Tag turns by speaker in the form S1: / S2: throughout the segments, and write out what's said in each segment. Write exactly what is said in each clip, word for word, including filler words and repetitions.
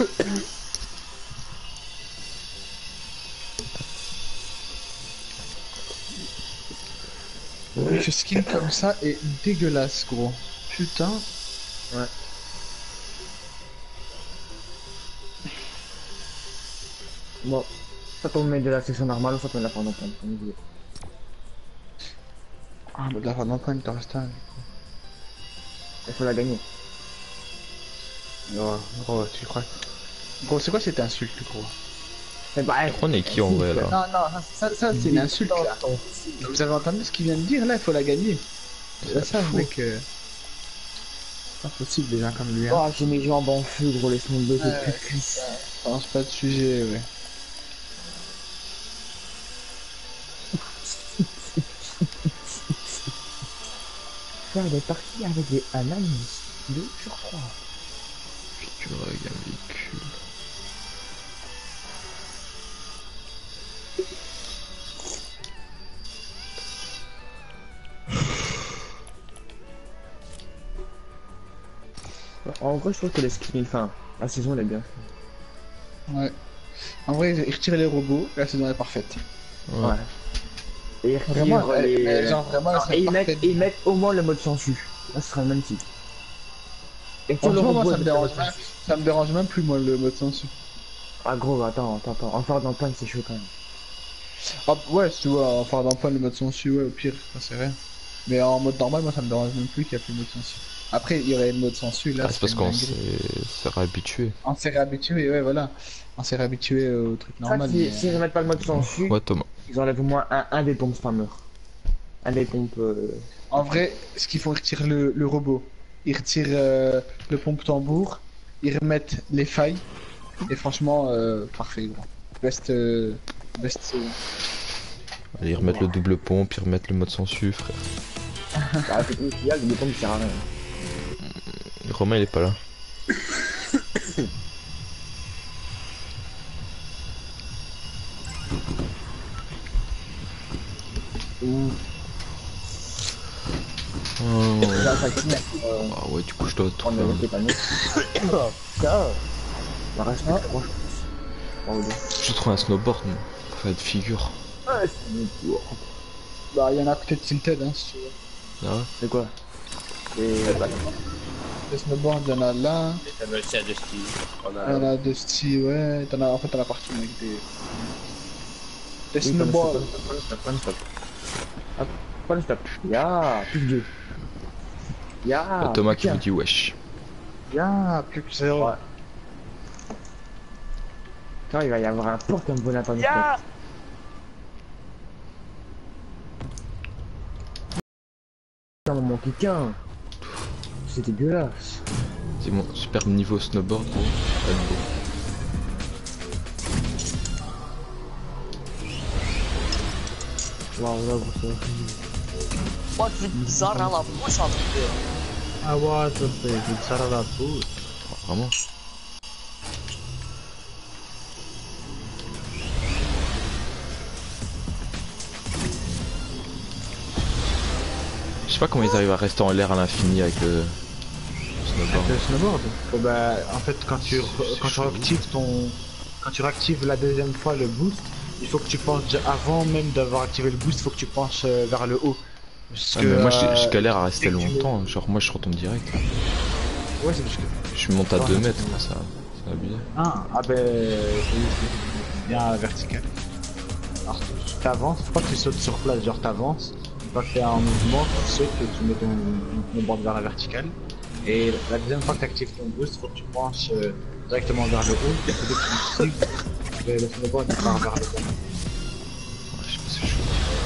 S1: Le skin comme ça est dégueulasse, gros. Putain.
S2: Ouais. Bon, soit on met de la section normale, soit on met de la forme d'empreinte, comme vous voulez.
S1: Ah, bah de la forme d'empreinte, il t'en reste un.
S2: Il faut la gagner.
S1: Non, gros, tu crois. Gros, c'est quoi cette insulte, gros?
S2: Mais bah,
S3: On est qui en vrai là?
S1: Non, non, ça, ça c'est une insulte là. Vous avez entendu ce qu'il vient de dire là, il faut la gagner. C'est ça, mec. Euh... C'est pas possible des gens comme lui. Hein.
S2: Oh, j'ai mes jambes en feu, gros, laisse-moi me baiser
S1: Ouais,
S2: plus de cuisse.
S1: Je pense pas de sujet, ouais.
S2: Faire des parties avec des analyses deux sur trois.
S3: Figure avec un véhicule.
S2: En vrai, je trouve que les skins, enfin, la saison elle est bien.
S1: Ouais. En vrai, ils retirent les robots, la saison est parfaite.
S3: Ouais.
S2: Ouais. Et ils
S1: Vraiment,
S2: retirent
S1: elle-
S2: les...
S1: elle- genre, vraiment, elle
S2: Non,
S1: serait
S2: et ils mettent,
S1: parfaite.
S2: et ils mettent au moins le mode sensu. Là, ce serait magnifique. Et que le
S1: Franchement, moi,
S2: robot
S1: ça me
S2: avec le
S1: dérange
S2: mode
S1: même,
S2: sensu.
S1: ça me dérange même plus, moi, le mode sensu.
S2: Ah gros, attends, attends, attends. En faire d'empoigne, c'est chaud quand même.
S1: Ah, ouais, si tu vois, en faire d'un point le mode sensu, ouais, au pire, ça c'est rien. Mais en mode normal, moi, ça me dérange même plus qu'il n'y a plus le mode sensu. Après, il y aurait le mode sensu, là,
S3: Ah, c'est parce
S1: une
S3: qu'on
S1: dinguerie.
S3: s'est s'est réhabitué.
S1: On s'est réhabitué, ouais, voilà. On s'est réhabitué au truc
S2: En fait,
S1: normal.
S2: si,
S1: mais...
S2: si ils remettent pas le mode sensu,
S3: Ouais, Thomas.
S2: ils enlèvent au moins un, un des pompes spammers. Un des pompes... Euh...
S1: En vrai, ce qu'ils font, ils retirent le, le robot. Ils retirent euh, le pompe tambour. Ils remettent les failles. Et franchement, euh, parfait, gros. Best. Euh, best. Euh...
S3: Allez, ils remettent le double pompe, ils remettent le mode sensu, frère.
S2: Bah, c'est tout, il y a le pompes, il sert à rien.
S3: Romain, il est pas là.
S2: Ouh.
S3: Oh.
S2: Là, ça finit. Euh,
S3: Ah ouais, du coup, je dois
S2: on ne
S3: trouver.
S2: le fait pas mieux. Ça, il reste plus que trois, je pense. Oh, oui.
S3: Je trouve un snowboard, moi, pour faire de figure.
S2: Ouais, c'est une tour.
S1: Bah, il y en a à côté de Tilted, hein, si tu veux.
S3: Ah ouais?
S2: C'est quoi? Et bah,
S1: Le snowboard, il y en a là.
S4: Et t'as aussi à Dusty. On
S1: Il y
S4: a
S1: en a de style, ouais. T'en as, en fait, t'en as partout, mec. Des, des
S2: oui,
S1: snowboards.
S2: Pas le stop, pas le stop. Hop, pas le stop. Ya, plus que deux. Ya.
S3: Y'a Thomas qui
S2: tiens.
S3: vous dit wesh.
S1: Ya, plus que zéro.
S2: Ouais. Quand il va y avoir un port comme bon attendu.
S4: Ya.
S2: Il m'en manquait qu'un. C'est dégueulasse.
S3: C'est mon super niveau snowboard, gros. Pas de beau.
S2: Waouh, là, gros, c'est
S4: Pode pisar na puxa,
S5: Ah ouais, ça c'est c'est ça la pousse.
S3: Oh, vraiment. Je sais pas comment ils arrivent à rester en l'air à l'infini avec le snowboard.
S5: Le snowboard. Oh bah, en fait, quand tu quand tu réactives ton quand tu réactives la deuxième fois le boost, il faut que tu penches déjà avant même d'avoir activé le boost, il faut que tu penches euh, vers le haut. Parce
S3: Ah,
S5: que,
S3: mais moi
S5: euh,
S3: je, je galère à rester
S5: dès que tu
S3: longtemps, hein. Genre moi je retombe direct.
S5: Ouais, c'est parce que.
S3: Je monte à
S5: Ouais,
S3: deux
S5: c'est
S3: mètres,
S5: bon.
S3: ça, c'est abusé.
S5: Ah, ah ben, c'est bien vertical. Alors, tu t'avances, faut pas que tu sautes sur place, genre t'avances, tu vas faire un mouvement, tu sautes et tu mets ton, ton bord vers la verticale. Et la deuxième fois que tu actives ton boost, faut que tu penches euh, directement vers le haut, et dès que tu cibles, le le snowboard il part vers le bas.
S3: Ouais, je sais pas si je suis.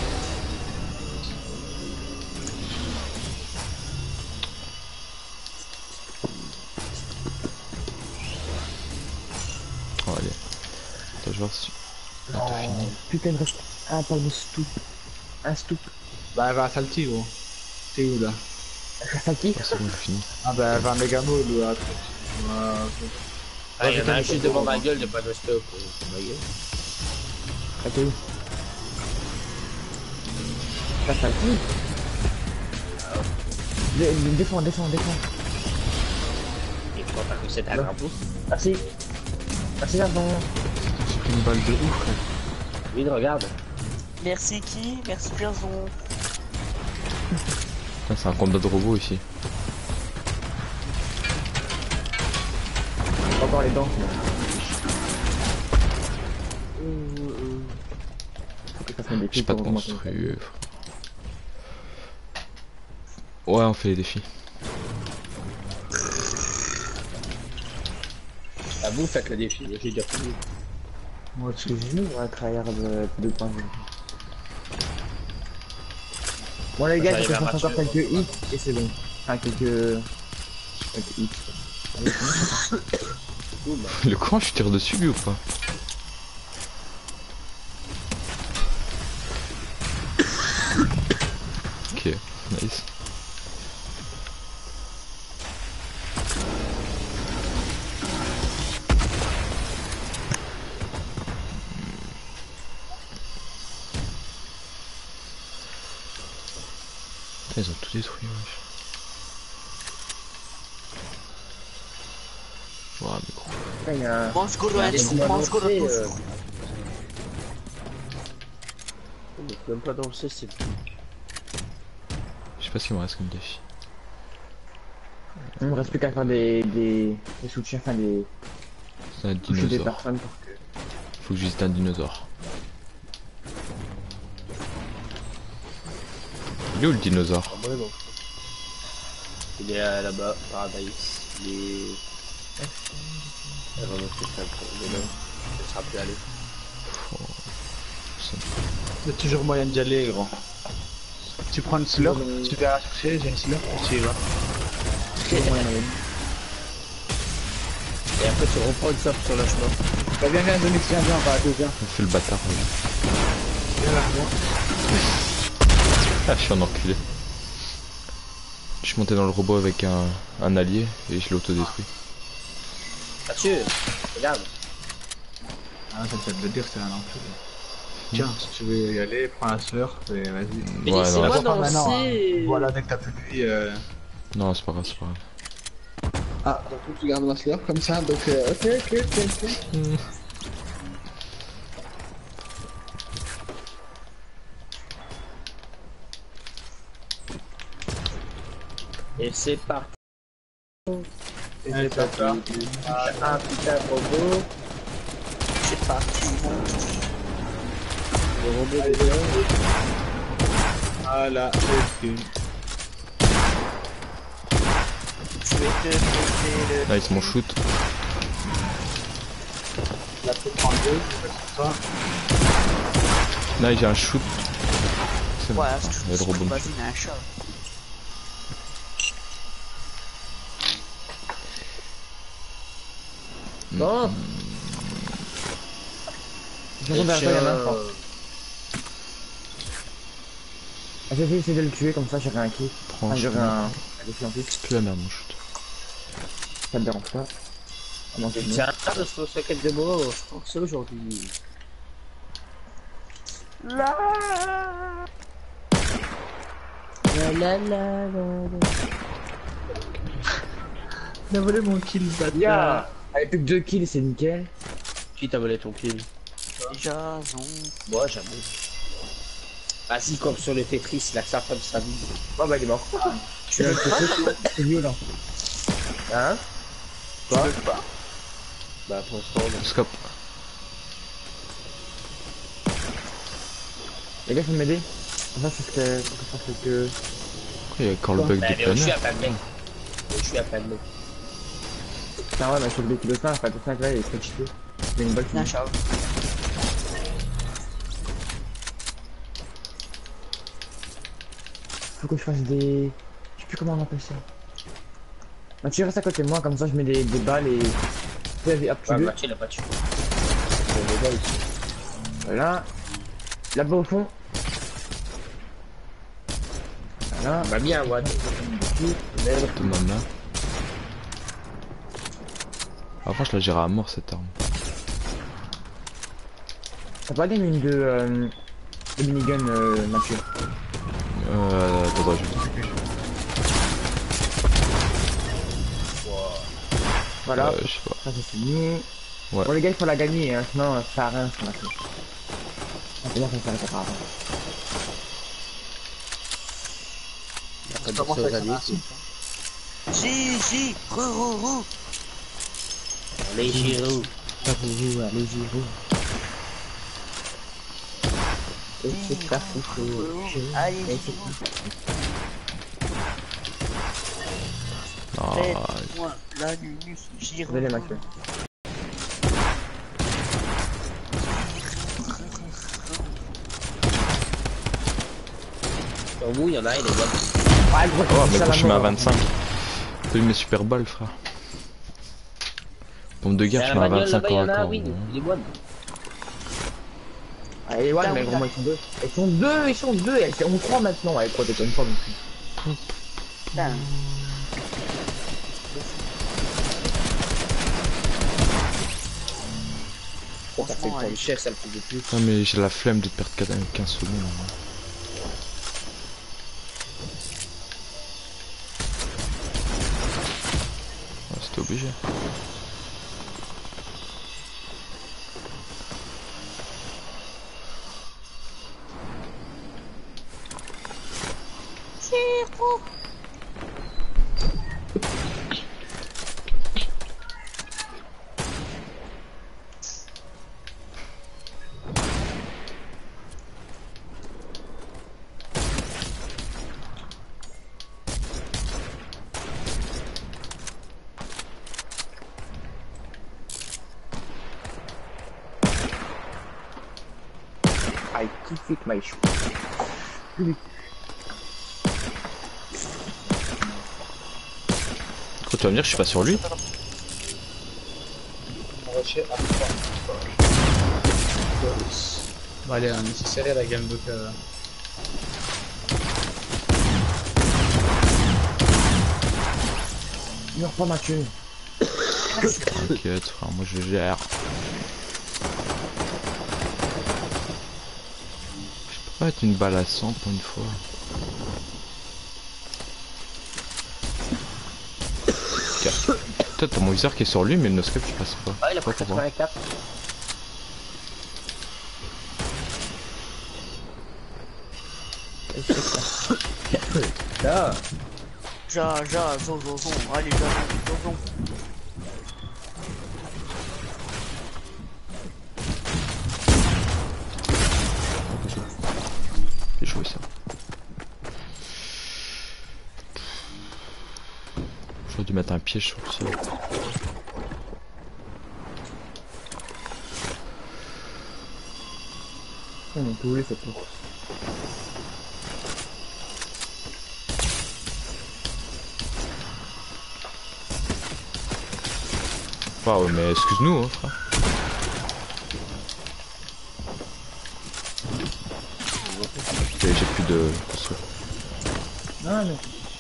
S3: Oh, allez. Attends, je vais voir si. Ah, t'as fini.
S2: Putain, il reste un palme stoop. Un stoop.
S5: Bah, va à Salty, gros. T'es où là?
S2: Reste à qui?
S3: Ah, c'est bon, j'ai fini.
S5: Ah, bah, va à Megamall ou à. Euh,
S4: Ah, il y en a un juste devant ma gueule, il n'y a pas de stop. Ma gueule.
S2: Ah, t'es où? Reste à qui? Dé- dé- Défends, défends, défends.
S4: Et tu vois pas que c'est un grand pouce.
S2: Merci. Merci Gardon.
S5: J'ai pris une balle de ouf, frère.
S4: Vite, regarde.
S6: Merci qui? Merci Pierzon.
S3: Ah, c'est un combat de robots ici.
S2: Encore les dents.
S3: J'ai pas de construire. Ouais, on fait les défis.
S4: Ah, vous faites le défi, j'ai déjà fini.
S2: Moi, ce que j'ai mis, on va tryhard deux point zéro. Bon, les gars,
S4: Ça
S2: il faut que je
S4: arrive à
S2: fasse encore
S4: Mathieu,
S2: quelques hits et c'est bon. Enfin, quelques. quelques hits.
S3: Le camp, je tire dessus lui ou pas? Ok, nice. Putain, ils ont tout détruit, wesh. Ouah, micro.
S2: Là, il y a un.
S6: Mange Goro, allez,
S4: on va
S6: mange Goro.
S4: lancer, euh, on est même pas dans le C, c'est
S3: Je sais pas s'il me reste comme défi.
S2: Il me reste plus qu'à faire des. des. des soutiens, enfin des.
S3: C'est un
S2: toucher des
S3: dinosaure.
S2: personnes pour que.
S3: Faut que j'hésite un dinosaure. Il est où le dinosaure?
S4: pas bon. Il est euh, là-bas, Paradise. Il est. Il va monter ça, il est là. Il sera plus aller.
S1: Il y a toujours moyen d'y aller, gros. Tu prends une slurp, tu vas la chercher, j'ai une slurp, et tu y vas.
S4: Et après, tu reprends une sop sur le chemin.
S1: Bah, viens, viens, Donix, viens, viens, on va à deux, viens.
S3: On fait le bâtard. Ouais.
S1: Viens là, viens.
S3: Ah, je suis un enculé. Je suis monté dans le robot avec un, un allié et je l'ai autodétruit.
S4: Mathieu, regarde.
S5: Ah, ça me fait le dire, c'est un enculé. Tiens, si tu veux y aller, prends la slurp et vas-y.
S4: Mais
S3: Ouais,
S4: laissez-moi
S3: non,
S5: Pas
S4: danser.
S5: maintenant, hein. Voilà, dès que t'as plus de vie, euh...
S3: Non, c'est pas grave, c'est pas grave.
S1: Ah, donc tu gardes ma slurp comme ça, donc euh, ok, ok, ok, ok.
S4: Et c'est parti.
S1: Et c'est pas ça.
S4: Un putain de robot.
S6: C'est parti,
S4: Le robot des deux.
S1: Voilà, ok.
S6: je vais te péter le...
S3: Nice, mon shoot.
S1: La peut prendre deux, je vais sur toi.
S3: Nice, j'ai un shoot. C'est bon.
S6: Ouais,
S3: Il y a le robot.
S6: vas-y, il y a un chat.
S4: Non.
S2: Je me derrière toi, il y en a un, je pense. Ah, j'ai essayé de le tuer comme ça, j'aurais un kill. Enfin, j'aurais un. un défi en plus.
S3: C'est la merde, mon shoot.
S2: Ça me dérange pas. À moins que je
S4: Tiens, de ce socket de mots, je crois que c'est aujourd'hui.
S6: La la la la la.
S1: Il a volé mon kill, bâtard.
S2: Ya avec plus que deux kills, c'est nickel.
S4: Qui t'a volé ton kill?
S6: Jason.
S4: Moi, jamais. Ah si, comme sur le Tetris, il a que ça comme sa vie.
S2: Oh bah il est mort. Tu veux pas? C'est violent.
S4: Hein?
S6: Tu veux pas?
S4: Bah pour l'instant, non.
S3: Scope.
S2: Les gars, faut m'aider. Ça, c'est ce que. Faut que je fasse que.
S3: Pourquoi il y a encore le bug
S4: Bah,
S3: de
S4: mais je suis
S3: planeur?
S4: à pas de mec. Je suis à pas de mec.
S2: Putain, ouais, mais sur le deux kilomètres, enfin, tout ça, là, il est très cheaté. Il y a une balle qui
S6: Viens,
S2: me.
S6: ciao.
S2: Faut que je fasse des. Je sais plus comment on appelle ça. Bah, tu restes à côté de moi, comme ça, je mets des, des balles et. Vas-y, hop, tu
S4: Ouais,
S2: le.
S4: Mathieu, il a pas tué. Bon, les gars, ici.
S2: Voilà. Là-bas au fond. Voilà.
S4: Bah bien, ouais. Merde.
S3: De ma main. Ah, franchement, je la gère à mort cette arme.
S2: T'as pas des mines de. Euh, de minigun, euh, Mathieu?
S3: Euh, attends, attends, je vais.
S2: Voilà.
S3: Euh, je sais pas.
S2: Ça, c'est fini.
S3: Ouais.
S2: Bon les gars il faut la gagner hein, sinon ça sert à rien ce qu'on a fait. On commence à faire ça avant.
S4: Après de se réveiller,
S6: Si, si, re, re, re.
S4: les Giroud.
S2: Allez-y, allez-y, Et c'est pas fou.
S6: Allez,
S3: Ah,
S6: faites-moi la nuit, Giroud.
S2: Venez Mathieu.
S4: Au bout, il y en a, il est bon.
S2: Ouais, gros,
S3: oh, mais
S2: ça
S3: gros, je suis mis à
S2: mort.
S3: vingt-cinq. T'as vu mes super balles, frère. Pompe de guerre, je
S4: La
S3: suis mis à
S4: bagnole
S3: vingt-cinq
S4: là-bas, il y
S3: corps
S4: en
S3: à
S4: a,
S3: corps.
S4: oui, il est bon.
S2: Allez, ouais, mais gros, moi, ils sont deux. Ils sont deux, ils sont deux. Ils sont trois maintenant. Allez, quoi, t'étonnes pas non plus.
S6: Putain.
S4: Ça fait
S6: Franchement,
S4: pour
S6: allez.
S4: le chef, ça le faisait plus.
S3: Ah, mais j'ai la flemme de perdre quinze secondes. Ah, c'était obligé.
S2: I keep it my shoe.
S3: Quand tu vas me dire, je suis pas sur lui.
S1: Bon, allez, on est serré la game donc. Euh...
S2: Meurs pas Mathieu.
S3: T'inquiète, frère, moi je gère. Je peux pas mettre une balle à cent pour une fois. Peut-être t'as mon viseur qui est sur lui, mais le no-scope qui passe pas.
S4: Ah, il a
S3: Pas
S4: pris
S3: pour voir.
S4: quatre-vingt-quatre.
S2: Là.
S6: Ja, ja, zo, zo, zo. Allez, ja, zo, zo.
S3: J'ai joué ça. J'aurais dû mettre un piège sur le sol.
S2: On peut voler cette course.
S3: Waouh, mais excuse-nous, hein, frère. J'ai j'ai plus de construire.
S2: Non, mais.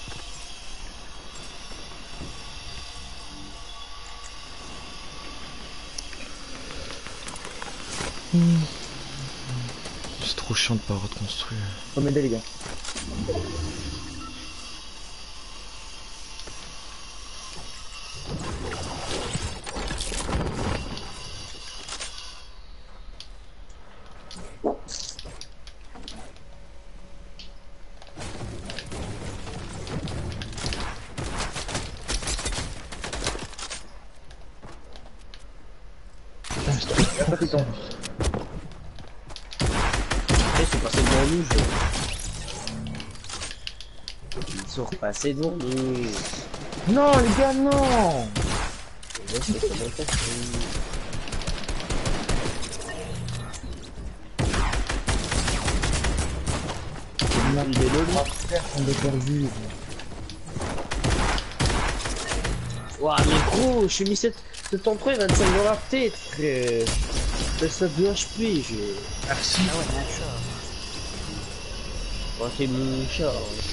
S3: C'est trop chiant de pas reconstruire.
S2: Faut m'aider, les gars. Pas tout le temps.
S4: Eh, c'est passé devant nous, je... Ils sont repassés devant nous.
S2: Non, les gars, non.
S4: Ouais, c'est pas bon, ça. Il est là, lui.
S2: On est perdu.
S4: Ouah, mais gros, je suis mis cette... cet emploi, il vingt-cinq dans la tête, frère. C'est ça de H P, j'ai...
S1: Merci.
S6: Ah ouais, un chat.
S4: Oh, c'est mon chat.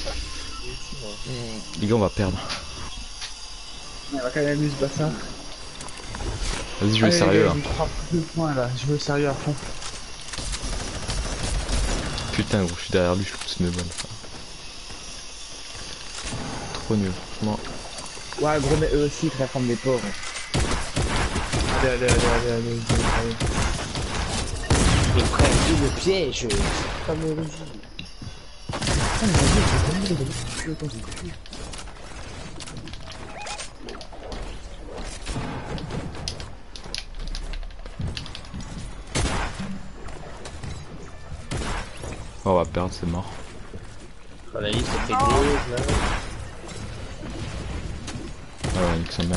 S3: Les gars, on va perdre.
S1: On va quand même amuser ce bassin.
S3: Vas-y, je vais sérieux là.
S1: Je frappe deux points là, je veux sérieux à fond.
S3: Putain, gros, je suis derrière lui, je pousse mes balles. Trop nul, franchement.
S2: Ouais, gros, mais eux aussi, ils transforment des porcs.
S5: allez, allez, allez, allez, allez, allez.
S4: Et frère, double piège. Comme le
S3: Oh, on va perdre, c'est mort.
S4: On a dit ça fait deux, là.
S3: Ah ouais, nique sa mère.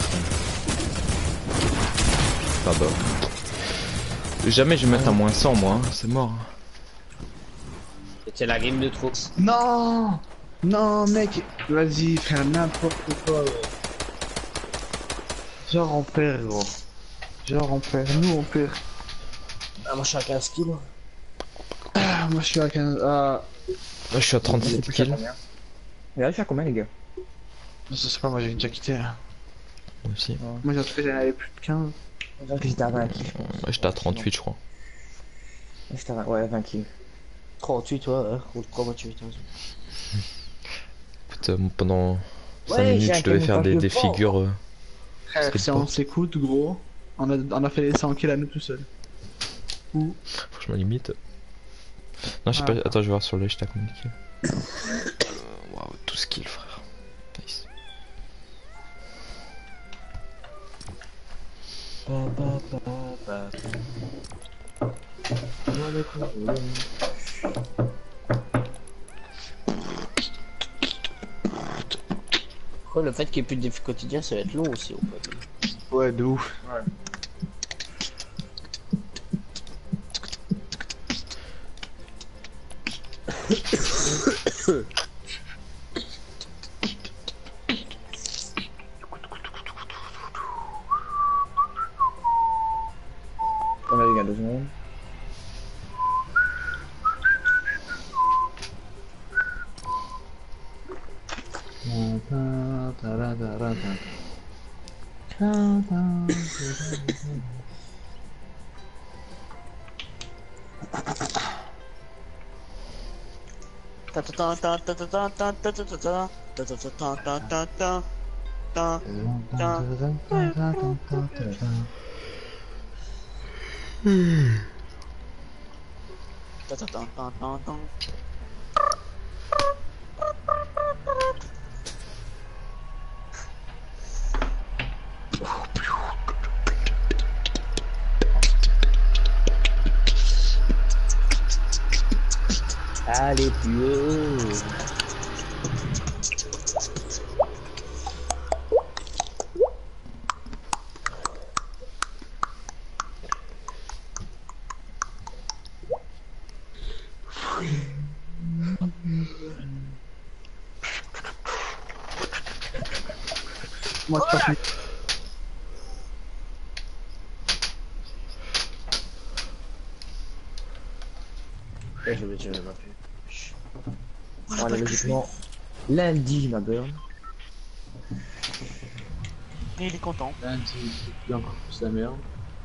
S3: Pas bah. Jamais je vais mettre à moins cent moi, hein, c'est mort.
S4: C'était la game de trop.
S1: Non, non, mec, vas-y, frère, n'importe quoi. Ouais. Genre on perd, gros. Genre on perd, nous on perd.
S4: Ah, moi je suis à quinze kills.
S1: Ah, moi je suis à quinze. Ah,
S3: Là je suis à trente-sept kills.
S2: Et là, je suis à combien, les gars?
S1: je sais pas, moi j'ai déjà quitté. Hein.
S3: Moi aussi.
S1: Moi j'ai trouvé j'en avais plus de quinze.
S2: Je pense que j'étais à vingt kills.
S3: Ouais, j'étais à trente-huit je crois.
S2: J'étais à vingt, ouais, vingt kills.
S4: trente-huit, toi, hein. Roule trois voitures, putain.
S3: Écoute, euh, pendant cinq
S2: Ouais, j'ai
S3: minutes
S2: un
S3: je devais
S2: camion
S3: faire des,
S2: pas
S3: des
S2: de port.
S3: figures. Euh...
S1: Frère,
S3: C'était
S1: si
S3: pas.
S1: on s'écoute, gros, on a, on a fait les cent kills à nous tout seul. Ou.
S3: Franchement limite. Non je sais
S1: Ah.
S3: pas, attends je vais voir sur le j'étais à combien de kills. Waouh, tout skill frère. Nice.
S4: Oh, le fait qu'il n'y ait plus de défis quotidiens, ça va être long aussi, au pote.
S1: Ouais, de ouf.
S2: On a les gars, deux secondes.
S6: Ta ta ta ta ta ta ta ta ta ta ta ta ta ta ta ta ta ta. Ta ta ta ta ta ta.
S4: Allez, plus haut.
S1: Moi je passe.
S4: Ouais, je vais, je vais m'appeler.
S2: Voilà, logiquement, lundi, ma burn.
S6: Et il est content.
S5: Lundi, il y a encore plus la merde.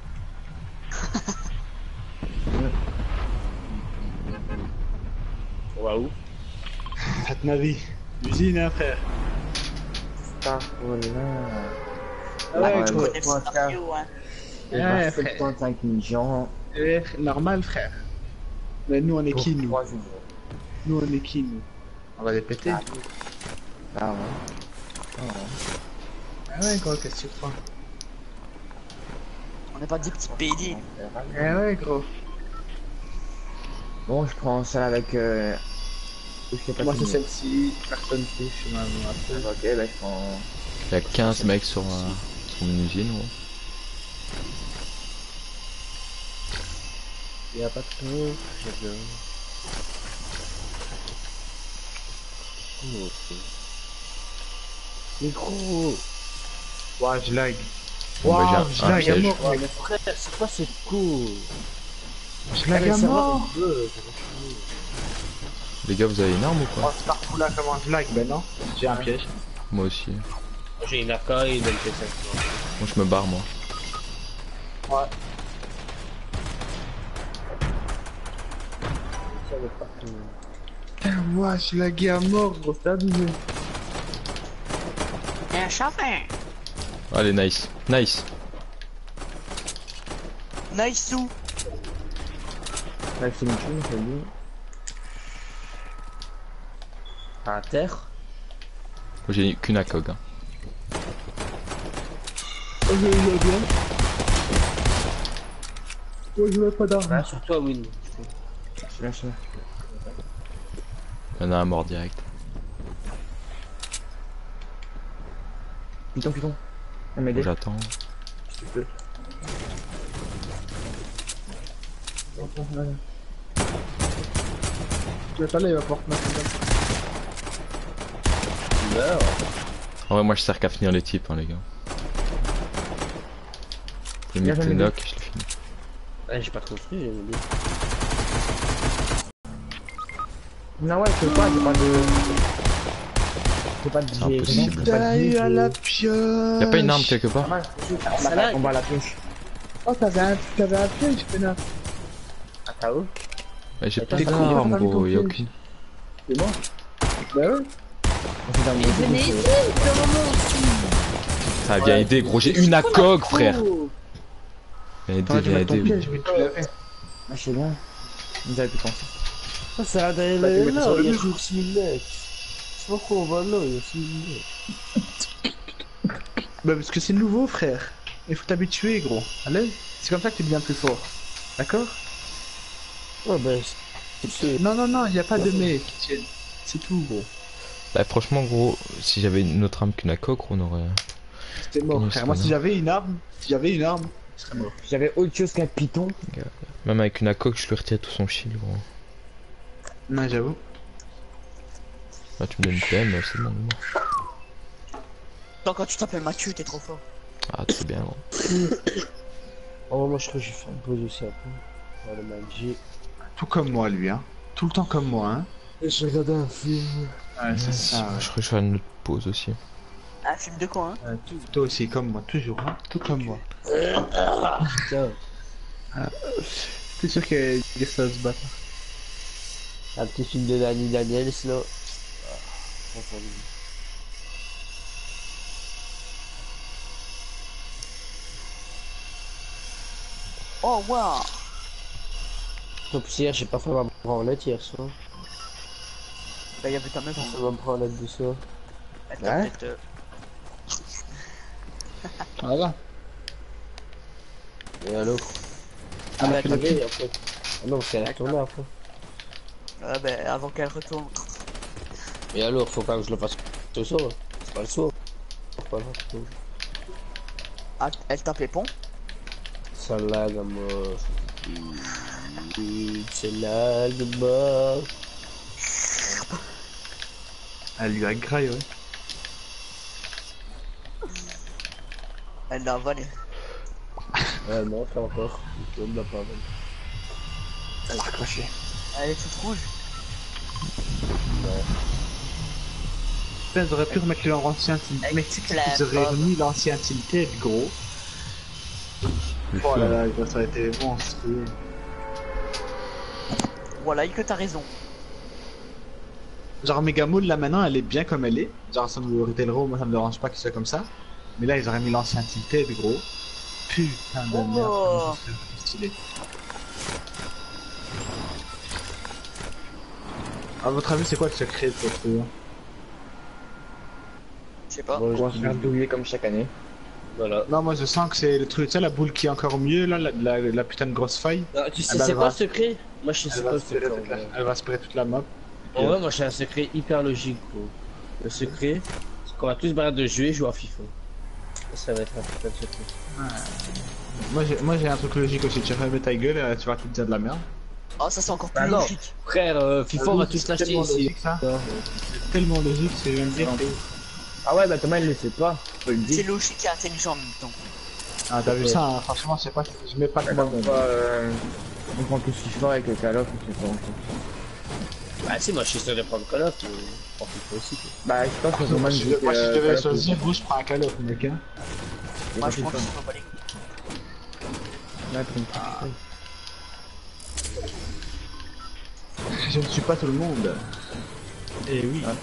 S4: On va où?
S5: Faites ma vie. Usine, hein, frère.
S2: Ah, voilà.
S1: Ah ouais,
S2: Ouais,
S1: gros.
S2: ouais.
S6: Connais ce scénario, hein.
S2: Il
S1: Ouais,
S2: va
S1: frère.
S2: sept virgule cinq mille gens.
S1: Eh, normal, frère. Mais nous on est
S2: pour
S1: qui, nous
S2: trois jours.
S1: Nous on est qui, nous
S5: On va les péter.
S2: Ah, Ah ouais. Ah ouais.
S5: Ah ouais, gros, qu'est-ce que tu crois?
S6: On n'est pas des petits pédés.
S1: Eh ouais, gros.
S2: Bon, je prends ça avec. Euh... Je sais pas
S5: Moi,
S2: si-
S5: c'est celle-ci. Personne touche ma ma feuille.
S2: Ok, bah je prends.
S3: Il y a quinze mecs sur, euh, sur une usine gros.
S4: Y'a pas de tout, j'ai bien. Oh, ok. Mais gros!
S5: Ouais, je lag.
S3: Bon, bah,
S5: Waouh,
S3: j'ai
S5: je
S3: un, un
S5: lag à
S3: piège.
S5: mort,
S4: Ouais,
S5: mec.
S4: mais frère, c'est quoi cette coup?
S5: Je lag à mort.
S3: Les gars vous avez une arme ou
S5: Oh,
S3: quoi?
S5: c'est partout là, comment je lag? Ben non, j'ai un piège.
S3: Moi aussi.
S4: J'ai une A K et une L P cinq.
S3: Moi je me barre moi.
S5: Ouais.
S1: Putain, ouais, je suis lagué à mort, gros, c'est abusé.
S6: Et un chafin.
S3: Allez nice. Nice.
S6: Nice sous.
S2: Là, c'est une thune, ça dit.
S4: À terre.
S3: J'ai qu'une A C O G. Hein.
S2: Ok, il est bien. Oh, je veux pas d'armes.
S4: Ah, sur toi, Win.
S2: Je suis lâché.
S3: Il y en a un mort direct.
S2: Python, python. Elle m'a aidé.
S3: J'attends.
S2: Tu peux.
S1: Tu vas pas là, il va porter ma
S4: Tu meurs.
S3: En vrai, moi je sers qu'à finir les types, hein, les gars. J'ai mis
S2: Bien,
S3: le
S2: j'en ai
S3: knock et je l'ai fini.
S4: Ah, j'ai pas trop construit, j'ai oublié.
S2: Non, ouais, je peux pas, j'ai pas de. J'ai pas de.
S3: C'est impossible.
S2: j'ai pas de
S1: Taille
S2: vie,
S1: à
S2: j'ai-
S1: la pioche.
S3: Y'a pas une arme quelque part?
S2: Pas mal. On
S4: Ça
S2: bat
S4: là,
S2: la- on bat la pioche.
S1: Oh, t'avais un, t'avais un piège, connard.
S4: à K O.
S3: Ouais, j'ai
S4: Attends,
S3: pas
S1: t'es con, t'as
S3: d'arme
S1: pas mis ton
S3: gros, y'a
S1: piège.
S3: aucune.
S1: C'est bon. Bah ouais.
S2: On fait dans le
S6: Et venez ici, le moment aussi.
S3: Ça a bien aidé gros, j'ai une A C O G frère! Viens aider,
S1: T'aurais dû
S3: viens
S1: mettre ton
S3: aider.
S1: piège, mais tu l'avais.
S2: Ah, je sais bien. Vous avez pu penser.
S4: Ça, c'est la dernière.
S1: Bah, tu mets
S4: Là,
S1: sur le
S4: il y a
S1: mur.
S4: toujours six mecs. C'est pas quoi, on va là, il y a six mecs.
S1: Bah parce que c'est nouveau, frère. Il faut t'habituer, gros. Allez. C'est comme ça que tu deviens plus fort. D'accord?
S4: Ouais, ben, c'est.
S1: Non, non, non, il y a pas de mais qui tiennent. C'est tout, gros.
S3: Bah franchement gros, si j'avais une autre arme qu'une A C O G, on aurait...
S1: C'était mort,
S3: Oui,
S1: frère.
S3: c'est
S1: Moi,
S3: pas
S1: si
S3: grave.
S1: j'avais une arme, si j'avais une arme, je serais mort.
S2: J'avais autre chose qu'un python.
S3: Même avec une A C O G, je lui retire tout son shield gros.
S1: Non, j'avoue.
S3: Là tu me donnes une P M, c'est bon. bon.
S6: Attends, quand tu t'appelles Mathieu, t'es trop fort.
S3: Ah c'est bien gros.
S4: Oh, moi, je crois que j'ai fait une pause aussi après. Oh, le Magic.
S1: Tout comme moi, lui, hein. Tout le temps comme moi, hein.
S4: J'ai regardé un film.
S1: Ouais, c'est
S3: Ouais,
S1: ça.
S3: Je crois que je ferai une autre pause aussi.
S6: Un film de quoi, hein?
S1: Ouais, tout- toi aussi, comme moi, toujours, hein. Tout comme moi.
S4: Putain.
S1: T'es sûr qu'il y a ça se battre.
S4: Un petit film de Danny Daniels, là. Ah, trop fort, lui.
S6: Oh, waouh!
S4: Donc, hier, j'ai pas fait ma branlette hier soir.
S6: Bah, y'avait ta meuf,
S4: J'ai
S6: hein.
S4: fait ma branlette du soir.
S6: Elle t'a
S1: Ouais.
S6: peut-être. euh,
S1: Voilà.
S4: Et alors?
S1: Ah,
S4: Elle
S1: bah,
S4: a
S1: tu l'as
S4: tourné après. Ah non, parce qu'elle a tourné après.
S6: Ouais, bah, avant qu'elle retourne.
S4: Et alors, faut quand même que je le fasse ce soir. C'est pas le soir. C'est pas le
S6: Ah, elle tape les ponts?
S4: Ça lag à mort. C'est lag à mort.
S1: Elle lui a graillé, ouais.
S6: Elle l'a avalé.
S4: Ouais, non, pas encore. Je ne l'a pas avalé.
S1: Elle l'a raccroché.
S6: Elle est toute rouge.
S1: Putain, ils auraient pu remettre l'ancien tilted. Mais tu sais
S6: la
S1: qu'ils auraient
S6: pomme.
S1: remis l'ancien tilted, gros.
S3: Le
S1: Oh
S3: feu.
S1: là là, ça aurait été monstrueux.
S6: Voilà, que t'as raison.
S1: Genre Megamool là maintenant elle est bien comme elle est. Genre ça me Retailero, moi ça me dérange pas qu'il soit comme ça. Mais là ils auraient mis l'ancien tilted gros. Putain de
S6: Oh.
S1: merde, comment ça serait stylé. À votre avis c'est quoi le secret de cette truc?
S6: Je sais pas.
S4: Bon,
S2: On va
S4: je
S2: se faire
S4: dis-
S2: douiller comme chaque année.
S4: Voilà.
S1: Non moi je sens que c'est le truc, tu sais la boule qui est encore mieux là, la, la, la putain de grosse faille.
S4: Non, tu sais,
S1: Ah bah,
S4: c'est
S1: elle
S4: quoi
S1: va-
S4: le secret? Moi, je sais
S1: Elle
S4: pas
S1: va,
S4: le
S1: aspirer
S4: secret.
S1: toute la,
S4: en vrai.
S1: elle va aspirer toute la map.
S4: En vrai, moi, j'ai un secret hyper logique, gros. Le secret, c'est qu'on va tous barrer de jouer, jouer à FIFA. Ça va être un putain de secret.
S1: Moi j'ai moi j'ai un truc logique aussi, tu fermes ta gueule et tu vas tout dire de la merde.
S6: Oh, ça c'est encore plus
S4: Ah non.
S6: logique.
S4: Frère, euh, FIFA, on va tous
S1: C'est
S4: l'acheter
S1: tellement
S4: ici.
S1: logique, ça.
S4: Non.
S1: C'est tellement logique, c'est même dire.
S2: Ah ouais, bah Thomas il le sait pas. Je peux le
S6: C'est
S2: dire.
S6: logique et intelligent en même temps.
S1: Ah t'as vu ça, hein, franchement je sais pas, je mets pas de moi
S2: On va, euh, on prend tout FIFA avec le Call of, je sais pas.
S4: Bah, si, moi, je suis sûr de prendre Call of, mais je prends FIFA aussi, quoi.
S2: Bah, je pense que
S1: Moi,
S2: Roman
S1: si
S2: dit
S1: je,
S2: que,
S1: moi, si je
S2: euh,
S1: devais
S2: Call of,
S1: choisir, vous, je prends un Call of, mec. Hein.
S2: il
S6: Moi
S2: va
S6: je
S2: plus
S6: prends
S2: le
S6: que
S2: temps.
S6: je pas les
S2: Là, t'as une petite feuille.
S1: Je ne suis pas tout le monde. Et oui.
S2: Ah.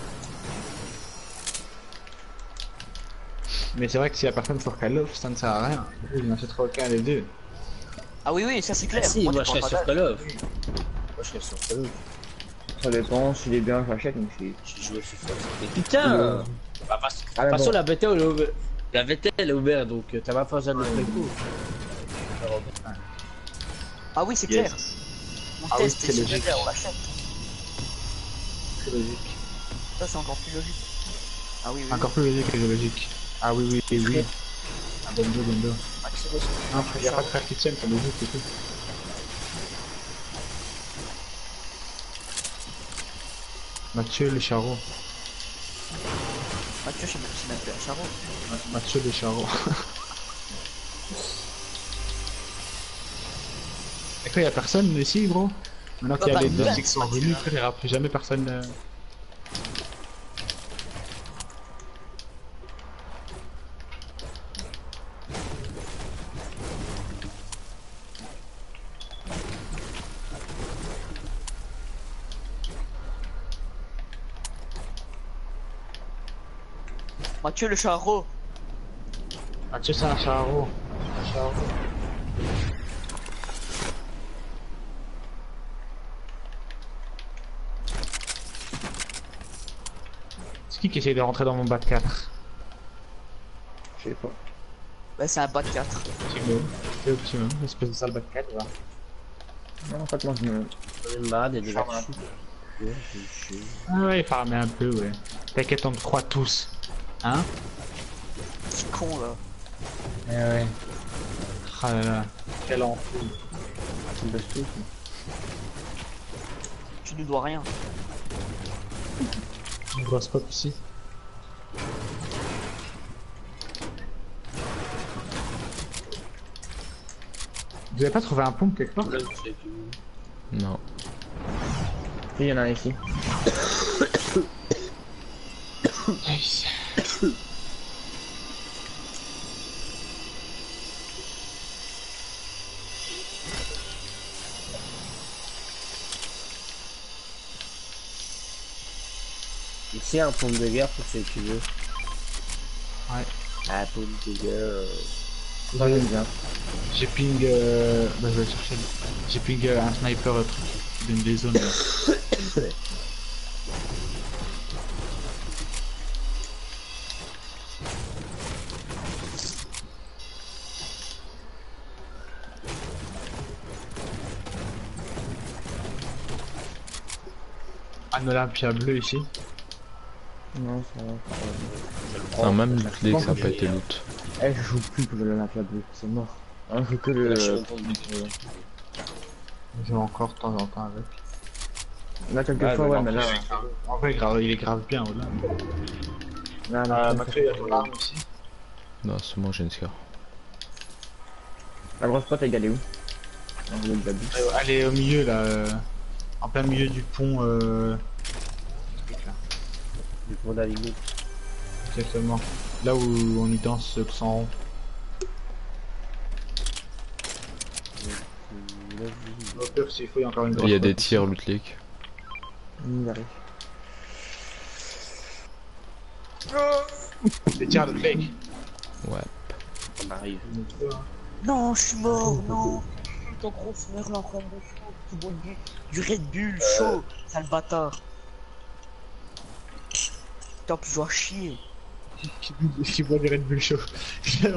S1: Mais c'est vrai que s'il y a personne sur Call of, ça ne sert à rien. Je n'achèterai aucun des deux.
S6: Ah oui, oui, ça c'est clair.
S4: Ah si, moi,
S6: tu
S4: je serais
S6: prends
S4: sur
S6: pas
S4: Call of. Moi je serais sur Call of.
S2: Ça dépend, s'il est bien, je l'achète, mais c'est.
S4: J'ai joué à FIFA. Et putain bah, parce- De toute
S2: Ah, mais
S4: façon,
S2: bon.
S4: la V T elle est ouverte. La V T elle est ouverte, donc euh, t'as pas besoin de le préco.
S6: Ah oui, c'est
S5: Yes.
S6: clair. On
S5: Ah oui,
S6: teste
S5: c'est
S6: et si
S5: logique.
S6: c'est clair, on l'achète.
S5: C'est logique.
S6: Ça c'est encore plus logique. Ah oui, oui.
S5: Encore plus logique que logique. Ah oui, oui, oui, oui. Ah, Bendo, Bendo.
S6: Maximus.
S5: Non, il n'y a pas de frère qui tienne, c'est logique, c'est tout. Mathieu le charreau.
S6: Mathieu, je sais même si même plus un charreau.
S5: Ma- Mathieu le charreau. Et quoi, y'a personne ici, gros? Maintenant qu'il y a
S6: Bah,
S5: les
S6: bah,
S5: deux
S6: bah,
S5: qui sont
S6: Mathieu.
S5: revenus, frère, il n'y aura plus jamais personne. euh,
S6: Mathieu le charreau.
S5: Mathieu, c'est un charreau. Un charreau. C'est qui qui essaye de rentrer dans mon bat quatre?
S2: Je sais pas.
S6: Bah c'est un bac quatre.
S5: Optimum. C'est Optimum, espèce de sale bat quatre, là.
S2: Non, en fait, moi, je me.
S4: Une malade et des
S5: Charme.
S4: là-dessus.
S5: Ah ouais, il farmait un peu, ouais. T'inquiète, on te croit tous. Hein?
S6: Petit con là.
S5: Eh ouais. Ah là là. Quel enfant.
S2: Tu me baisses tout.
S6: Tu nous dois rien.
S5: Une grosse pop ici. Vous avez pas trouvé un pompe quelque part?
S4: Là, c'est du-
S3: Non.
S2: Il y en a un ici.
S4: Ici, un pompe de guerre pour ceux qui veulent.
S5: Ouais.
S4: Ah, pompe de guerre. euh,
S2: Dans le bien.
S5: J'ai ping. Euh... Bah, je vais le chercher. J'ai ping euh, un sniper euh, truc qui donne des zones. Là. Un Olympia bleu ici.
S2: Non, ça va. ça
S3: Ah, même les que ça a pas été loot.
S2: va. Eh, je joue plus pour le Olympia bleu, c'est mort. Hein, je joue que le.
S4: Là, je suis content de dire.
S5: Je joue encore de temps en temps avec.
S2: Là, quelques
S4: Ouais,
S2: fois,
S4: mais
S2: ouais,
S4: non,
S2: mais là.
S5: En vrai, grave, il est grave bien, Olympia.
S2: Là,
S5: Euh,
S2: là,
S5: Mathieu, il y a ton arme ici.
S3: Non, c'est moi, j'ai une scar.
S2: la grosse pote, elle est où? On vous l'a dit.
S5: Euh, Elle est au milieu là. euh, En plein milieu du pont. Euh... truc, là.
S4: Du pont de la limite.
S5: Exactement. Là où on y danse euh, tous en rond. Au pire, s'il faut, il y a encore une grosse
S3: Il y a des
S5: pote.
S3: tirs loot lake.
S2: Il arrive.
S5: Des tirs de flake.
S3: Ouais.
S4: On arrive.
S6: Non, je suis mort, non. Ton gros frère là en train de chaud, tu bois du, du Red Bull chaud, sale bâtard. Putain, en plus je dois chier.
S5: Qui boit du Red Bull chaud.
S4: Ça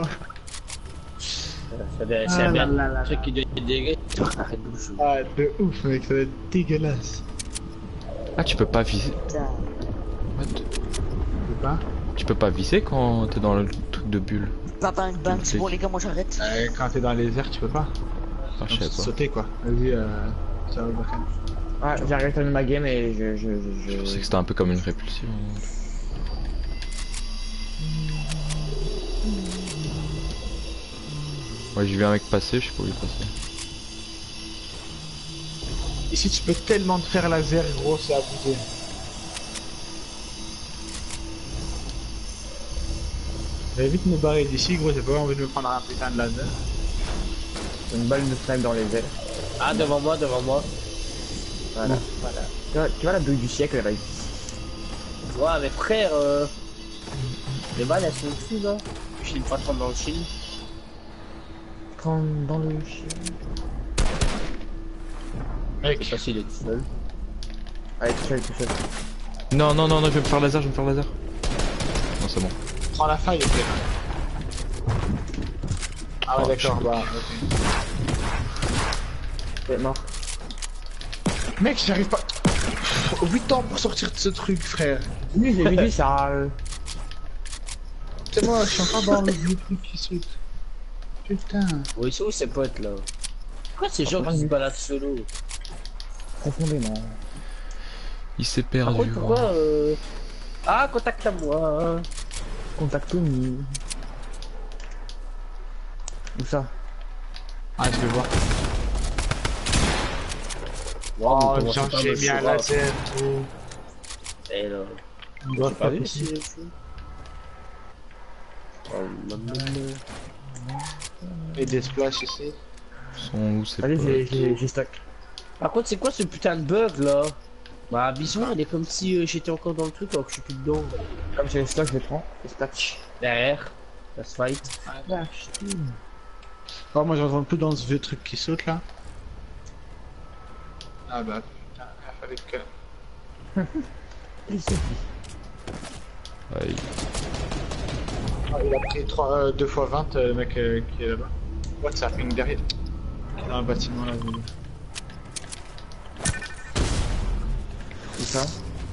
S4: doit- C'est
S5: Ah
S4: un
S5: là
S4: merde.
S5: là là
S4: Ceux
S5: là.
S4: qui doivent être dégueu. Arrête de bouger.
S5: Ah, de ouf, mec, ça va être dégueulasse.
S3: Ah, tu peux pas viser.
S6: Putain.
S3: What?
S5: Tu peux pas?
S3: Tu peux pas viser quand t'es dans le truc de bulle.
S6: Pas bang bang, c'est bon les gars, moi j'arrête.
S5: Euh, quand t'es dans les airs, tu peux pas.
S3: Ah, je
S5: Donc,
S3: sais pas.
S5: sauter quoi. Vas-y, euh. Ça va, Bakan.
S2: Ah, j'ai arrêté ma game et je. je, je,
S3: Je
S2: je...
S3: sais que c'était un peu comme une répulsion. Ouais, j'ai vu un mec passer, je sais pas où il est passé.
S5: Ici, tu peux tellement te faire laser, gros, c'est abusé. Je vais vite me barrer d'ici, gros, j'ai pas envie de me prendre un putain de laser.
S2: Une balle de snipe dans les ailes.
S4: Ah, devant moi, devant moi.
S2: Voilà.
S4: Voilà.
S2: Tu vois, tu vois la douille du siècle là.
S4: Ouais, mais frère, euh... les balles elles sont fous là. Je filme pas trop dans le film.
S2: prendre dans le chien.
S5: Mec,
S4: Je sais pas s'il est tout seul.
S2: Allez, tout seul, tout seul.
S3: Non, non, non, non, je vais me faire laser, je vais me faire laser. Non, c'est bon.
S5: prends la faille, ok. Ah ouais,
S3: Oh,
S5: d'accord,
S3: je-
S5: bah, ok.
S2: C'est mort.
S5: Mec, j'arrive pas. huit ans pour sortir de ce truc, frère.
S2: Oui, j'ai vu lui, ça. euh,
S5: C'est moi, je suis encore dans le vieux truc qui saute. Putain.
S4: Bon, ils sont où ces potes là? Pourquoi ces gens qui se baladent solo?
S2: Profondément.
S3: Il s'est
S4: Par
S3: perdu.
S4: contre, pourquoi euh... Ah, contact à moi.
S2: Contact Tony. Où ça?
S5: Ah, je vais voir.
S4: Wow,
S5: Oh,
S4: mais comment
S5: genre,
S4: c'est pas
S5: j'ai
S4: me
S5: mis un
S4: chourave.
S5: laser, tout.
S4: Eh là.
S5: On doit
S4: J'ai
S5: pas
S4: pas vu
S5: possible.
S4: si c'est fou. Oh, maman.
S5: Et des splashes ici.
S3: Sont où ces
S2: Allez, j'ai-
S3: potes
S2: j'ai j'ai stock.
S4: Par contre, c'est quoi ce putain de bug là? Bah, Bison, il est comme si euh, j'étais encore dans le truc alors que je suis plus dedans.
S2: Comme j'ai les stocks, je les prends. Les stocks.
S4: Derrière, let's fight.
S5: Oh, moi, j'entends plus dans ce vieux truc qui saute là. Ah bah, putain, il fallait que.
S3: Aïe.
S5: Ah, il a pris trois, euh, deux fois vingt, euh, le mec euh, qui est là-bas. What, ça ping derrière. Dans un bâtiment là. vous-
S2: Où ça?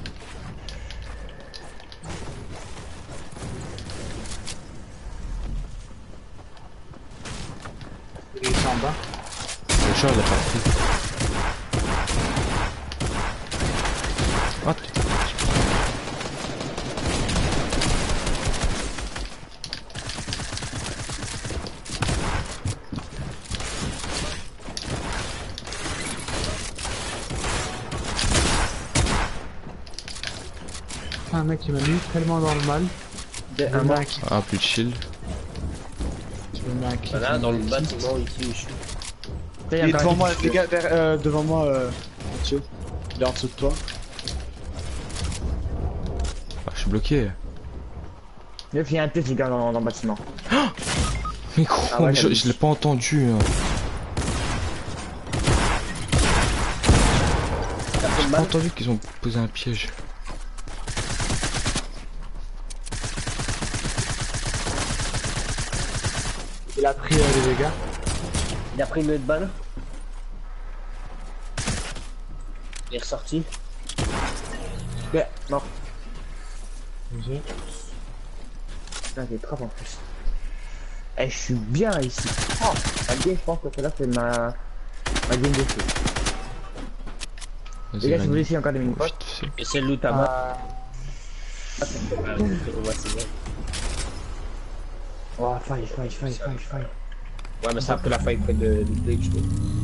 S5: Il est en bas.
S3: Le chat, il a pas pris. Ah, putain.
S5: Un mec qui m'a mis tellement dans le mal. Je
S2: Un
S5: me mets
S2: mort.
S5: un kill.
S3: Ah, plus de shield.
S5: Je me mets un kill.
S4: Voilà, dans le bâtiment ici où je suis.
S2: Là,
S5: Il est
S2: encore
S5: devant
S2: un
S5: moi,
S2: qui-
S5: les gars, derrière- euh, devant moi, euh, Mathieu. Il est en dessous de toi.
S3: Ah, je suis bloqué.
S2: Il y a un test, les gars, dans, dans le bâtiment.
S3: Mais gros,
S2: Ah ouais,
S3: mais je,
S2: j'avais
S3: je l'ai pas entendu. Hein.
S4: T'as pris
S3: J'ai
S4: le
S3: pas
S4: mal?
S3: entendu qu'ils ont posé un piège.
S5: Il a pris euh, les dégâts.
S4: Il a pris une autre balle. Il est ressorti.
S2: Ouais, mort.
S5: Ok.
S2: Putain, j'ai trappe en plus. Eh, je suis bien ici. Oh, ma game, je pense que celle-là, c'est ma... ma game de feu.
S3: Vas-y,
S2: Les gars, si vous voulez
S3: Rani.
S2: ici encore des mini potes.
S3: Vite fait.
S4: Et c'est le loot à moi.
S5: Euh,
S4: Ah, on va c'est bon.
S2: Oh, faille, faille, faille, faille, faille.
S4: Ouais, mais c'est après la faille près de du Blake, je crois.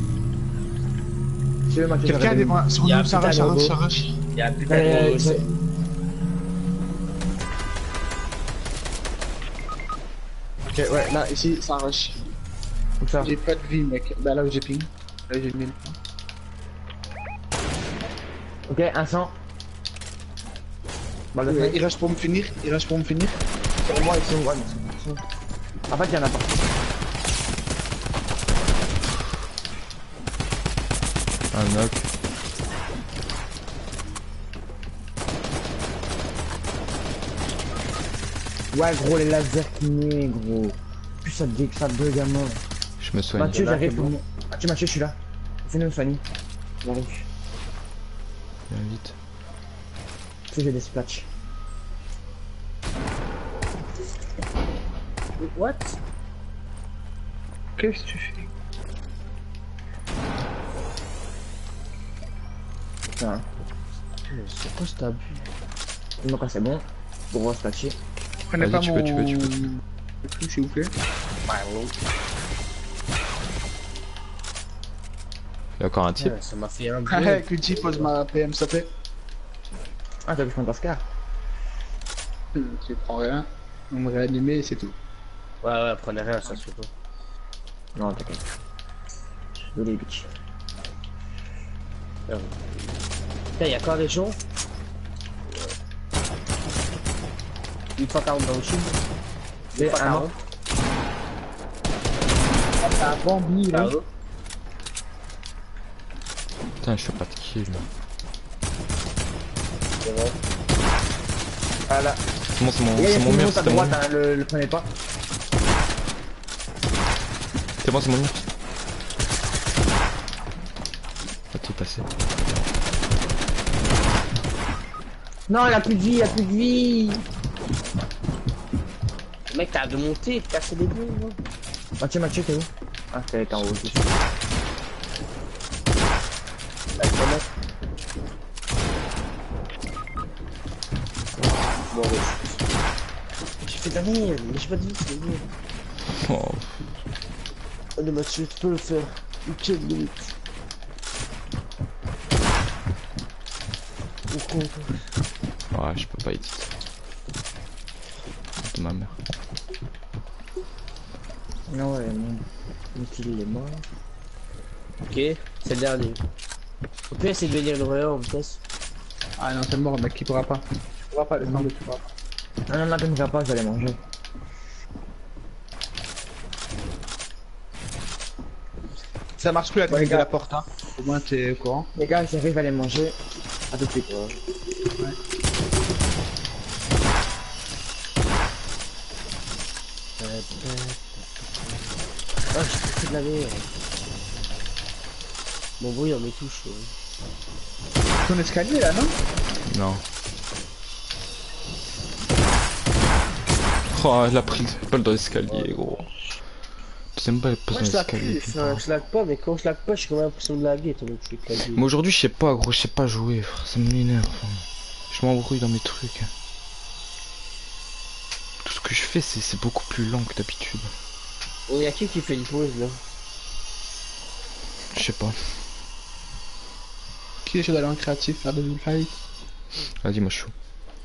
S2: Si le match est
S5: Quelqu'un
S2: arrêté,
S5: devant. Sur
S4: Il y a
S5: nous,
S4: un
S5: ça
S4: putain
S5: rush,
S4: de
S5: ça rush,
S4: robot.
S5: ça rush.
S4: Il y a un putain
S2: Euh,
S4: de gros aussi.
S2: c'est-
S5: Ok, ouais, là, ici, ça rush.
S2: Où ça?
S5: J'ai pas de vie, mec. Bah là où j'ai ping. Là, j'ai mis le point.
S2: Ok, un cent. Balle de
S5: Euh,
S2: faille.
S5: Il rush pour me finir. Il rush pour me finir.
S2: Sur moi, ils sont... ouais, ils sont- En fait, il y en a pas.
S3: Un knock.
S2: Ouais, gros, les lasers qui naissent, gros. Plus ça te dit que ça deux gamins.
S3: Je me soigne.
S2: Mathieu,
S4: là,
S2: j'arrive
S4: c'est
S2: pour
S4: bon.
S2: moi. Mathieu, Mathieu, je suis là. Fais-nous soigner. J'arrive.
S3: Viens vite.
S2: Tu sais, j'ai des splatchs.
S4: What?
S5: Qu'est-ce que tu fais?
S2: Putain.
S4: C'est quoi cet abus?
S2: Donc là, c'est bon. Gros splatché.
S5: Prenez
S3: Vas-y,
S5: pas
S3: tu
S5: mon...
S3: peux, tu peux, tu peux.
S5: le truc, s'il vous plaît.
S3: Il y a encore un type.
S4: Ouais, ça m'a fait un
S5: Ah,
S4: bruit.
S5: hey, Kulti, pose ma P M, s'il te plaît.
S2: Ah, t'as vu, je prends un Pascal.
S5: Hum, Tu prends rien. On me réanimer et c'est tout.
S4: Ouais, ouais, prenez rien, ça se fait pas.
S2: Non, t'inquiète. Désolé, bitch.
S4: Putain, y'a encore des gens. Une fois quarante dans le shield. Une
S2: Et
S4: fois
S2: un mort.
S4: quarante.
S2: T'as un Bambi là.
S4: Bravo.
S3: Putain, je fais pas de kill.
S4: C'est vrai.
S2: Voilà.
S3: C'est bon, c'est mon,
S2: Et
S3: c'est
S2: il
S3: mon
S2: y a
S3: mur,
S2: à
S3: c'était mon
S2: droite,
S3: mur.
S2: hein, le, le prenez pas.
S3: C'est bon, c'est mon mur. Va tout passer.
S2: Non, il a plus de vie, il a plus de vie.
S4: Mec, t'as de monter, de casser les deux, non?
S2: Mathieu, Mathieu, t'es où? Ah, t'es en haut. juste.
S4: Bah, c'est bon. Bon, ouais.
S6: J'ai fait d'année, mais j'ai pas de vie, c'est mieux.
S3: Oh,
S6: Allez Mathieu, tu peux le faire. Quelle minute. Pourquoi
S3: ouais, je peux pas edit. De ma mère.
S2: Non, ouais, mon. Mon kill il est mort.
S4: Ok, c'est le dernier. Au pire, c'est de venir le relais en vitesse.
S1: Ah non, c'est mort, mec, il pourra pas. Tu pourras pas, laisse tomber, tu pourras pas.
S2: Non, non, non, tu ne vas pas, je vais aller manger.
S1: Ça marche plus la
S2: Ouais,
S1: technique de
S2: gars.
S1: la porte, hein. Au moins, t'es au courant.
S2: Les gars, j'arrive, je vais aller manger. À tout de suite.
S4: Ah, j'ai fait de la merde. Mon bruit on me touche. Ouais.
S1: Ton escalier là, non?
S3: Non. Oh, elle a pris le balle dans l'escalier, gros. Deuxième balle, elle passe
S4: Moi,
S3: dans
S4: je lag
S3: l'escalier.
S4: plus, enfin, je lag pas, mais quand je lag pas, j'ai quand même l'impression de laguer, étant donné que je suis clavier.
S3: Mais aujourd'hui, je sais pas, gros, je sais pas jouer, frère, ça m'énerve. Enfin, je m'embrouille dans mes trucs. Tout ce que je fais, c'est c'est beaucoup plus lent que d'habitude.
S4: Il y a qui qui fait une pause là?
S3: Je sais pas.
S1: Qui est chaud d'aller en créatif faire des bullfights?
S3: Vas-y, moi je suis chaud.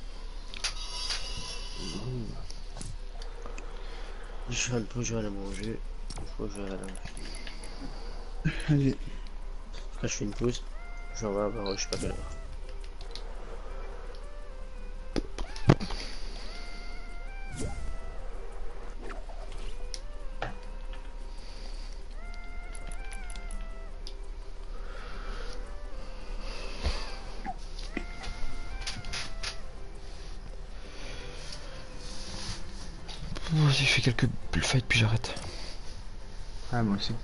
S4: Je suis un peu, je vais aller manger. Je crois que je vais aller.
S1: Vas-y.
S4: Après, je fais une pause. Je vais avoir, je sais pas quelle heure.
S3: Vas-y, je fais quelques bullfights puis j'arrête.
S1: Ouais, moi aussi.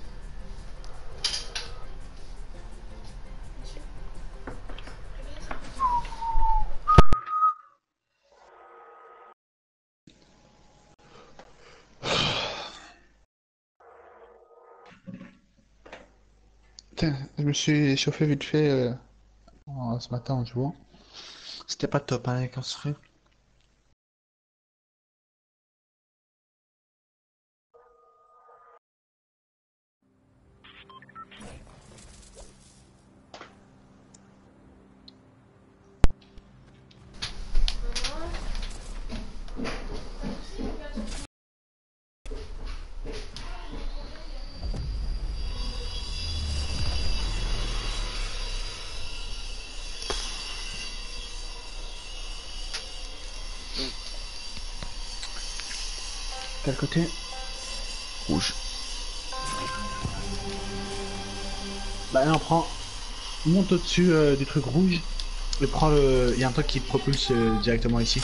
S1: Putain, je me suis échauffé vite fait euh, en- ce matin en jouant. C'était pas top, hein, quand ce ferait. Quel côté?
S3: Rouge.
S1: Bah là, on prend. Monte au-dessus euh, du truc rouge et prends le. Il y a un truc qui propulse euh, directement ici.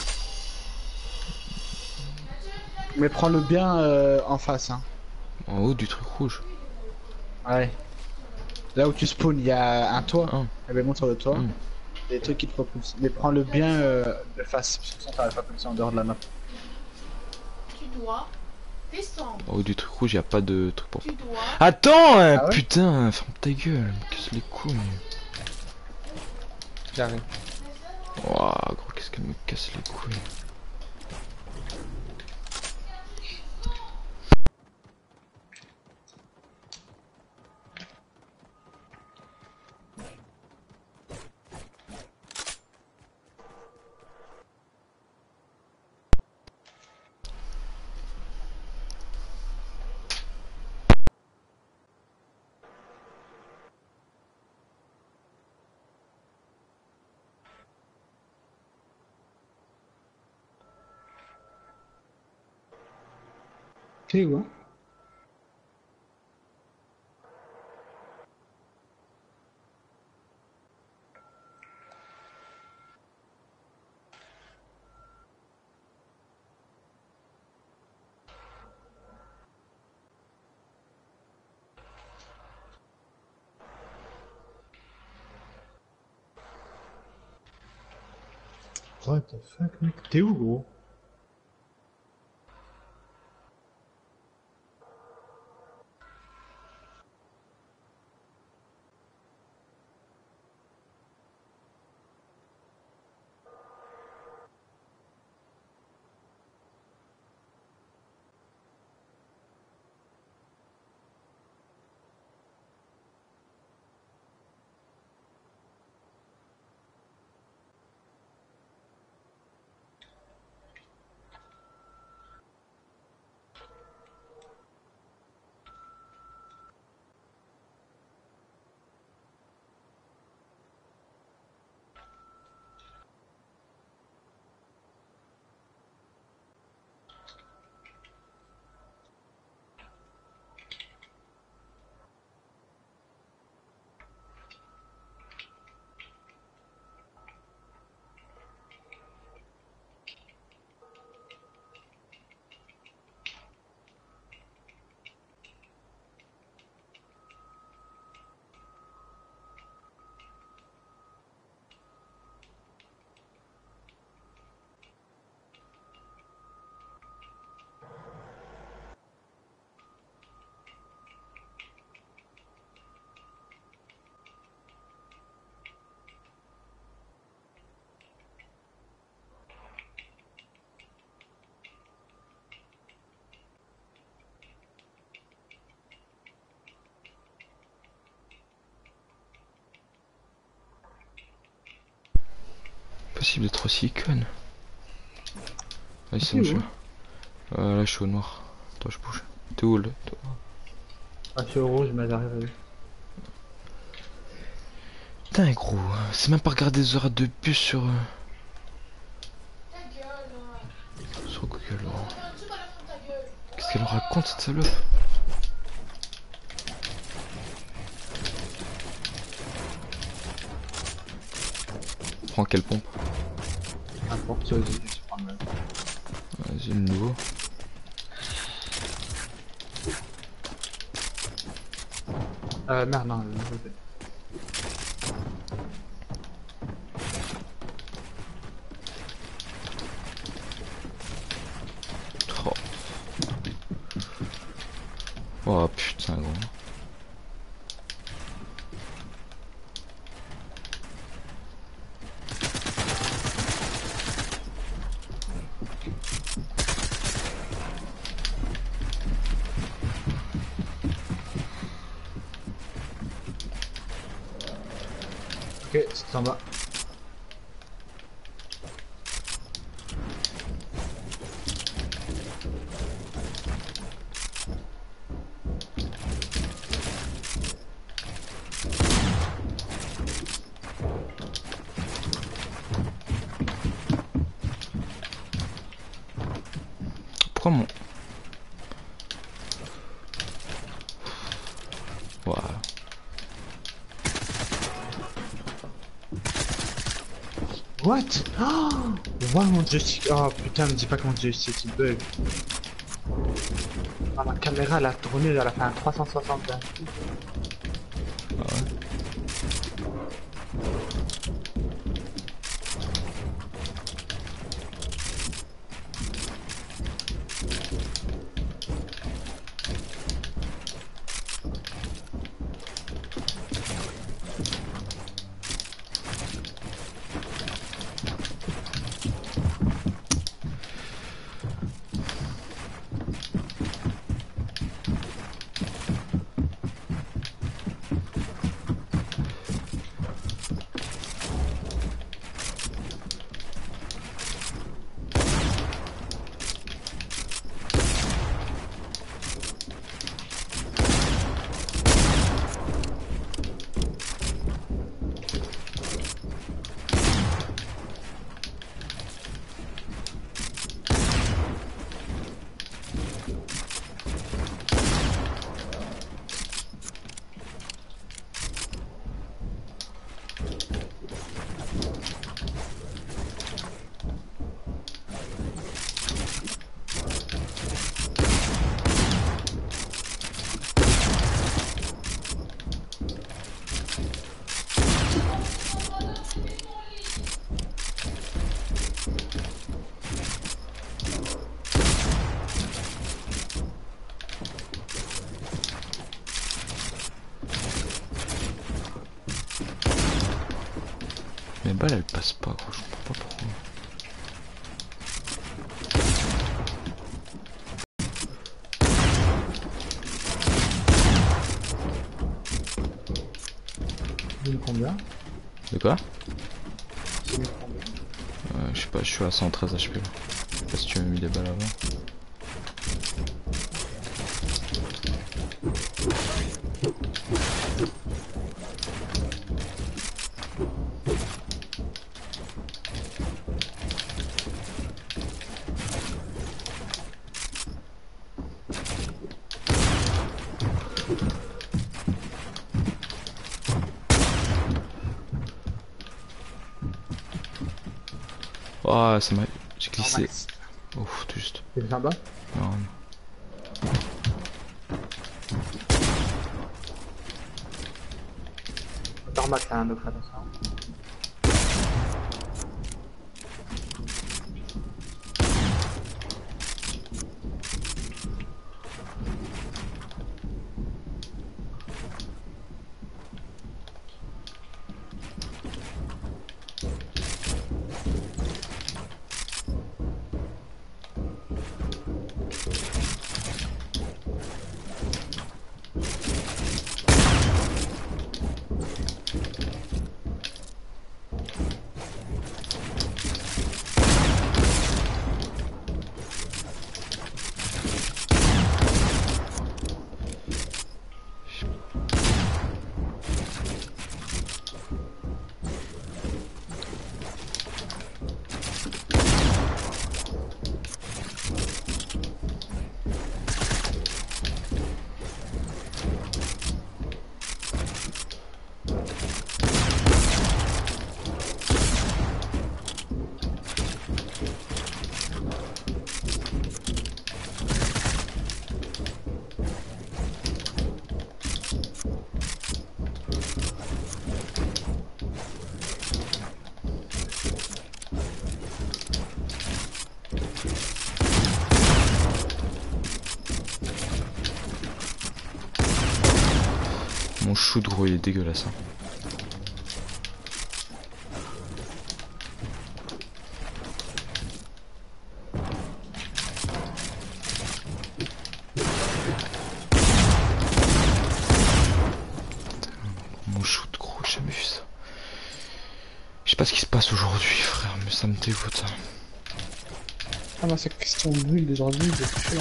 S1: Mais prends-le bien euh, en face, hein.
S3: En haut du truc rouge.
S1: Ouais. Là où tu spawns, il y a un toit.
S3: Ah.
S1: Eh ben monte sur le toit.
S3: Mm.
S1: Des trucs qui te propulsent. Mais prends-le bien euh, de face. Parce que sinon t'arrives pas comme ça en dehors de la map.
S7: Tu dois descendre.
S3: En haut du truc rouge, y a pas de truc pour.
S7: Tu dois.
S3: Attends, hein,
S1: Ah ouais
S3: putain, ferme ta gueule, me casse les couilles.
S1: J'arrive.
S3: Ouah, gros, qu'est-ce qu'elle me casse les couilles.
S1: T'es où, hein?
S5: What the fuck, mec? T'es où, gros?
S3: Possible d'être aussi con. Vas-y, c'est bon, je... Euh, là, je suis au noir. Attends, je bouge. T'es où, là, toi?
S5: Ah, je suis au rouge, mais j'arrive.
S3: Putain, gros, c'est même pas regarder des heures de bus sur... euh,
S7: Ta gueule, hein.
S3: Sur Google,
S7: On
S3: oh.
S7: a un truc à la fin de ta gueule.
S3: Qu'est-ce qu'elle me raconte, cette salope? Prends quelle pompe?
S5: N'importe, vas-y, je prends le même.
S3: Vas-y, le nouveau.
S5: Euh, merde, non, le nouveau.
S3: Oh. Oh putain, gros.
S5: Ok, c'est en bas.
S3: Pourquoi mon... Voilà.
S5: What? Oh, wow, mon joystick. Oh putain, me dis pas que mon joystick il bug. Ah, ma caméra elle a tourné, elle a fait un trois cent soixante.
S3: Ah ouais. Mes balles elles passent pas gros, je comprends pas pourquoi.
S5: Tu me combien?
S3: De quoi?
S5: Tu me combien?
S3: euh, Je sais pas, je suis à cent treize H P là. Je sais pas si tu m'as mis des balles avant. Oh, ça m'a... J'ai glissé. Ouf, tout juste.
S5: C'est sympa?
S3: Non, non.
S5: Normal, t'as un autre attention.
S3: Mon shoot gros il est dégueulasse. Hein. Mon shoot gros, j'ai jamais vu ça. Je sais pas ce qui se passe aujourd'hui frère, mais ça me dégoûte.
S1: Ah bah cette question brûle aujourd'hui, j'ai touché là.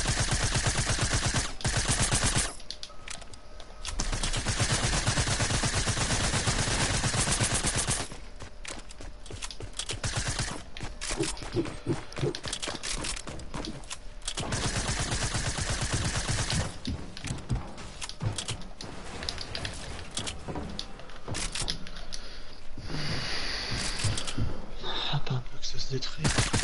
S1: Attends un peu que ça se détruit.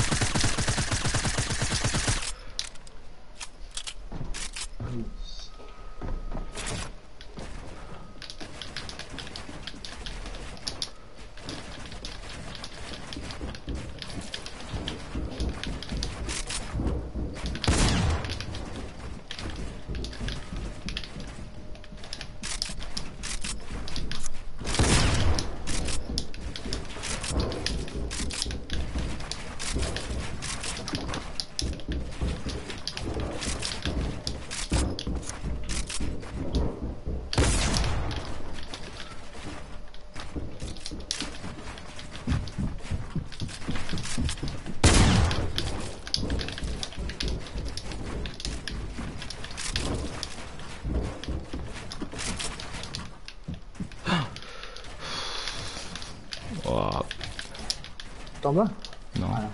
S3: Oh,
S5: T'en vas?
S3: non.
S5: Voilà.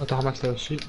S5: Attends, ramasse là aussi.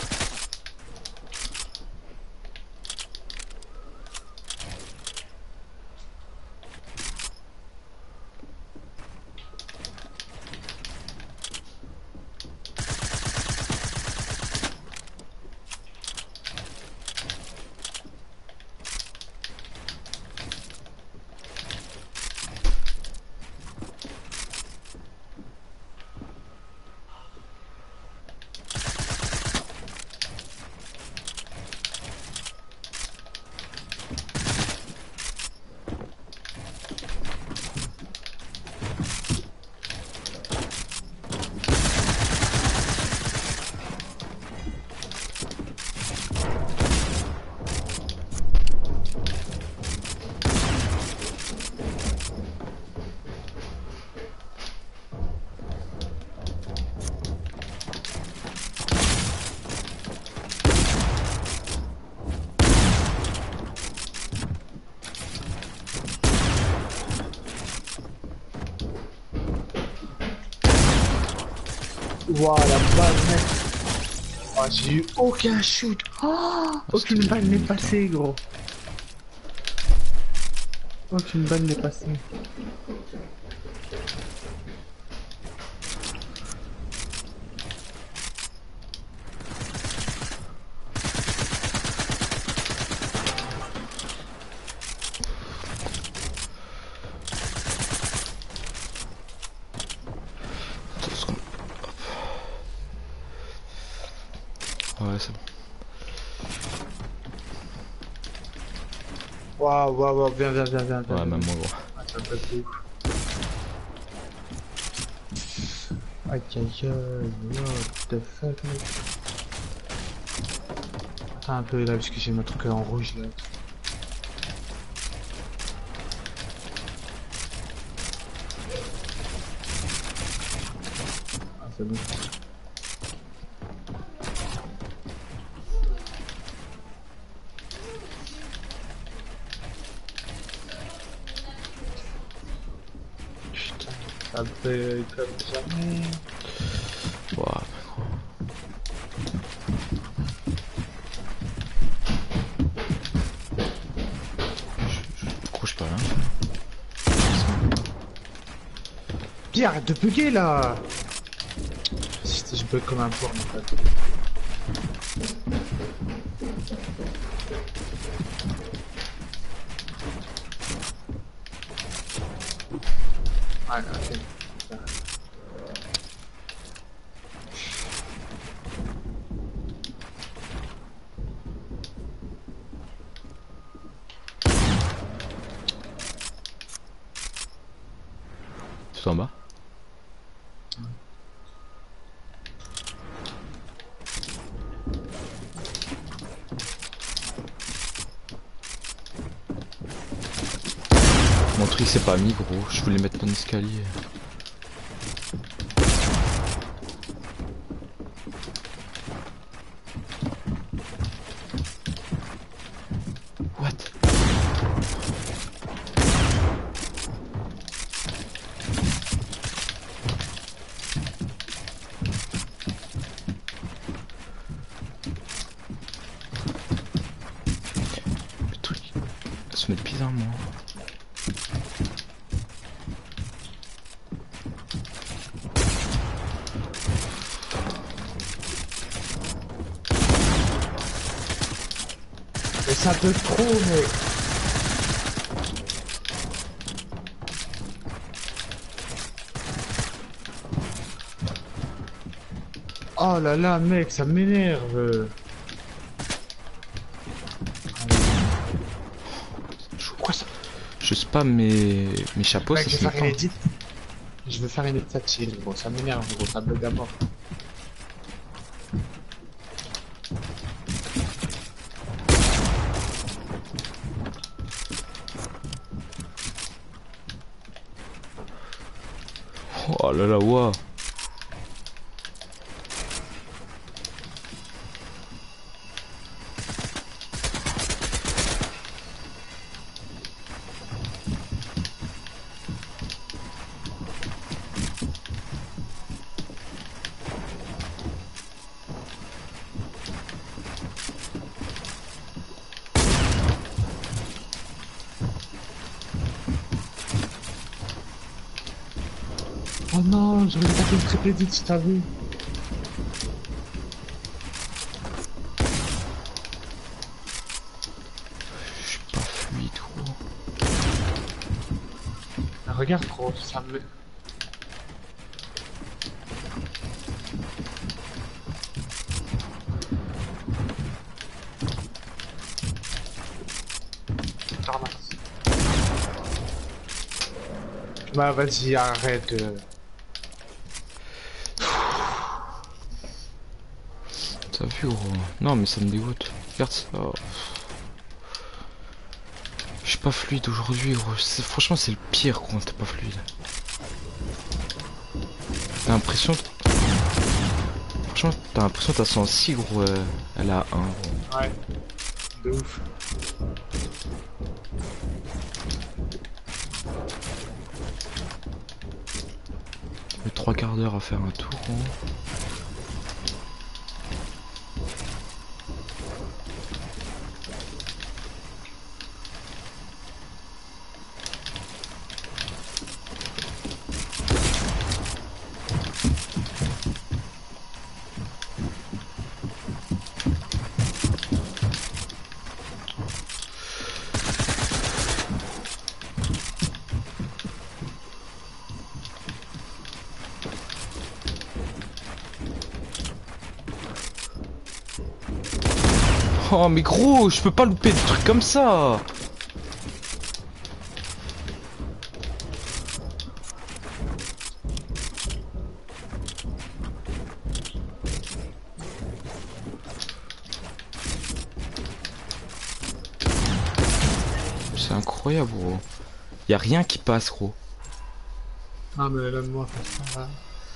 S5: Ouah, la balle, mec. Oh, j'ai eu aucun shoot. Oh, aucune balle n'est passée, gros. Aucune balle n'est passée.
S3: Ouais, c'est bon.
S5: Waouh, waouh, waouh, viens, viens, viens, viens.
S3: Ouais, même moi, gros.
S5: Ah, ça me fait de ouf. Aïe, aïe, aïe, what the fuck, mec. Attends un peu là, parce que j'ai mon truc en rouge là. Ah, c'est bon. Ça fait comme jamais.
S3: Ouah, gros, je suis pas là.
S5: Pierre, arrête de bugger là. Si je bug comme un porc, en fait. Ah, ok.
S3: Tout en bas. Mon truc c'est pas mis, gros, je voulais mettre mon escalier. What? Le truc, elle se met bizarre moi.
S5: Mais ça peut trop, mec. Oh là là, mec, ça m'énerve.
S3: Quoi ça? Je spam mes, mes chapeaux,
S5: Mec,
S3: ça
S5: je
S3: se
S5: vais
S3: met
S5: faire une
S3: pas.
S5: edit. Je vais faire une edit de chill, gros. Ça m'énerve, gros. Ça bug à mort.
S3: Oh là là, waouh.
S5: non, j'aurais pas fait une triple edit si t'as vu.
S3: Je suis pas fluide, gros.
S5: Ah, regarde, gros, ça me. Ramasse. Bah, vas-y, arrête. euh.
S3: T'as vu, gros? Non, mais ça me dégoûte. Regarde ça. Oh. Je suis pas fluide aujourd'hui, gros. C'est- Franchement, c'est le pire, gros. T'es pas fluide. T'as l'impression. Franchement, t'as l'impression que ta sensi, gros. euh, Elle a un, gros.
S5: Ouais. De ouf.
S3: J'ai trois quarts d'heure à faire un tour, gros. Oh mais gros, je peux pas louper des trucs comme ça. C'est incroyable, gros. Y a rien qui passe, gros.
S5: Ah, mais là, moi, ça va.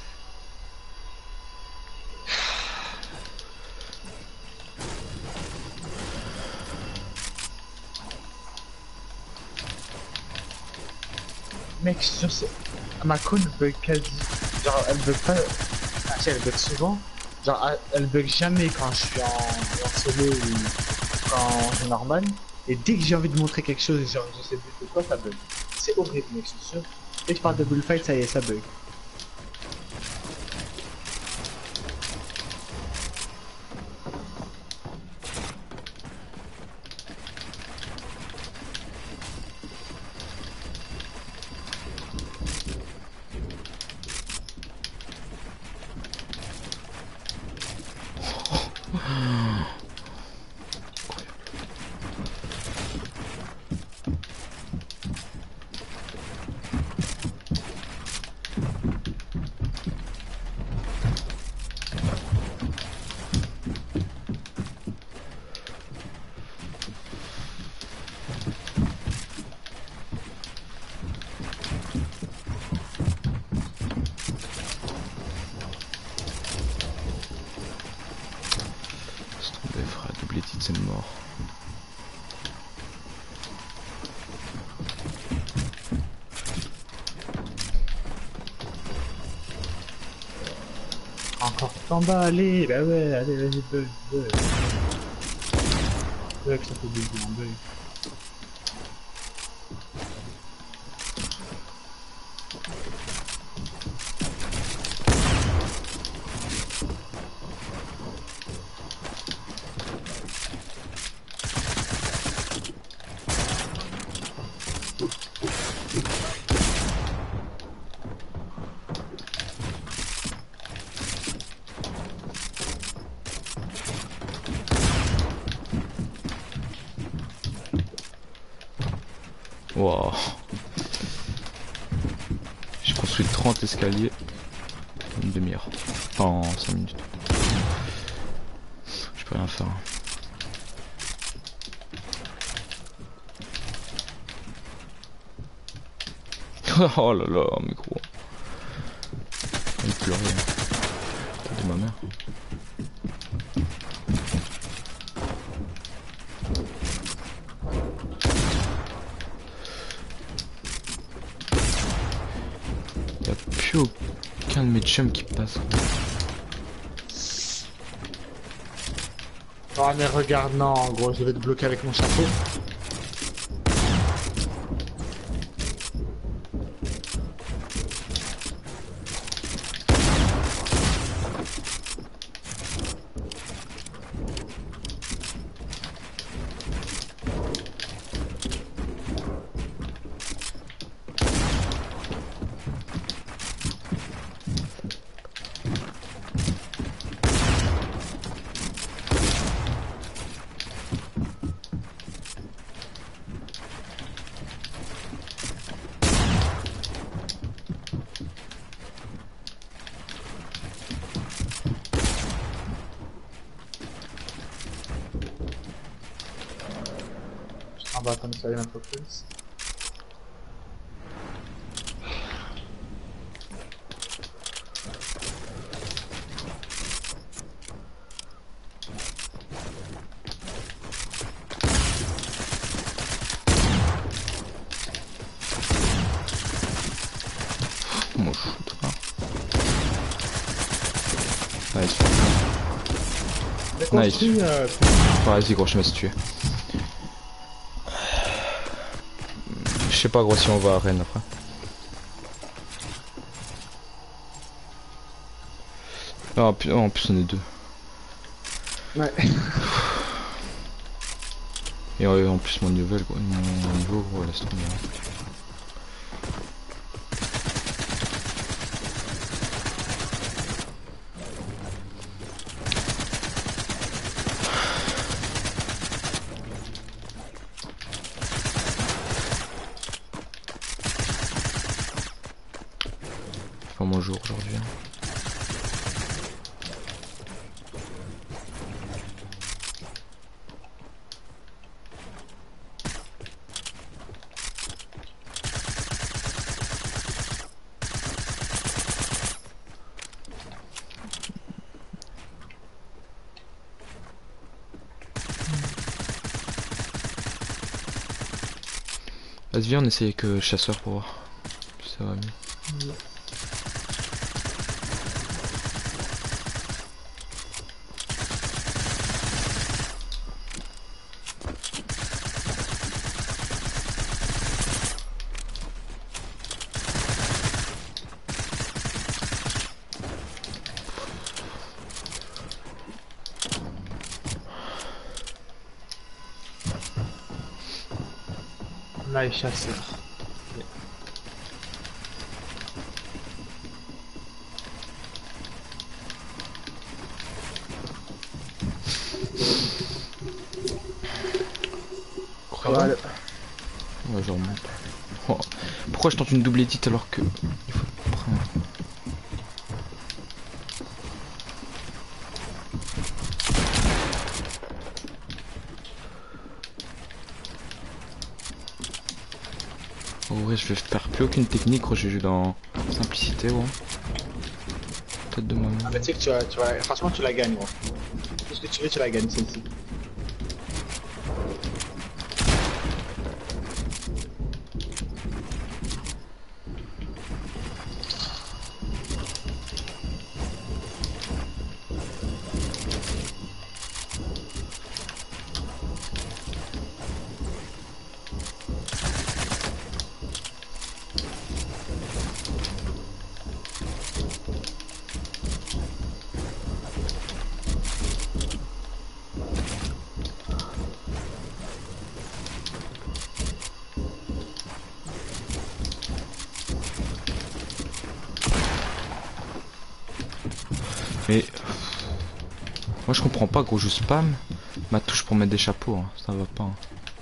S5: Mec, sur ce... ma cône bug quasi. Genre, elle bug pas. Ah, si, elle bug souvent. Genre, elle- elle bug jamais quand je suis en, en solo ou quand je suis normal. Et dès que j'ai envie de montrer quelque chose, genre, je sais plus de quoi, ça bug. C'est horrible, mec, c'est sûr. Dès que je parle de bullfight, ça y est, ça bug.
S3: Laisse tomber, frère, double edit, c'est mort.
S5: Encore en bas, allez, bah ouais, allez, vas-y, bug, bug. Bug, ça fait bug, en bug.
S3: Wow. J'ai construit trente escaliers en une demi-heure. Enfin, en cinq minutes. Je peux rien faire. Oh là là, mais gros. Il pleut rien. T'as dit ma mère. Y'a plus aucun de mes chums qui passe.
S5: Oh, mais regarde, non, en gros, je vais te bloquer avec mon chapeau. va attendre que ça aille un peu plus.
S3: Moi je shoot pas. Nice.
S5: Construit, euh,
S3: Vas-y gros, je me suis tué. Je sais pas gros si on va à Rennes après. Ah, en plus, en plus on est deux.
S5: Ouais.
S3: Et euh, en plus mon niveau, quoi, mon niveau gros, laisse tomber. C'est pas mon jour aujourd'hui. Vas-y viens on essaye avec euh, chasseur pour voir. Ça va mieux.
S5: Là, il chasseur.
S3: Incroyable. Ouais, je remonte. Oh. Pourquoi je tente une double edit alors que il faut prendre. En vrai, je vais faire plus aucune technique, gros, j'ai joué dans simplicité, ouais. Tête de maman.
S5: Ah bah tu sais que tu vas, tu vas, franchement tu la gagnes gros. Tout ce que tu veux tu la gagnes celle-ci.
S3: Mais moi je comprends pas gros, je spam ma touche pour mettre des chapeaux, hein. Ça va pas. Hein.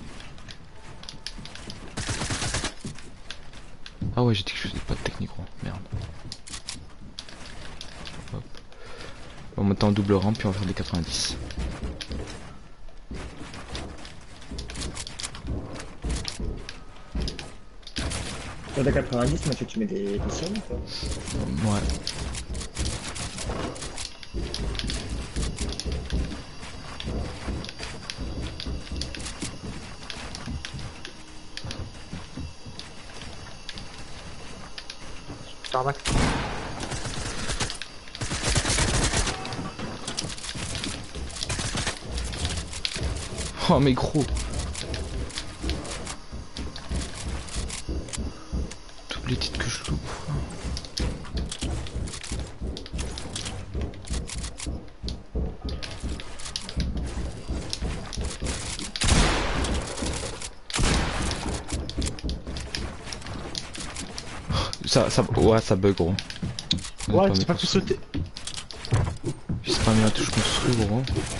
S3: Ah ouais j'ai dit que je faisais pas de technique gros, merde. Hop. On va monter en double rampe puis on va faire des quatre-vingt-dix.
S2: Sur des quatre-vingt-dix, moi tu mets des, des signes quoi.
S3: Ouais.
S5: Tarmac.
S3: Oh mais gros. Tous les titres que je loupe. Ça, ça, ouais, ça bug gros.
S5: Ouais, tu pas pu sauter.
S3: J'ai pas mis la touche construit gros.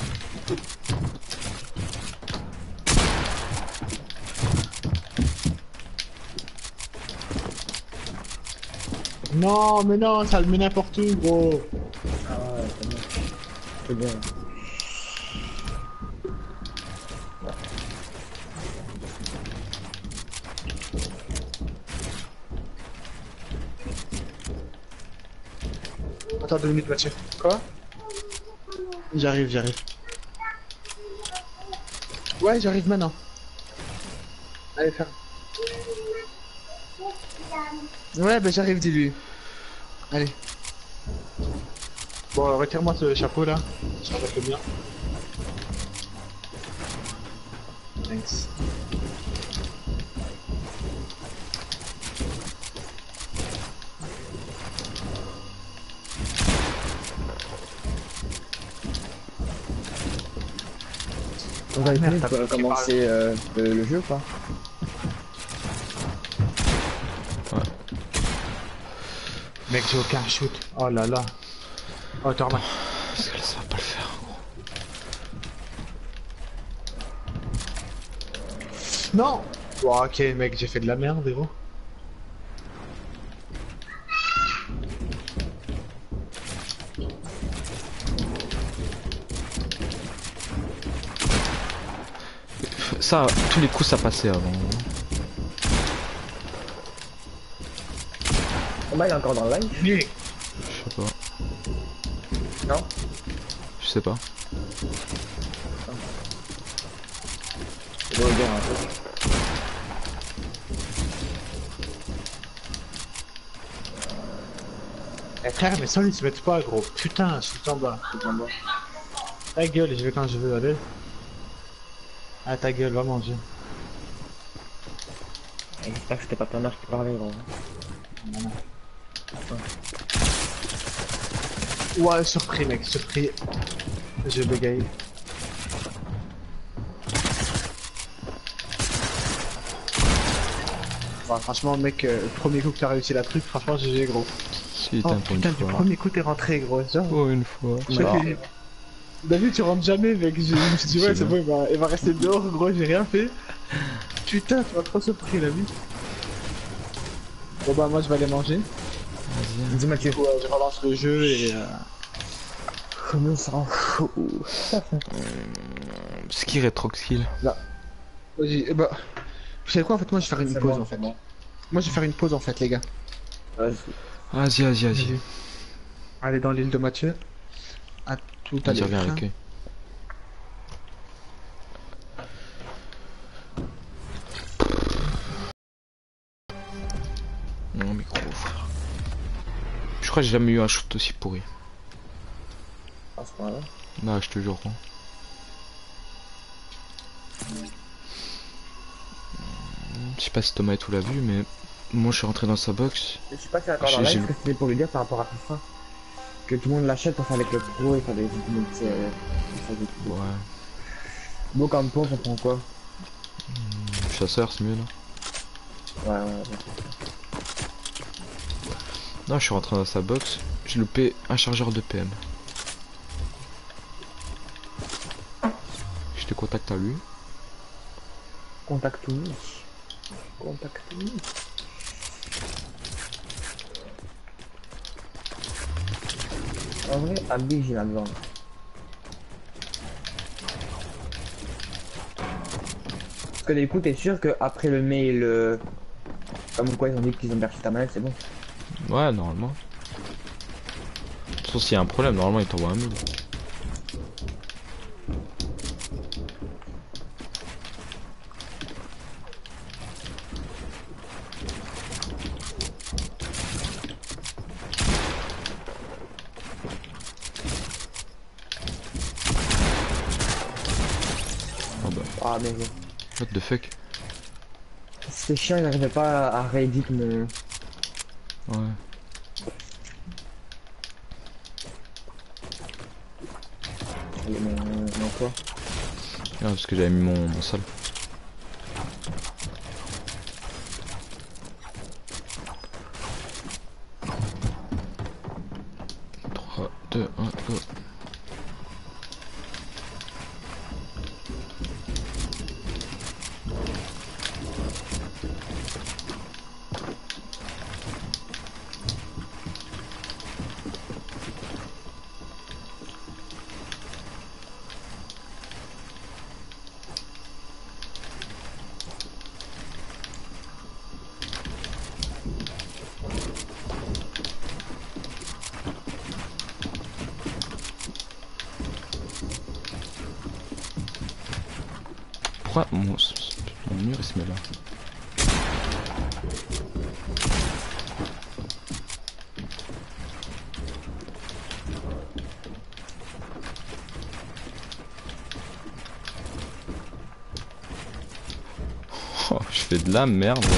S5: Non, mais non, ça le met n'importe où, gros.
S2: Ah ouais, c'est bon. C'est bien.
S5: attends deux minutes, Mathieu.
S1: Quoi?
S5: J'arrive, j'arrive.
S1: Ouais, j'arrive maintenant. Allez, ferme. Ouais, bah j'arrive, dis-lui. Allez.
S5: Bon, retire-moi ce chapeau là. Ça va être bien. Thanks.
S2: On va
S5: merde,
S2: essayer
S5: t'as pas
S2: de commencer euh, le, le jeu ou pas?
S5: Mec, j'ai aucun shoot. Oh là là. Oh, t'es remarqué.
S3: Parce que là, ça va pas le faire.
S5: Non. Bon, ok, mec, j'ai fait de la merde, gros.
S3: Ça, tous les coups, ça passait avant.
S2: Oh bah il est encore dans le live.
S5: Lui.
S3: Je sais pas.
S2: Non.
S3: Je sais pas.
S2: Je dois le dire un peu.
S5: Eh frère, mais ça, ils se mettent pas, gros. Putain, je suis tout en bas. Je suis en bas. Ta gueule, je vais quand je veux, aller. Ah, ta gueule, va manger.
S2: J'espère que c'était pas ton âge qui parlait, gros.
S5: Non, non. Ouais, surpris, mec, surpris. Je bégaye.
S1: Bah, franchement, mec, euh, le premier coup que t'as réussi la truc, franchement, G G, gros.
S3: Si,
S1: Oh
S3: t'es un peu
S1: putain,
S3: une
S1: du
S3: fois.
S1: premier coup, t'es rentré, gros. Genre,
S3: Oh, une fois.
S1: j'ai fait- David, tu rentres jamais, mec. Je me suis dit, ouais,
S3: C'est
S1: c'est bon, il va, il va rester dehors, gros, j'ai rien fait. Putain, tu m'as trop surpris, la vie. Bon, bah, moi, je vais aller manger.
S3: Vas-y.
S2: Dis Mathieu.
S1: Ouais, je relance le jeu et. Euh...
S2: Je me sens chaud.
S3: Ski rétro skill.
S1: Vas-y, eh bah. Vous savez quoi, en fait, moi, je vais faire une
S2: C'est
S1: pause,
S2: bon,
S1: en fait.
S2: c'est bon.
S1: Moi, je vais faire une pause, en fait, les gars.
S2: Vas-y.
S3: Vas-y, vas-y, vas-y.
S1: Allez dans l'île de Mathieu. À tout à
S3: Vas-y,
S1: l'heure.
S3: reviens avec eux. Non, micro, frère. Je crois que j'ai jamais eu un shoot aussi pourri.
S2: À ce point-là.
S3: Non, je te jure. Hein. Je sais pas si Thomas et tout l'a vu, mais moi je suis rentré dans sa box.
S2: Je sais pas si encore
S3: J'ai-
S2: dans le
S3: j'ai-
S2: live, ce que c'était pour lui dire par rapport à FIFA. Que tout le monde l'achète parce qu'avec le pro, il fallait multi. Euh,
S3: Ouais.
S2: Bon, comme pompe, on prend quoi?
S3: Chasseur, c'est mieux, non?
S2: Ouais, ouais, ouais.
S3: Non, je suis rentré dans sa box. J'ai loupé un chargeur de P M. Je te contacte à lui.
S2: Contact me. Contact me. En vrai, Abby, j'ai la besoin. Parce que du coup, t'es sûr qu'après le mail, euh, comme quoi ils ont dit qu'ils ont perdu ta manette, c'est bon.
S3: Ouais, normalement. Sauf s'il y a un problème, normalement il t'envoie un mail. Oh bah,
S2: Ah, mais
S3: what the fuck?
S2: c'était chiant, ils n'arrivaient pas à rééditer mon.
S3: Ouais.
S2: mon. mon quoi.
S3: Ah, parce que j'avais mis mon, mon sol. trois, deux, un, go. Pourquoi mon, mon mur il se met là? Oh, je fais de la merde, gros.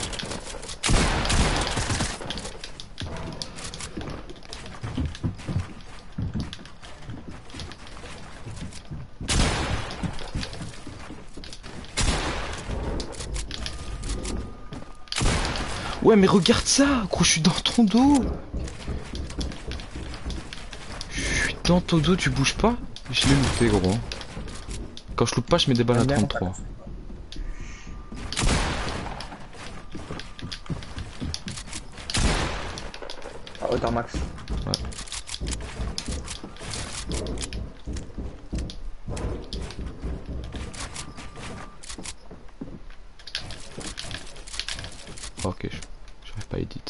S3: Ouais mais regarde ça, gros, je suis dans ton dos. Je suis dans ton dos, tu bouges pas? Je l'ai loupé, gros. Quand je loupe pas, je mets des balles à trente-trois.
S2: Ah, hauteur max.
S3: Ouais. Ok, je j'arrive pas à edit.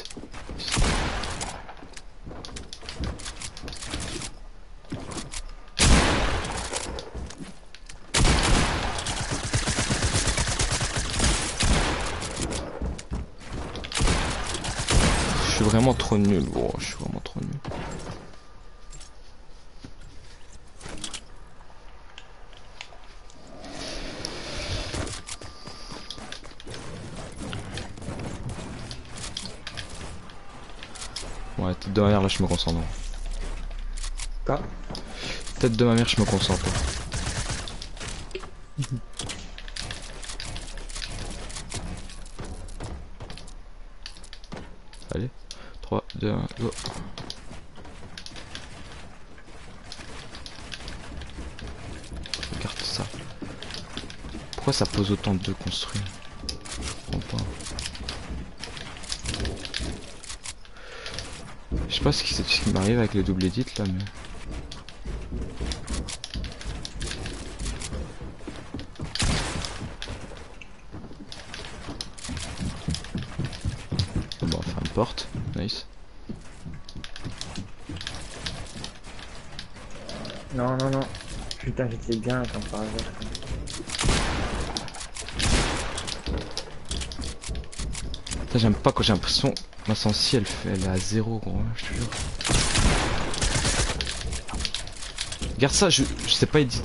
S3: Je suis vraiment trop nul, gros, je suis vraiment trop nul. Ouais, tête de ma mère, là je me concentre.
S2: Quoi?
S3: Tête de ma mère, je me concentre. Allez, trois, deux, un, go. Regarde ça. Pourquoi ça pose autant de construire? Je comprends pas. Je sais pas ce qui, ce qui m'arrive avec les double edits là, mais... Bon, on va faire une porte, nice.
S2: Non, non, non. Putain, j'étais bien comme par hasard.
S3: Putain, j'aime pas quand j'ai l'impression ma sensi elle fait, elle est à zéro, gros, je te jure. Regarde ça, je, je sais pas edit.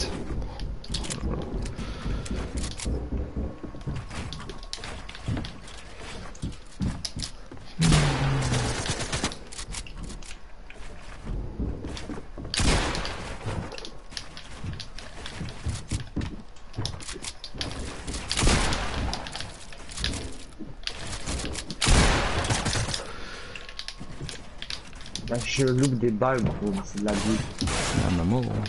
S2: Bah, je loupe des balles, gros, c'est de la vie.
S3: Ah, maman, gros.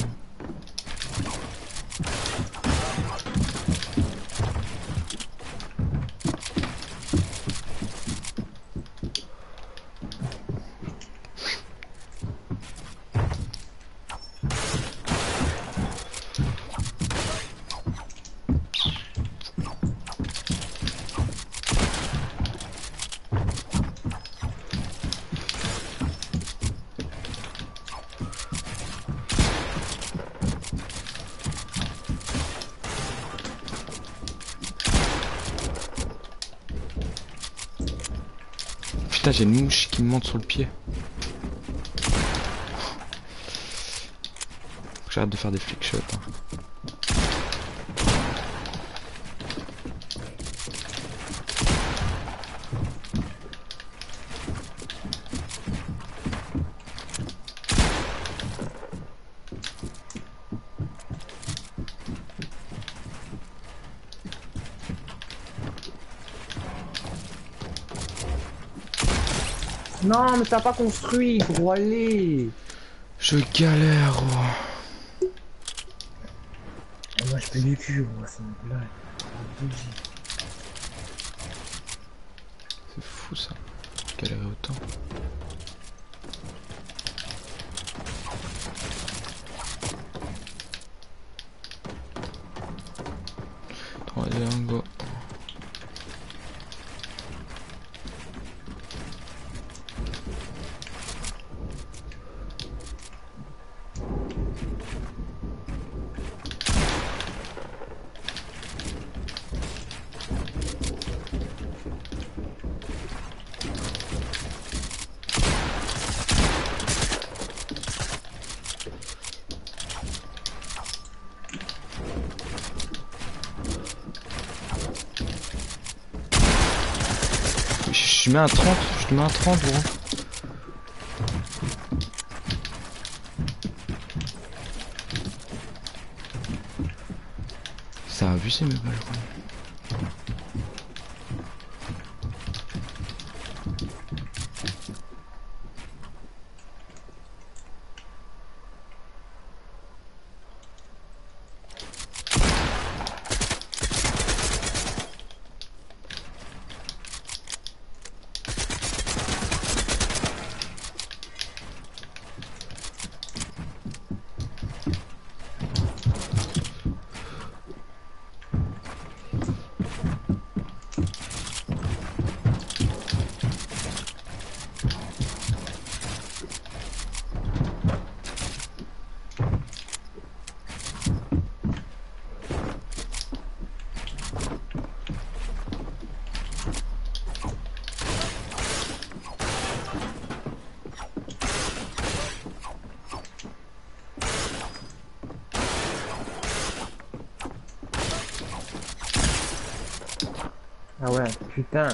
S3: Putain, j'ai une mouche qui me monte sur le pied. Faut que j'arrête de faire des flick shots. Hein.
S2: Non, mais t'as pas construit, gros, allez.
S3: Je galère, gros.
S2: Et moi, je fais du cul, gros, c'est une blague.
S3: C'est fou ça. Galérer autant. trois, deux, un, go. Je te mets un trente, je te mets un trente gros. Ça a abusé mes balles gros.
S2: Ah ouais, putain.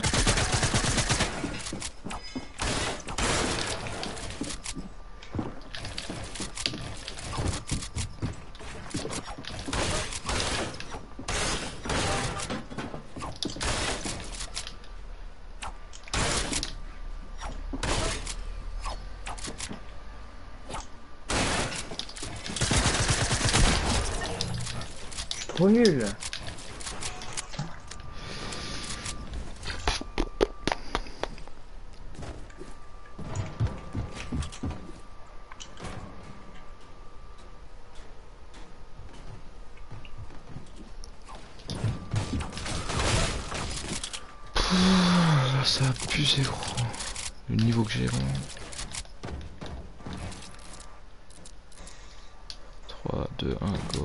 S2: Je suis trop nul.
S3: Là ça a abusé gros. Le niveau que j'ai vraiment. trois, deux, un, go.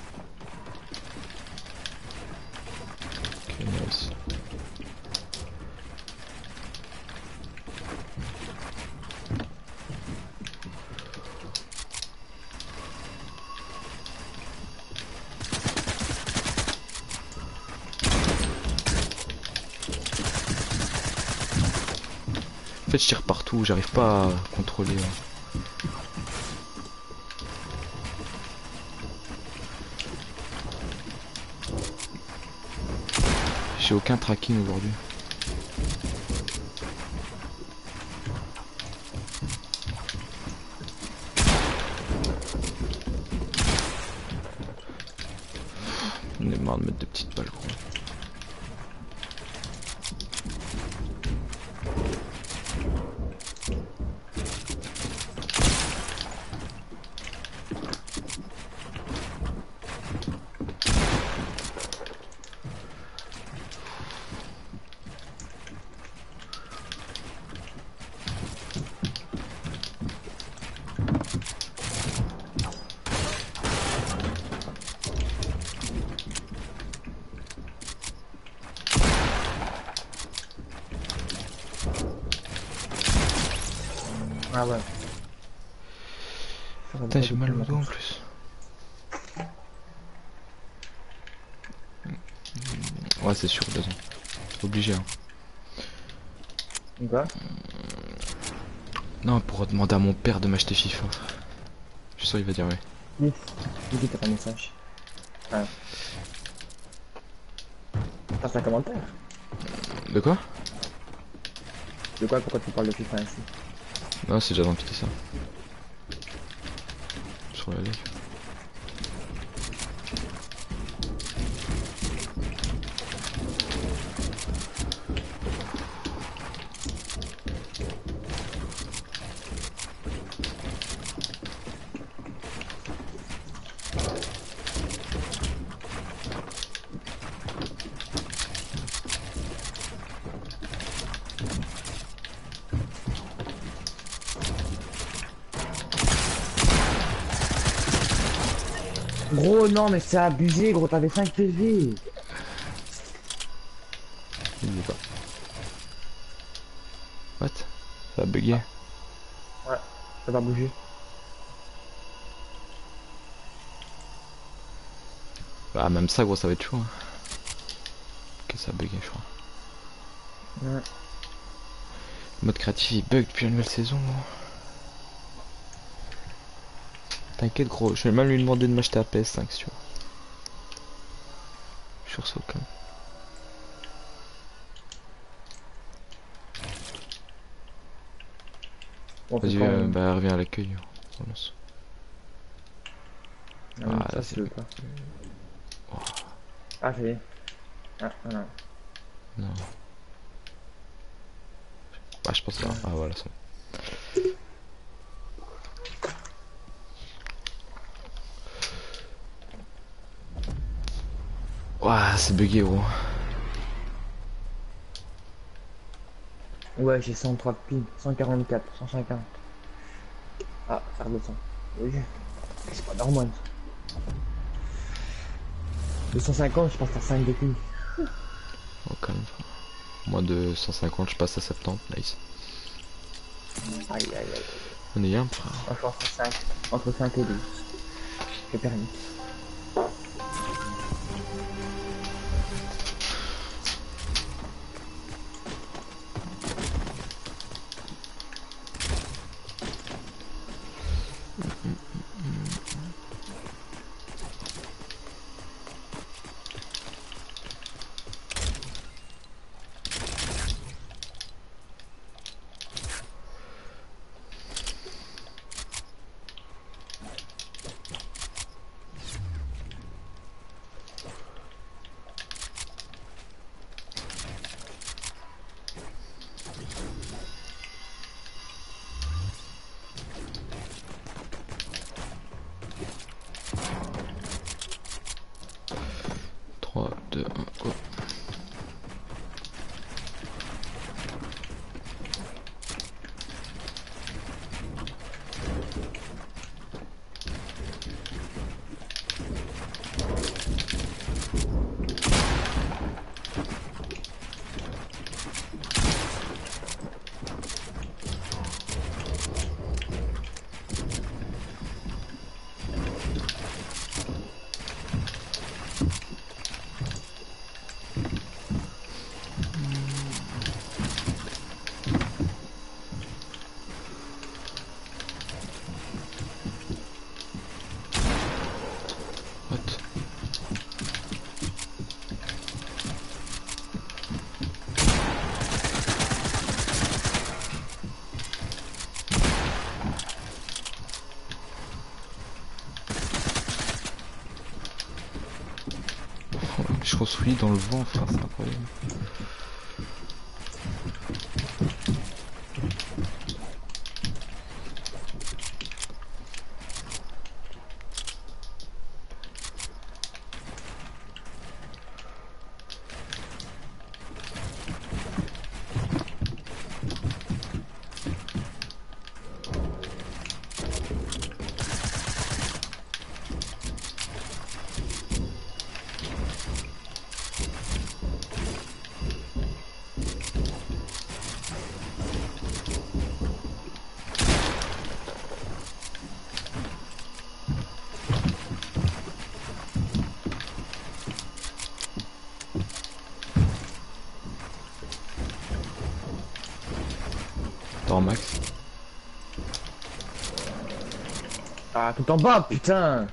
S3: Ok, nice. En fait je tire partout, j'arrive pas à contrôler. Hein. J'ai aucun tracking aujourd'hui. On est marre de mettre des petites balles gros.
S2: Ah ouais.
S3: Putain j'ai mal au dos en plus. Ouais c'est sûr, raison. Obligé hein.
S2: Quoi?
S3: Non, pour demander à mon père de m'acheter FIFA. Je suis sûr il va dire ouais.
S2: Oui. Du coup t'as un message. Ah. Passe un commentaire.
S3: De quoi?
S2: De quoi? Pourquoi tu parles de FIFA ainsi?
S3: Non c'est déjà dans le petit ça. Sur la live.
S2: Gros non mais c'est abusé gros, t'avais cinq P V.
S3: Il veut pas. What? Ça a bugué.
S2: Ouais, ça va bouger.
S3: Ah même ça gros ça va être chaud. Hein. Ok ça a bugué je crois.
S2: Ouais.
S3: Mode créatif il bug depuis la nouvelle saison. T'inquiète gros, je vais même lui demander de m'acheter la P S cinq si tu vois. Sur ce cas.
S2: Bon,
S3: Vas-y,
S2: c'est quand
S3: euh,
S2: même-
S3: bah reviens à l'accueil. On lance.
S2: Ah, mais
S3: Ah,
S2: ça,
S3: c'est-
S2: je veux pas. Ah, ça y est. Ah, ah, non.
S3: Non. Bah je pense là. Ah voilà, c'est bon. Ouah, c'est bugué gros.
S2: Ouais, j'ai cent trois ping, cent quarante-quatre, cent cinquante. Ah, ça redescend. Oui. C'est pas normal. deux cent cinquante, je passe à cinq de ping.
S3: Oh, calme. Moins de cent cinquante, je passe à soixante-dix. Nice.
S2: Aïe, aïe, aïe.
S3: On est un frère.
S2: Moi, je suis entre cinq. Entre cinq et douze. J'ai permis.
S3: trois, deux, un, go. What? Je construis dans le vent, frère, c'est incroyable. Attends, Max.
S2: Ah, tout en bas, putain.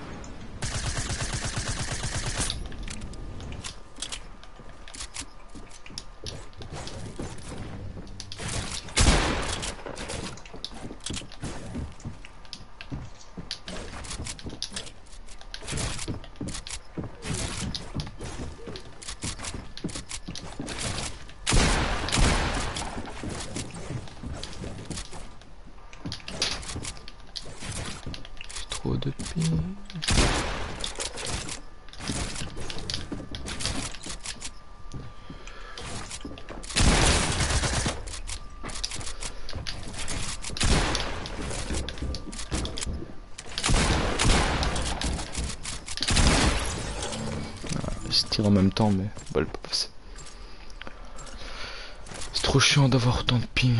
S3: Trop de ping. Je tire en même temps, mais balle pas passer. C'est trop chiant d'avoir autant de ping.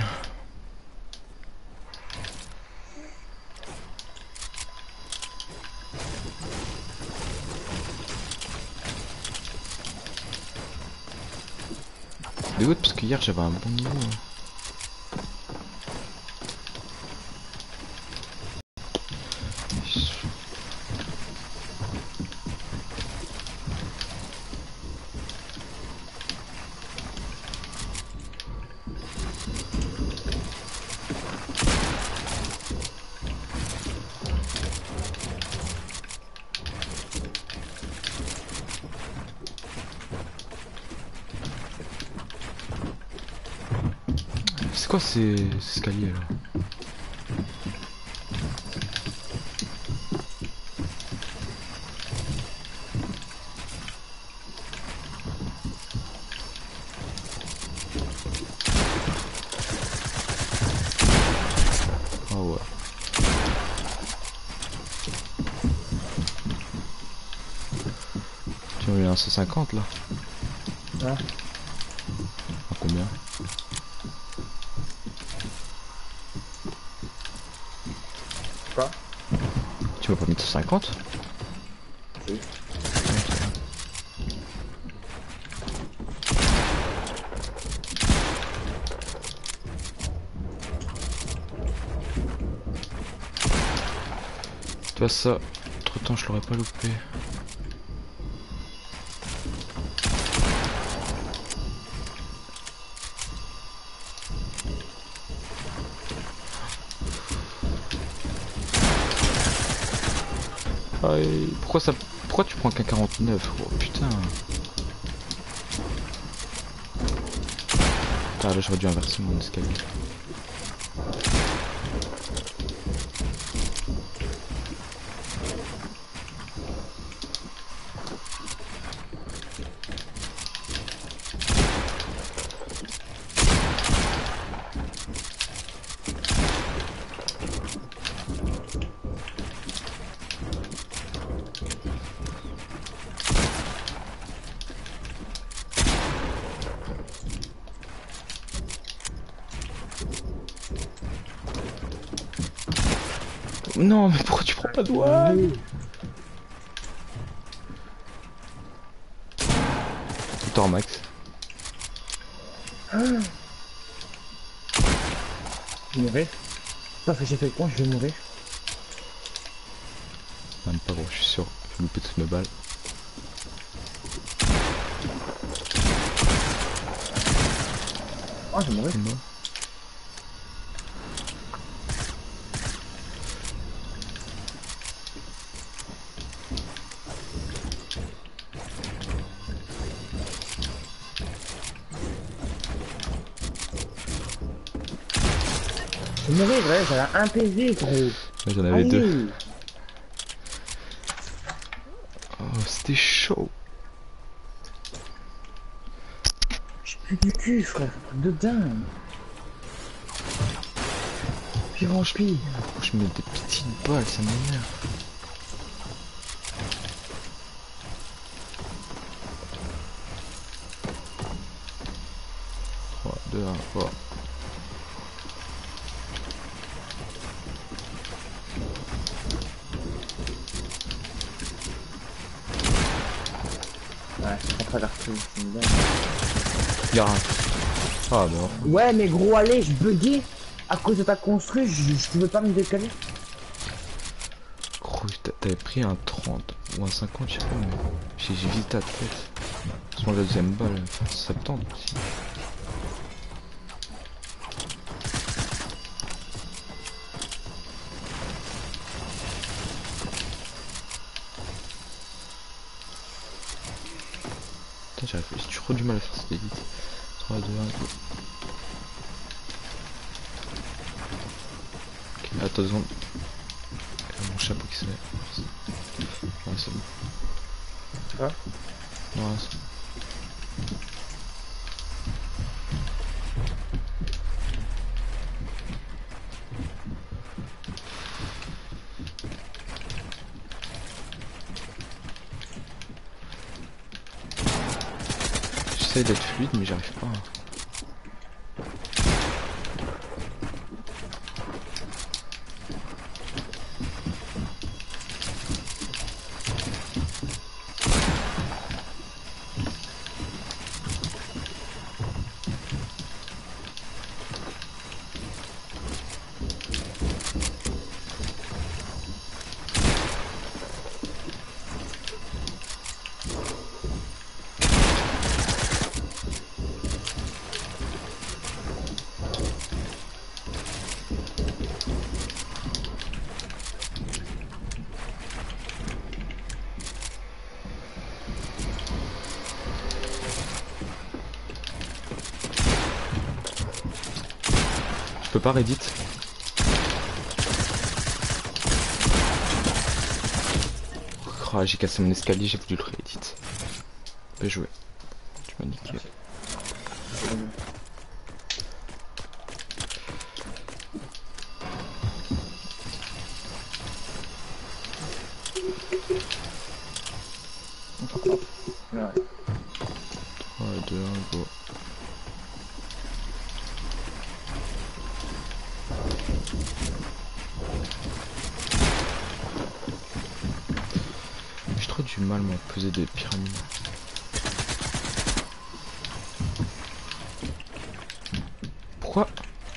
S3: Dégoûte parce que hier j'avais un bon niveau. C'est quoi ces, ces escaliers là? Ah ouais. Tu as eu un cent cinquante là?
S2: Ouais.
S3: À combien?
S2: Quoi?
S3: Tu m'as pas mis cent cinquante?
S2: Si.
S3: Tu vois ça, trop de temps je l'aurais pas loupé. Aïe, pourquoi ça... Pourquoi tu prends qu'un quarante-neuf? Oh putain. Ah là j'aurais dû inverser mon escalier. Non mais pourquoi tu prends pas de doigt? Tormax.
S2: Je vais mourir. Putain, que j'ai fait le con, je vais mourir.
S3: Même pas gros, je suis sûr. Je vais louper toutes mes balles.
S2: Oh, je vais mourir.
S3: C'est moi.
S2: Je vais mourir, ouais, j'avais un P V, gros.
S3: Ouais, j'en avais
S2: Allez.
S3: deux. Oh, c'était chaud.
S2: J'ai plus du cul, frère. Truc de dingue. Pire en pire.
S3: Pourquoi je mets des petites balles, ça m'énerve. trois, deux, un, voilà.
S2: Ouais, je comprends la reprise, c'est une dingue.
S3: Y'a rien. Ah non.
S2: Ouais, mais gros, allez, je buguais. À cause de ta construit, je, je pouvais pas me décaler.
S3: Gros, t'a- t'avais pris un trente ou un cinquante, je sais pas, mais j'ai j'ai visé ta tête. C'est moi la deuxième balle, enfin septembre aussi. Putain, j'arrive, j'ai trop du mal à faire cette élite. trois, deux, un, go. Ok, attends deux secondes. Il y a mon chapeau qui se met. Ouais, c'est bon.
S2: Quoi?
S3: Ouais, c'est bon. J'essaie d'être fluide mais j'arrive pas. Je peux pas Reddit. Oh, j'ai cassé mon escalier, j'ai voulu le Reddit. Bien joué. Tu m'as niqué.
S2: Ouais.
S3: trois, deux, un, go. J'ai trop du mal moi, à poser des pyramides. Pourquoi?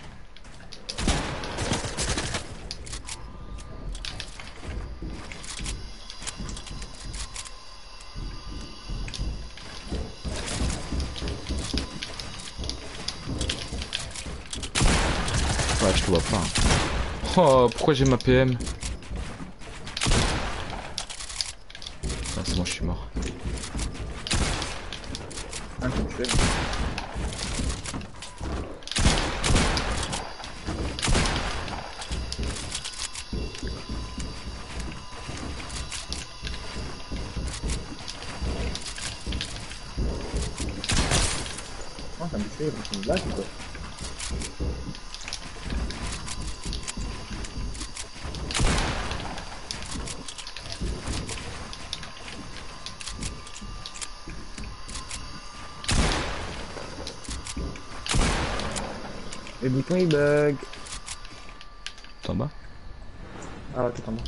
S3: Ouais, je te vois pas. Hein. Oh, pourquoi j'ai ma P M? Ah, c'est bon, je suis mort.
S2: Ah, t'as tué. Ah, t'as me tué, c'est une blague ou quoi? Le bouton il bug.
S3: T'es en bas?
S2: Ah ouais, tout en bas.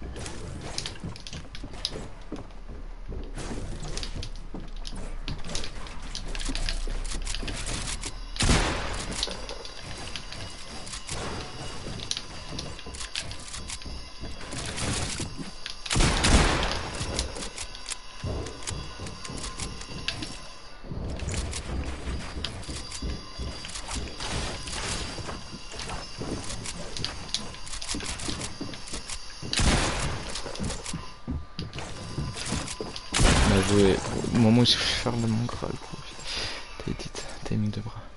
S3: Bien joué. Au moment où je vais faire le mon gras, gros. T'as dit, timing de bras.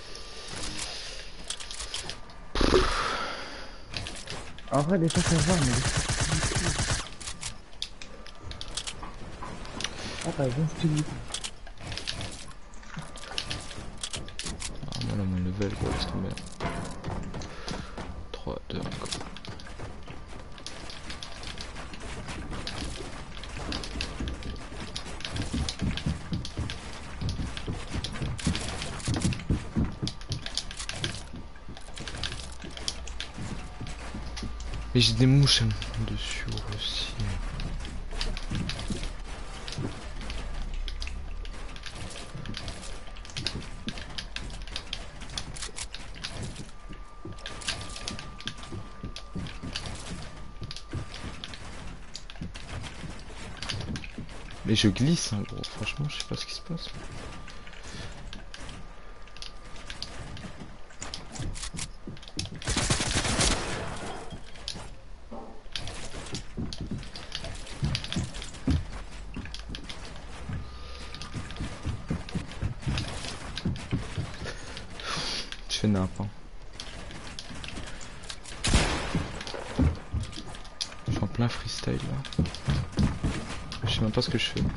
S2: En vrai, des fois ça va, mais des fois. Ah, par exemple, je te dis.
S3: Ah, moi là, mon level, gros, laisse tomber. trois, deux, un, go. Mais j'ai des mouches hein, dessus aussi. Mais je glisse, hein, gros. Franchement, je sais pas ce qui se passe. Je fais nappe. Hein. Je suis en plein freestyle là. Je sais même pas ce que je fais.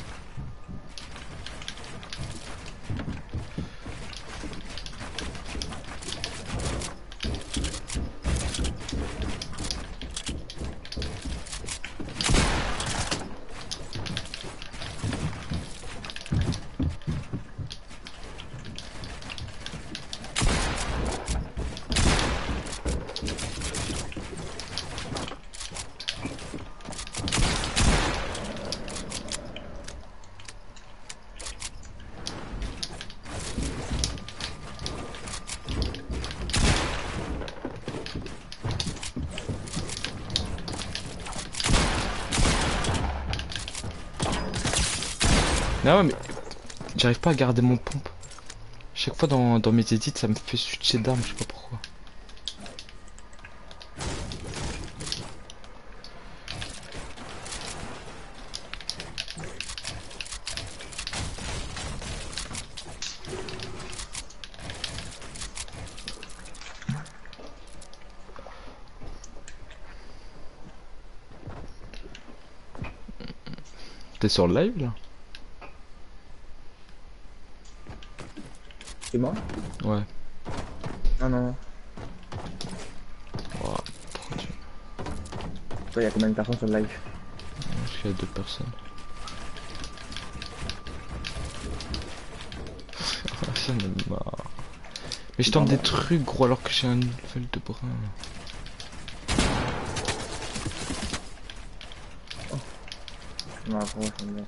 S3: Non mais j'arrive pas à garder mon pompe. Chaque fois dans, dans mes edits ça me fait switcher d'armes, je sais pas pourquoi. T'es sur le live là?
S2: C'est moi?
S3: Ouais.
S2: Non, non.
S3: Oh, trop dur.
S2: Toi, il y a combien de personnes sur le live?
S3: Je qu'il y a deux personnes. Ça me marre. Mais je tente des trucs gros alors que j'ai un level de bras.
S2: Non, après, ça me met.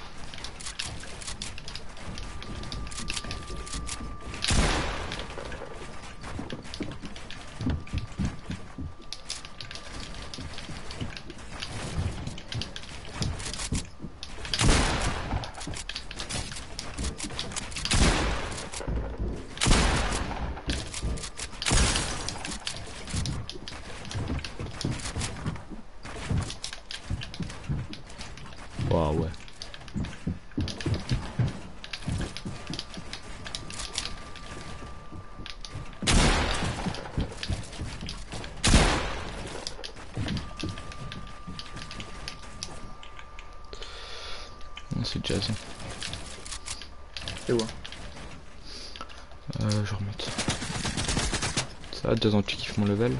S3: Waouh, ouais. C'est jazz.
S2: C'est où?
S3: Euh, je remonte. Ça va, deux ans tu kiffes mon level?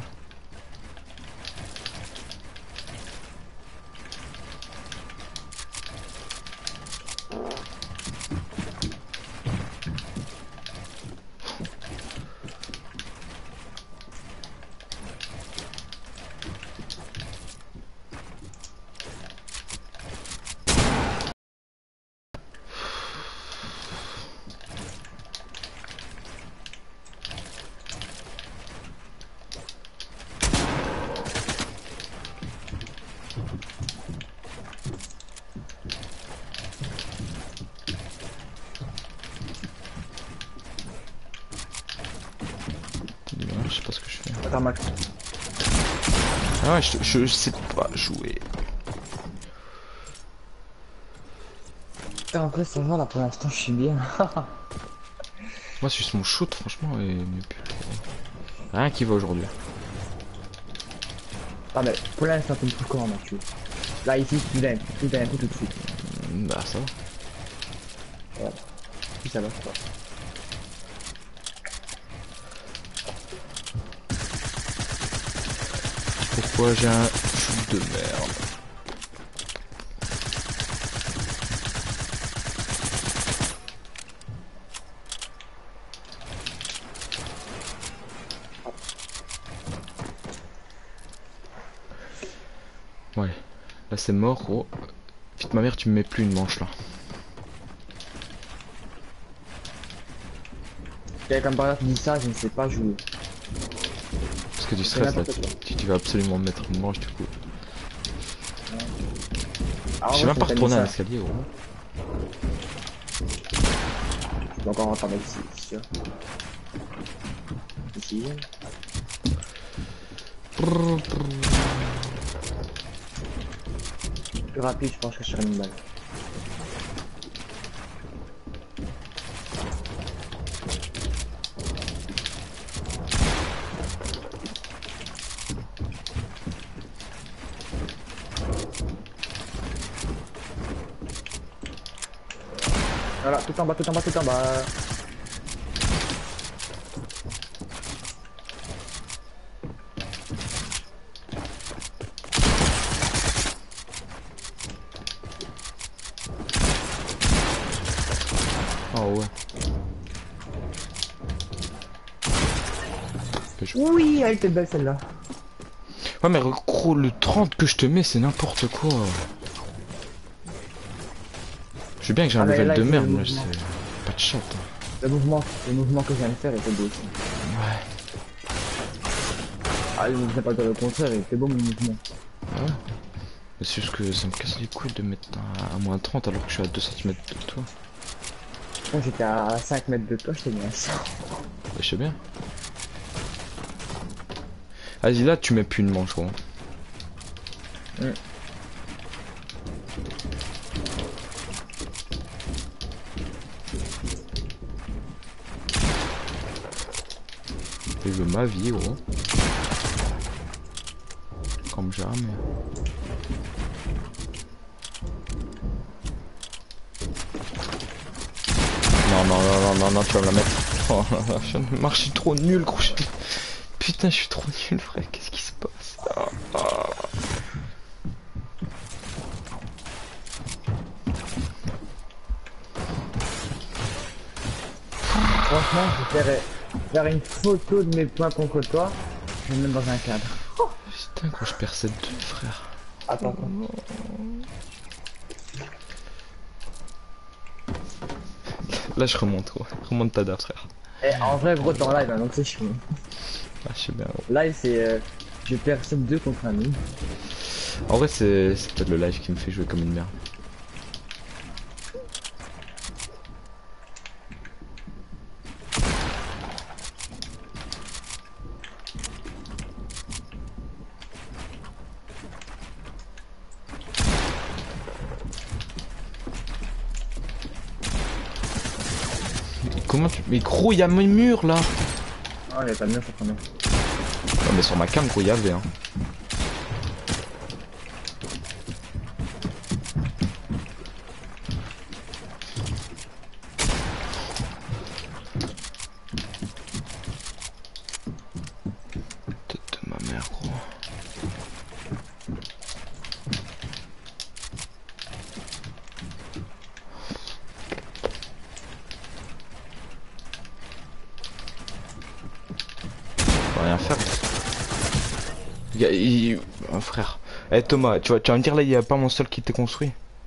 S3: Je sais pas ce que je fais.
S2: Attends, Max.
S3: Ah ouais, je, je, je sais pas jouer.
S2: En vrai, ça va là pour l'instant, je suis bien.
S3: Moi, c'est mon shoot, franchement, et mais plus trop. Rien qui va aujourd'hui.
S2: Ah, mais pour l'instant, tu me trouves comment, Mathieu? Là, ici, tu d'un tout d'un coup tout de suite.
S3: Bah, ça va.
S2: Voilà. Si ça va, ça va.
S3: Pourquoi j'ai un shoot de merde? Ouais, là c'est mort, gros. Vite ma mère, tu me mets plus une manche là.
S2: Quelqu'un par là qui dit ça, je ne sais pas jouer.
S3: Parce que du stress là, tu, tu vas absolument me mettre une manche du coup.
S2: Alors,
S3: J'ai
S2: moi,
S3: même pas
S2: je t'ai
S3: retourné
S2: mis
S3: à
S2: ça.
S3: l'escalier, gros.
S2: Je vais encore entendre ici, c'est sûr. Ici. Plus rapide, je pense que je serai une balle. Voilà, tout en bas, tout en bas, tout en bas.
S3: Oh ouais.
S2: Oui, elle était belle celle-là.
S3: Ouais mais gros, le trente que je te mets c'est n'importe quoi. Je sais bien que j'ai un
S2: Ah, mais
S3: level
S2: là,
S3: de
S2: il faut
S3: merde,
S2: le
S3: mais
S2: mouvement.
S3: c'est pas de chat. Hein.
S2: Le mouvement, le mouvement que je viens de faire était beau aussi.
S3: Ouais.
S2: Ah, je ne sais pas dire le contraire, il était beau mon mouvement.
S3: Ouais. Mais c'est juste que ça me casse les couilles de mettre un, à moins trente alors que je suis à deux centimètres de toi.
S2: Moi j'étais à cinq mètres de toi, je t'ai mis à cent.
S3: Bah, je sais bien. Vas-y là tu mets plus une manche gros.
S2: Mm.
S3: Et je veux ma vie gros. Comme jamais. non, non, non, non, non, tu vas me la mettre. Oh, non, non, je viens de marcher trop nul, gros. je- Putain, je suis trop nul, frère. Qu'est-ce qui se passe? Ah, ah.
S2: Franchement, je vais faire, faire une photo de mes points contre toi. Je vais me mettre dans un cadre.
S3: Putain, gros, je perds cette deux, frère.
S2: Attends, attends.
S3: Là, je remonte, gros. Remonte tada, frère.
S2: Eh, en vrai, gros, t'es en live, hein, donc c'est chiant.
S3: Ah, je sais bien, gros.
S2: Live, c'est. Euh, je perds sept deux contre un mille.
S3: En vrai, c'est c'est peut-être le live qui me fait jouer comme une merde. Mais comment tu... Mais gros, il y a mes murs là.
S2: Ah, il y a pas de mur, je comprends.
S3: Non, mais sur ma cam, gros, il y avait, hein. Tête de ma mère, gros. On va rien faire. Il y a- il- oh, frère. Eh Thomas, tu vas, tu vas me dire là, il y a pas mon sol qui t'est construit.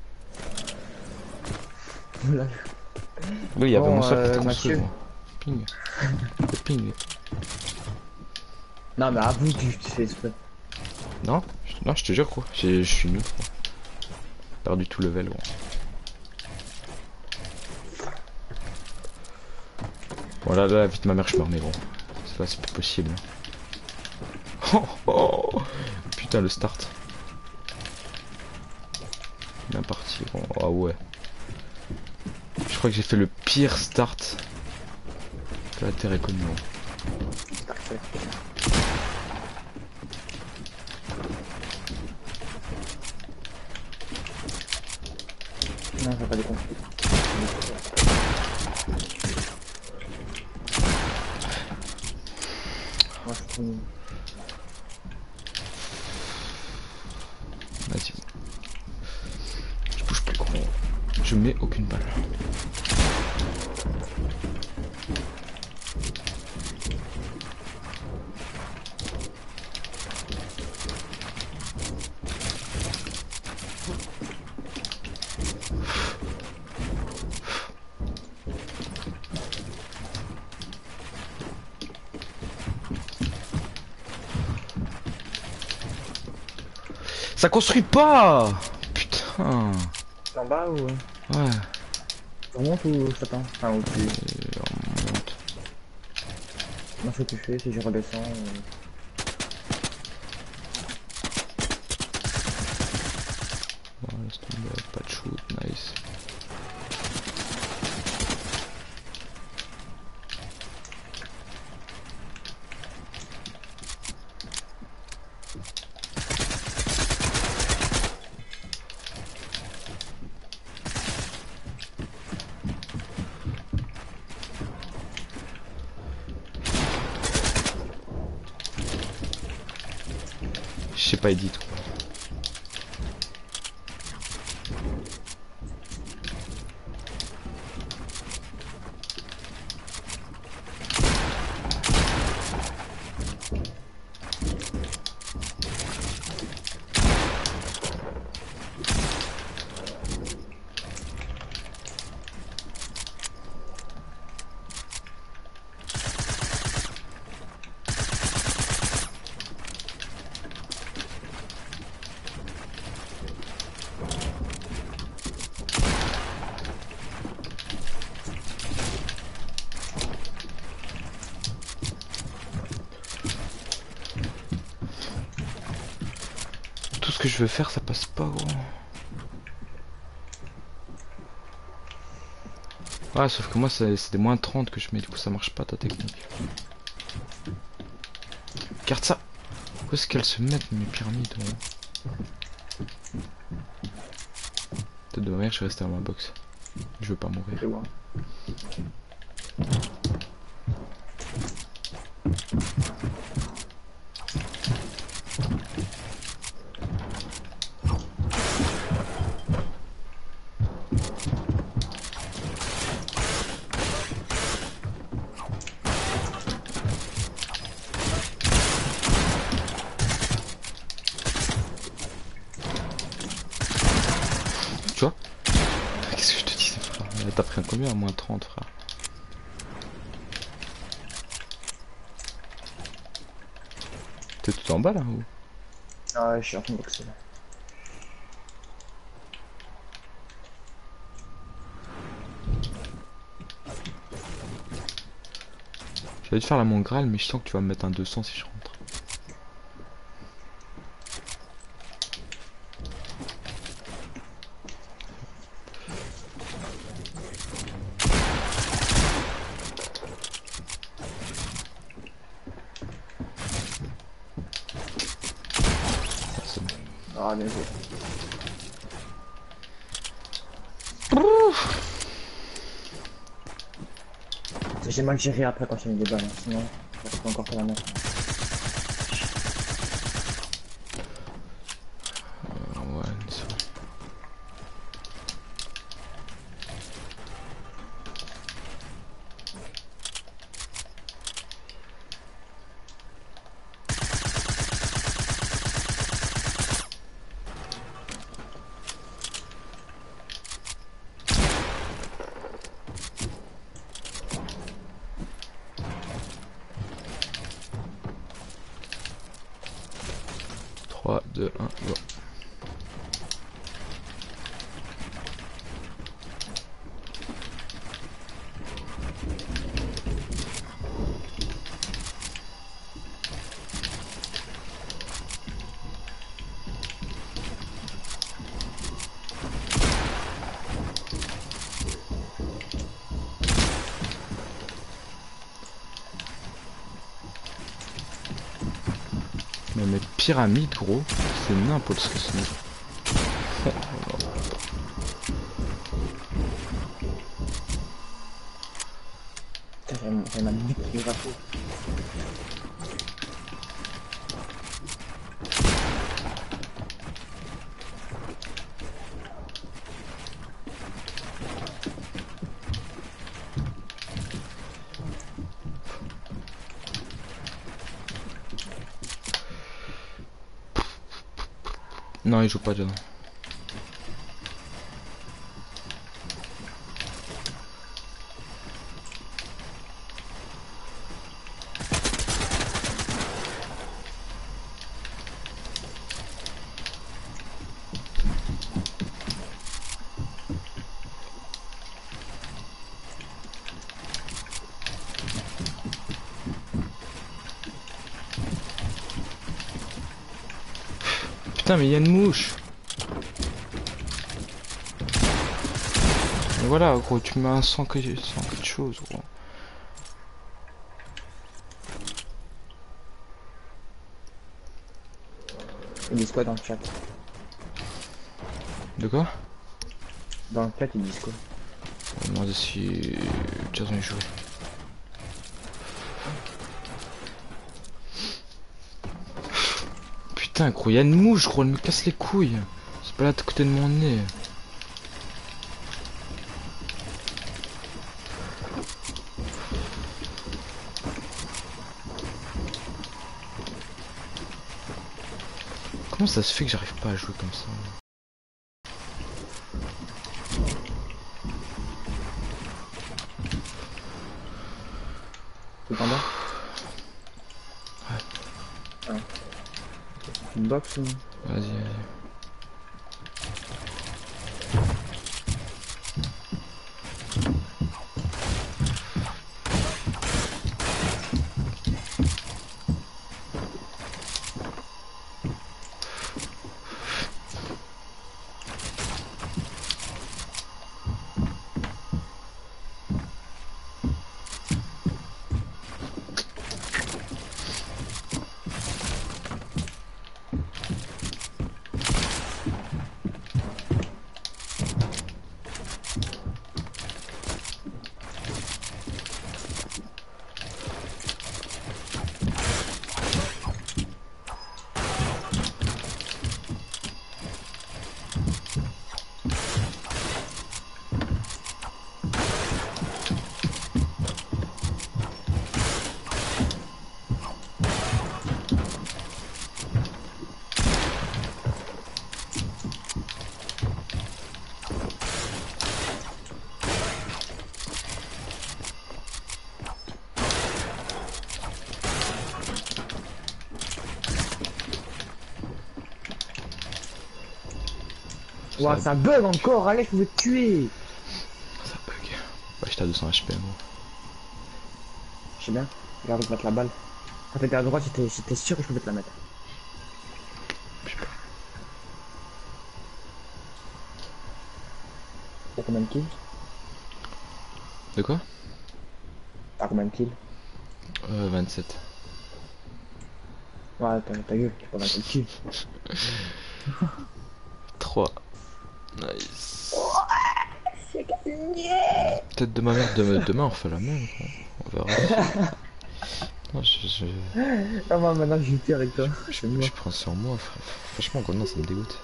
S2: Voilà.
S3: Oui, il y avait
S2: Bon,
S3: mon sol qui
S2: euh,
S3: était construit.
S2: Mathieu.
S3: Gros. Ping. Le ping.
S2: Non, mais avoue que tu fais exprès.
S3: Non, je- non, je te jure, gros. j'ai- Je suis nul, gros. Perdu tout level, gros. Voilà, là, vite ma mère, je me remets, gros. Ça va, c'est plus possible. Oh, oh. Putain, le start. Bien parti, gros. Ah ouais. Je crois que j'ai fait le pire start que la Terre ait connu, gros.
S2: Parfait. Non, j'ai pas des conflits. Moi, je trouve...
S3: Vas-y. Je bouge plus, gros. Je mets aucune balle. Ça construit pas. Putain.
S2: C'est en bas ou...
S3: Ouais.
S2: Tu remontes ou je t'attends? Enfin, ou tu...
S3: Et on monte.
S2: Moi, ce que tu fais, si je redescends... Euh...
S3: Bon, laisse tomber, pas de shoot, nice. Je sais pas edit. Tout ce que je veux faire, ça passe pas, gros. Ouais, sauf que moi, c'est c'est des moins trente que je mets, du coup, ça marche pas ta technique. Regarde ça. Où est-ce qu'elles se mettent, mes pyramides, gros? Peut-être de ma mère, je vais rester à ma box. Je veux pas mourir.
S2: C'est bon.
S3: Tu vois? Qu'est-ce que je te disais, frère? T'as pris un combien? À moins trente, frère. T'es tout en bas là ou?
S2: Ah ouais, je suis en train de boxer là.
S3: J'allais te faire la montre Graal, mais je sens que tu vas me mettre un deux cents si je rentre. Ah, c'est bon.
S2: Ah, bien joué. J'ai mal géré après quand j'ai mis des balles, hein. Sinon, ça peut encore faire la merde.
S3: Euh, ouais, une seconde. trois, deux, un, go. Mais mes pyramides, gros, c'est n'importe ce que c'est.
S2: Putain, j'ai ma bite qui est raflée.
S3: Non, il joue pas dedans. Putain, mais il y a une mouche. Et voilà, gros, tu mets un sang que sans quelque chose, gros.
S2: Ils disent quoi dans le chat?
S3: De quoi?
S2: Dans le chat, ils disent quoi?
S3: On va demander si Jason est joué. Putain, gros, y'a une mouche, gros, elle me casse les couilles. C'est pas là de côté de mon nez. Comment ça se fait que j'arrive pas à jouer comme ça?
S2: C'est en bas?
S3: Ouais.
S2: Ah. Une box ou...
S3: Vas-y, vas-y.
S2: Ouah, ça bug encore, allez, je veux te tuer.
S3: Ça bug. Ouais, j'étais à deux cents H P, moi.
S2: Je sais bien, regarde, je vais mettre la balle. Quand t'étais à droite, j'étais j'étais sûr que je pouvais te la mettre.
S3: Je sais pas.
S2: T'as combien de kills?
S3: De quoi?
S2: T'as combien de kills?
S3: Euh, vingt-sept.
S2: Ouais, ta, ta gueule, tu peux mettre le kill.
S3: trois. Nice. Peut-être de ma mère, de, demain on refait la même. Quoi. On verra. Non, je, je,
S2: Ah, moi maintenant je joue plus avec toi.
S3: je, je, je prends sur moi, frère. Franchement, quand non, ça me dégoûte.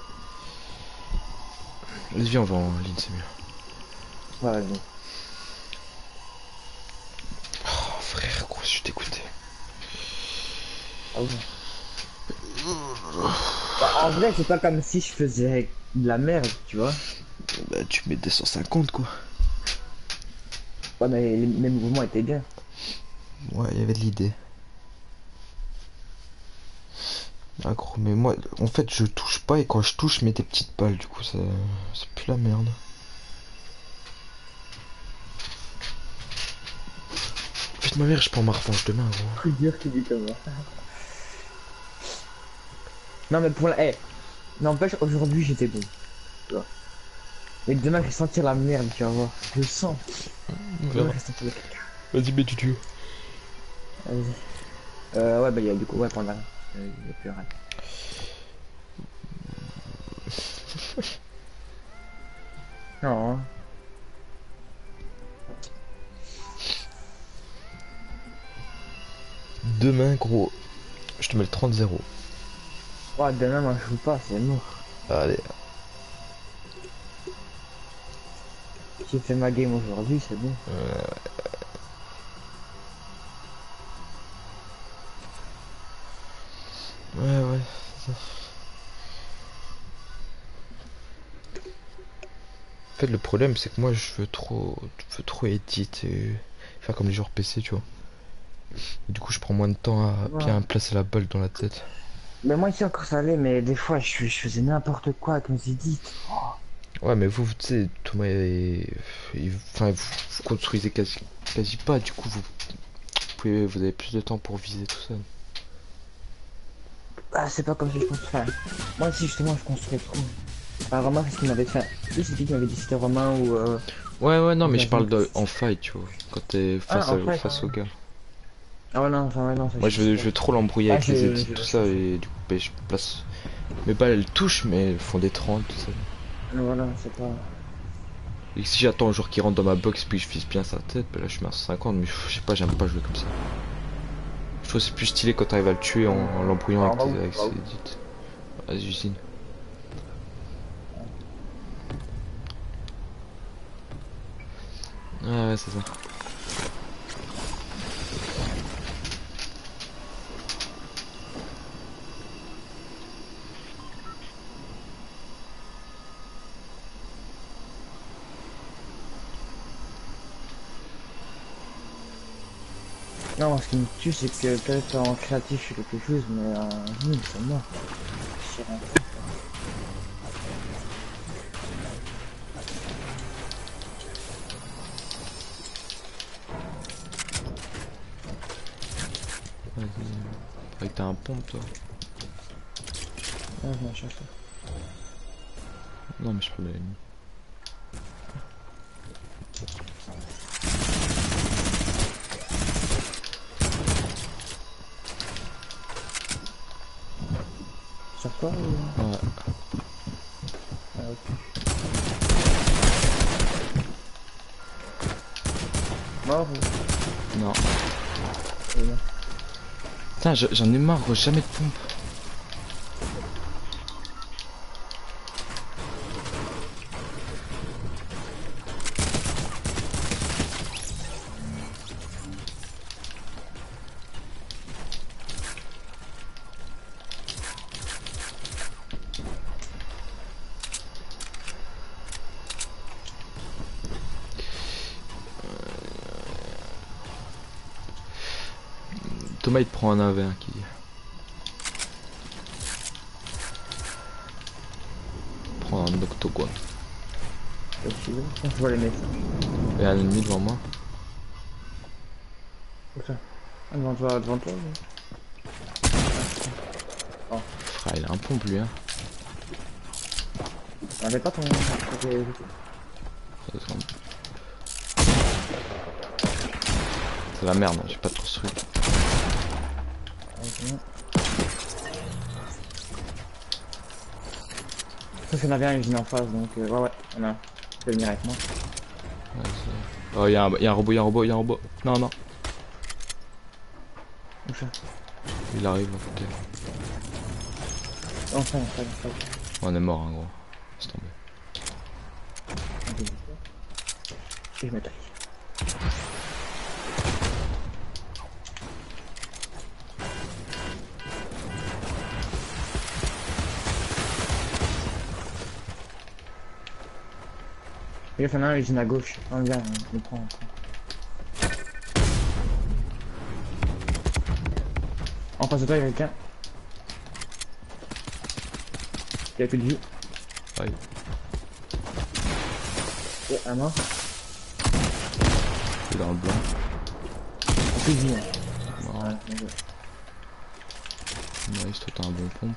S3: Vas-y, viens, on va en ligne, c'est mieux.
S2: Ouais, vas-y.
S3: Oh, frère, gros, je suis dégoûté.
S2: Ah ouais. Bah, en vrai, c'est pas comme si je faisais de la merde, tu vois.
S3: Bah, tu mets deux cent cinquante, quoi.
S2: Ouais, mais les, mes mouvements étaient bien.
S3: Ouais, il y avait de l'idée. Ah, gros, mais moi, en fait, je touche pas et quand je touche, je mets des petites balles, du coup, ça, c'est plus la merde. Putain, ma mère, je prends ma revanche demain, gros.
S2: Plus dur qui dit comme moi. Non, mais pour la. Eh, n'empêche, aujourd'hui j'étais bon. Tu vois. Mais demain, je vais sentir la merde, tu vas voir. Je le sens. Demain, je vais sentir le caca.
S3: Vas-y, mets du tues.
S2: Vas-y. Euh, ouais, bah, il y a du coup, ouais, pendant. Il y a plus rien. Non. Hein.
S3: Demain, gros, je te mets le trente zéro.
S2: Ouais, demain, moi, je joue pas, c'est mort.
S3: Allez.
S2: J'ai fait ma game aujourd'hui, c'est bon.
S3: Euh... Ouais, ouais, c'est ça. En fait, le problème, c'est que moi, je veux trop, je veux trop edit et faire comme les joueurs P C, tu vois. Et du coup, je prends moins de temps à
S2: Ouais.
S3: bien placer la balle dans la tête.
S2: Mais moi, ici, encore, ça allait, mais des fois, je, je faisais n'importe quoi avec mes edits.
S3: Ouais, mais vous, tu sais, Thomas, et... et- enfin, vous, vous construisez quasi, quasi pas, du coup, vous, vous pouvez, vous avez plus de temps pour viser tout ça.
S2: Ah, c'est pas comme si je construisais. Moi, ici, justement, je construis trop. Enfin, Romain, c'est ce qu'il m'avait fait. Lui, c'est lui qui m'avait dit c'était Romain ou. Euh...
S3: Ouais, ouais, non, mais je
S2: Vas-y.
S3: parle de en fight, tu vois, quand t'es face,
S2: Ah, en
S3: à-
S2: fight,
S3: face
S2: ouais.
S3: au gars.
S2: Ah, ouais, non, enfin, ouais, non, ça
S3: Moi, je veux, je veux trop l'embrouiller
S2: Ah,
S3: avec les
S2: je-
S3: edits,
S2: je-
S3: tout
S2: je-
S3: ça, et du coup, ben, je place. Mes balles, elles touchent, mais elles font des trente, tout ça.
S2: Voilà, c'est pas.
S3: Et si j'attends un joueur qui rentre dans ma box puis je vise bien sa tête, ben là je suis à cent cinquante, mais je sais pas, j'aime pas jouer comme ça. Je trouve que c'est plus stylé quand t'arrives à le tuer en, en l'embrouillant avec,
S2: Ah,
S3: tes-
S2: bah oui,
S3: avec
S2: bah
S3: ses
S2: oui.
S3: edits. Vas-y, usine. Ouais, ouais, c'est ça.
S2: Non, moi, ce qui me tue, c'est que peut-être en créatif, je fais quelque chose, mais en ligne, c'est mort. Je sais rien faire.
S3: Vas-y. Avec t'as un pompe toi.
S2: Ah, je m'en cherche.
S3: Non mais je peux l'aimer.
S2: Sur toi ou...
S3: Ouais.
S2: Ah, ok. Mort ou...
S3: Non.
S2: Euh, non.
S3: Putain, je- j'en ai marre, gros, jamais de pompe. Thomas il te prend un un v un qui dit. Prends un octo. quoi.
S2: Ok, je vois les mecs.
S3: Il y a un ennemi devant moi.
S2: Où ça? Ah, devant toi, devant toi. Mais...
S3: Frère, il a un pompe lui, hein.
S2: On avait pas ton.
S3: C'est la merde, j'ai pas de construit.
S2: Sauf qu'il y en avait un usine en face, donc euh, ouais, ouais, on a. Tu peux venir avec moi.
S3: Ouais, oh, y'a un, y a un robot, y'a un robot, y'a un robot. Non, non.
S2: Où ça?
S3: Il arrive à côté.
S2: Enfin, enfin, enfin.
S3: On est mort, hein, gros. Laisse tomber.
S2: Et je m'attaque. Il y en a un usine à gauche. On vient, on le prend. On prend. En face de toi, il y a quelqu'un. Il a plus de vie.
S3: Aïe.
S2: Et un mort.
S3: Il est dans le blanc.
S2: Plus de vie. Hein.
S3: Non.
S2: Ouais, bien joué.
S3: Nice, toi t'as un bon pompe.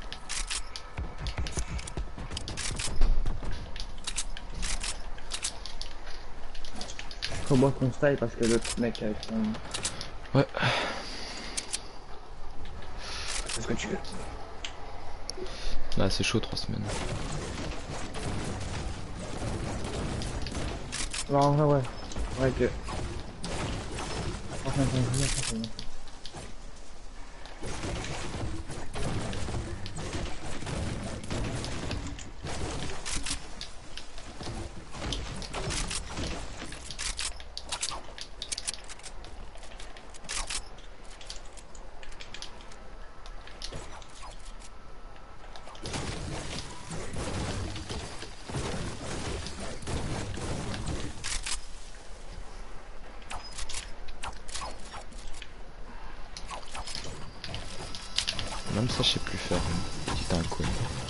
S2: Faut boire qu'on style parce que l'autre mec avec son...
S3: Ouais.
S2: C'est ce que tu veux.
S3: Là c'est chaud trois semaines.
S2: Non, en vrai, ouais. Ouais que... Franchement, c'est bien, c'est bien.
S3: Même ça je sais plus faire. Petit inconnu.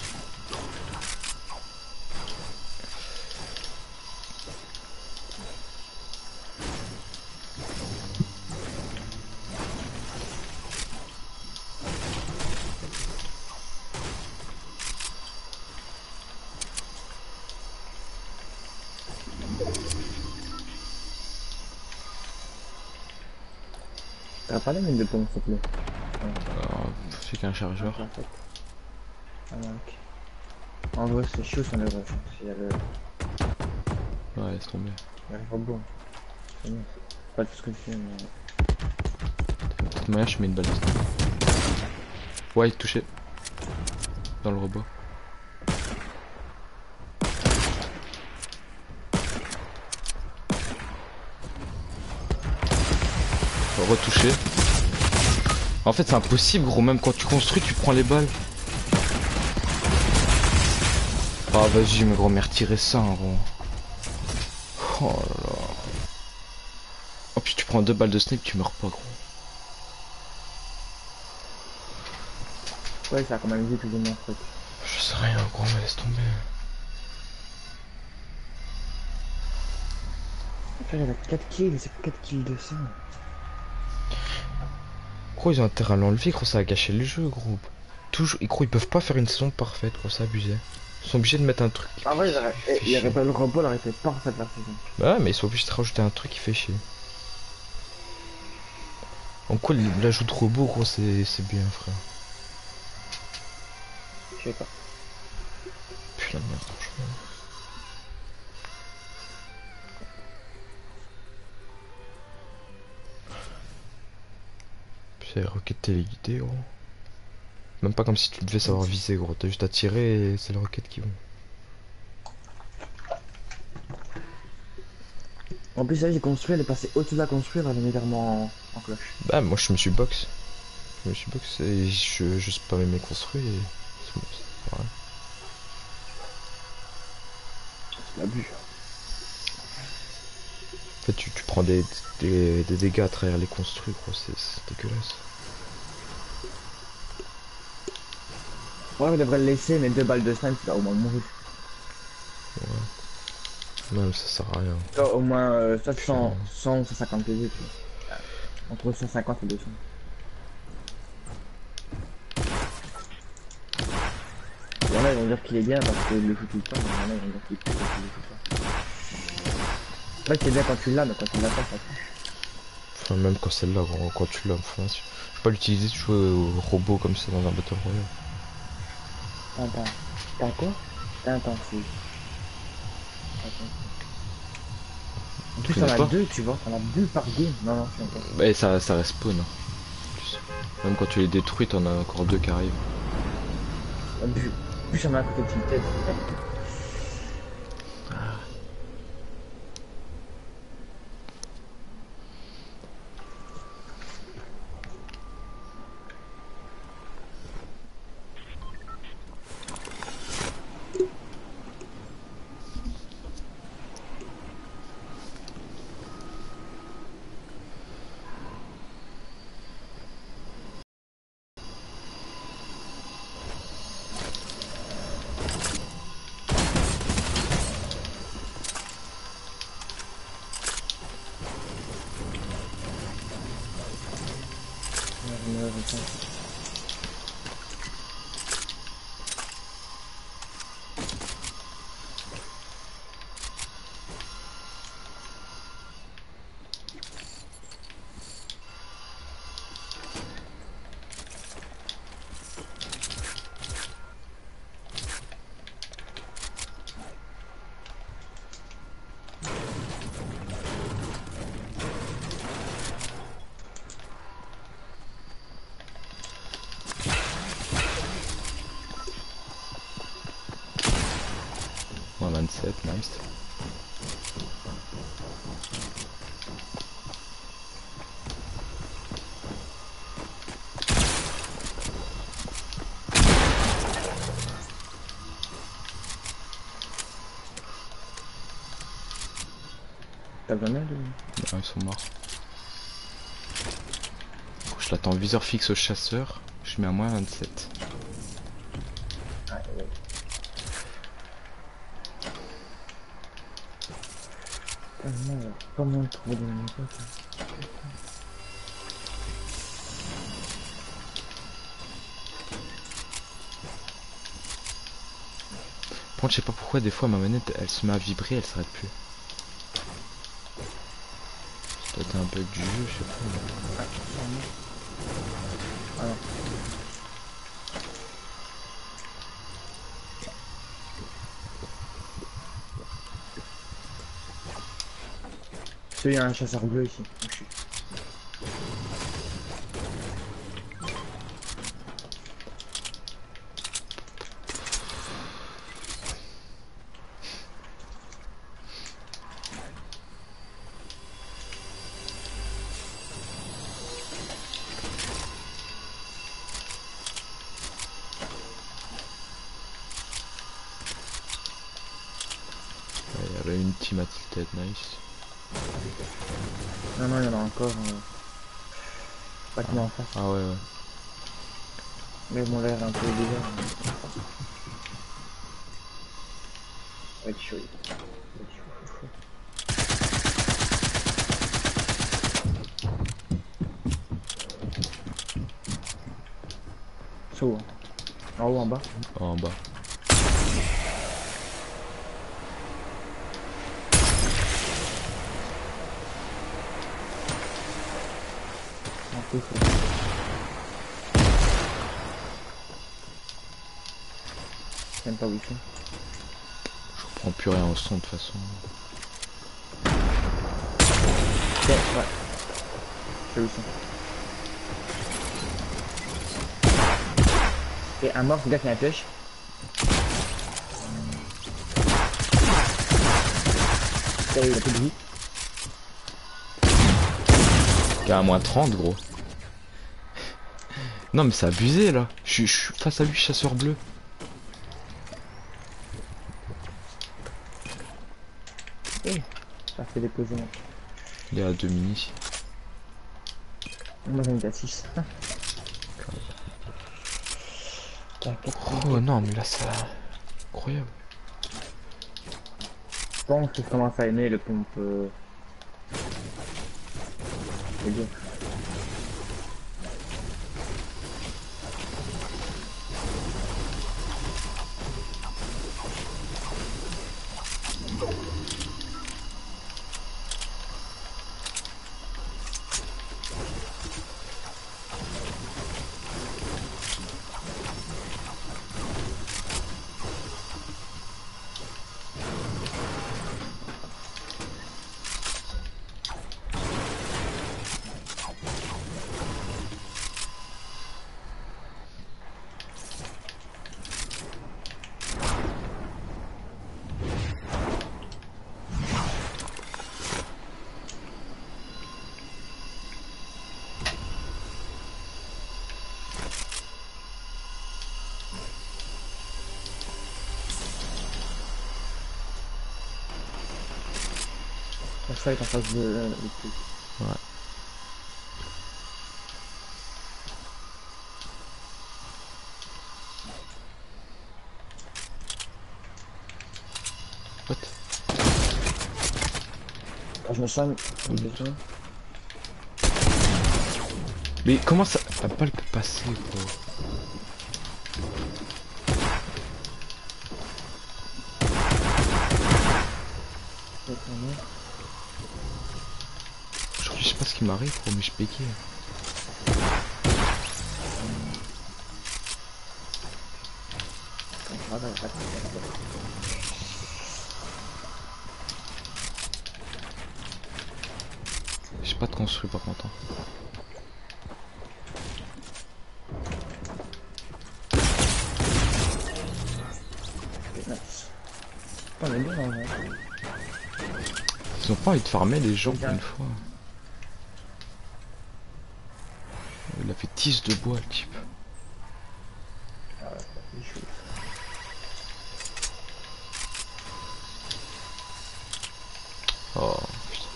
S2: T'as pas la mine de pompe, s'il te plaît.
S3: Alors, c'est qu'un chargeur.
S2: En fait. Ah ouais, ok. En vrai, c'est chaud sans le rush. Hein. S'il y a le...
S3: Ouais, laisse tomber.
S2: Il y a le robot. C'est mieux. Pas tout ce que je fais, mais...
S3: De toute manière, je mets une balle. Ouais, il est touché. Dans le robot. Retouché. En fait, c'est impossible, gros. Même quand tu construis, tu prends les balles. Ah, vas-y, mais gros, mais retirez ça, hein, gros. Oh là là. Oh, puis tu prends deux balles de snipe, tu meurs pas, gros.
S2: Ouais, ça a quand même vu plus ou moins, truc.
S3: Je sais rien, gros, mais laisse tomber.
S2: Enfin, j'avais quatre kills, c'est quatre kills de ça.
S3: Gros, ils ont intérêt à l'enlever, gros, ça a gâché le jeu, gros. Toujours, gros, ils peuvent pas faire une saison parfaite, gros, c'est abusé. Ils sont obligés de mettre un truc.
S2: Ah ouais, il y aurait pas le robot, il aurait été parfaite la saison.
S3: Bah ouais, mais ils sont obligés de rajouter un truc qui fait chier. En quoi l'ajout de robot, gros, c'est bien, frère.
S2: Je sais pas.
S3: Putain de merde, franchement. C'est roquette téléguidée, gros. Même pas comme si tu devais savoir viser, gros. T'as juste à tirer et c'est les roquettes qui vont.
S2: En plus, là, j'ai construit, elle est passée au-dessus de la construire, elle est légèrement en, en cloche.
S3: Bah, moi je me suis box. Je me suis box et je, je spammais mes construits et. C'est ouais.
S2: C'est l'abus.
S3: En fait, tu, tu prends des, des, des dégâts à travers les construits, gros. C'est dégueulasse.
S2: Ouais, on devrait le laisser, mais deux balles de snipe, tu vas au moins mourir.
S3: Même ça sert à rien.
S2: Toi, au moins euh, soit cent, cent ou cent cinquante P V, tu vois. Entre cent cinquante et deux cents. Il y en a ils vont dire qu'il est bien parce qu'il le joue tout le temps, mais il y en a ils vont dire qu'il est plus parce qu'il le joue tout le temps. En fait c'est bien quand tu l'as, mais quand tu l'as pas, ça touche.
S3: Enfin, même quand c'est là, gros, quand tu l'as, enfin, je peux pas l'utiliser, tu joues au robot comme ça dans un Battle Royale.
S2: Attends, t'as quoi? T'as intensif. En plus,
S3: Tu
S2: t'en
S3: connais
S2: as
S3: pas?
S2: deux, tu vois, t'en as deux par game. Non, non, je suis encore.
S3: Bah, ça, ça respawn. Hein. En plus. Même quand tu les détruis, t'en as encore deux qui arrivent.
S2: En plus, en plus, j'en ai un côté de tête.
S3: Ouais, vingt-sept, nice.
S2: T'as besoin d'aide ou...
S3: Non, ils sont morts. Je l'attends viseur fixe au chasseur. Je mets à moins vingt-sept.
S2: Ah, ouais. Ah non, il y a pas moyen de trouver des munitions.
S3: Par contre, je sais pas pourquoi des fois ma manette elle se met à vibrer, elle s'arrête plus. Ça doit être un bug du jeu, je sais pas. Mais...
S2: Ah non. Il y a un chasseur bleu ici. Oh, shit.
S3: Il y avait une team à tilted, nice.
S2: Non, non, il y en a encore. Euh... Pas qu'il y en a en face.
S3: Ah ouais, ouais.
S2: Mais ils m'ont l'air un peu bizarre. Mais... Ça va être chaud. Ça va être chaud, chaud, chaud. Chaud, hein. En haut, en bas.
S3: En bas.
S2: En plus, c'est... Je sais même pas où ils sont.
S3: Je reprends plus rien au son de toute façon.
S2: Ouais, ouais. Je sais où ils sont. Et un mort, ce gars qui a un pêche. Ça y est, il a plus de vie.
S3: Il y a un moins trente, gros. Non, mais c'est abusé là. Je suis- je suis face à lui, chasseur bleu.
S2: Eh, ça fait des posément.
S3: Il est à deux mini.
S2: Moi j'en ai à six.
S3: Oh non, mais là c'est incroyable.
S2: pense que je commence à aimer le pompe. Euh... c'est bien. La fight en face de euh, le truc.
S3: Ouais. What?
S2: Quand je me soigne,
S3: Mais comment ça... La balle peut passer, gros. Aujourd'hui, je sais pas ce qui m'arrive, gros, mais je bégaye. J'ai pas de construit par contre.
S2: On est bien, hein.
S3: Ils ont pas envie de farmer les gens pour une fois. Il a fait dix de bois le type.
S2: Ah ouais, c'est chaud.
S3: Oh putain.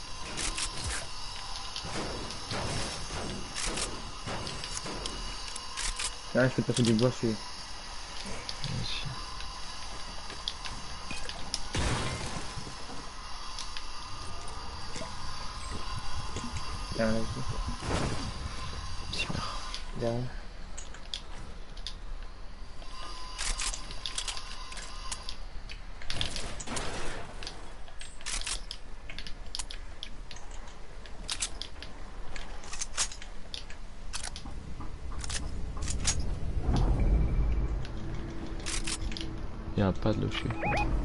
S2: Là, je peux passer du bois sur.
S3: Vas-y.
S2: Tiens, vas-y.
S3: Petit merde.
S2: Derrière.
S3: Il y a un pas de là dessus.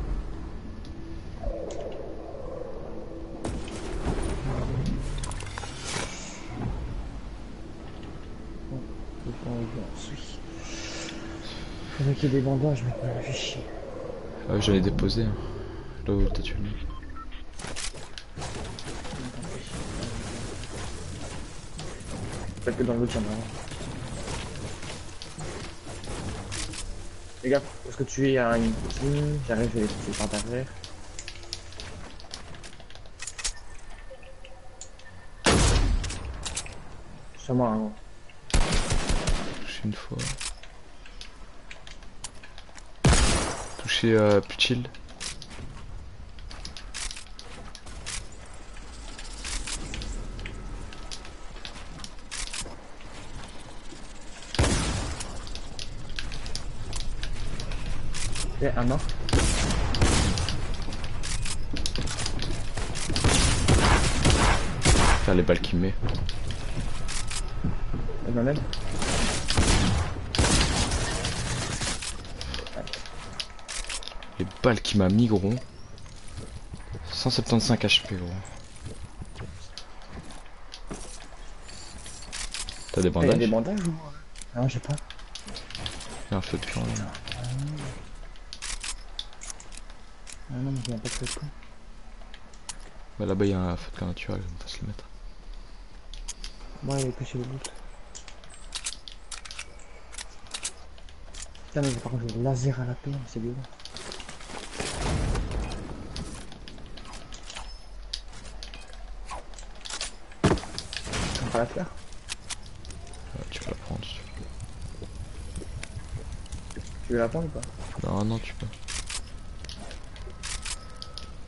S2: Faudrait qu'il y ait des bandages, mais pas fait chier.
S3: Ah ouais, j'en ai déposé. Hein. Là où t'as tué le mec.
S2: Peut-être que dans l'autre, il y en a un. Les gars, est-ce que tu es à une petite? J'arrive, je vais les pousser par derrière. Sur moi, hein.
S3: Touché une fois. Touché euh, plus chill.
S2: Et un mort.
S3: Faire les balles qu'il met.
S2: Et ma même.
S3: Les balles qu'il m'a mis gros. cent soixante-quinze H P gros. T'as des
S2: Il y a
S3: bandages?
S2: des bandages ou? Non, j'ai pas.
S3: Il y a un feu de camp là.
S2: Ah non, mais il y a pas de feu de camp.
S3: Bah là-bas il y a un feu de camp naturel, on va se le mettre.
S2: Moi, il est que chez le bout. Putain, mais par contre, j'ai le laser à la paix, c'est violent. On va la faire.
S3: Ouais, tu peux la prendre si tu
S2: Tu veux la prendre ou pas?
S3: veux. Non, non, tu peux.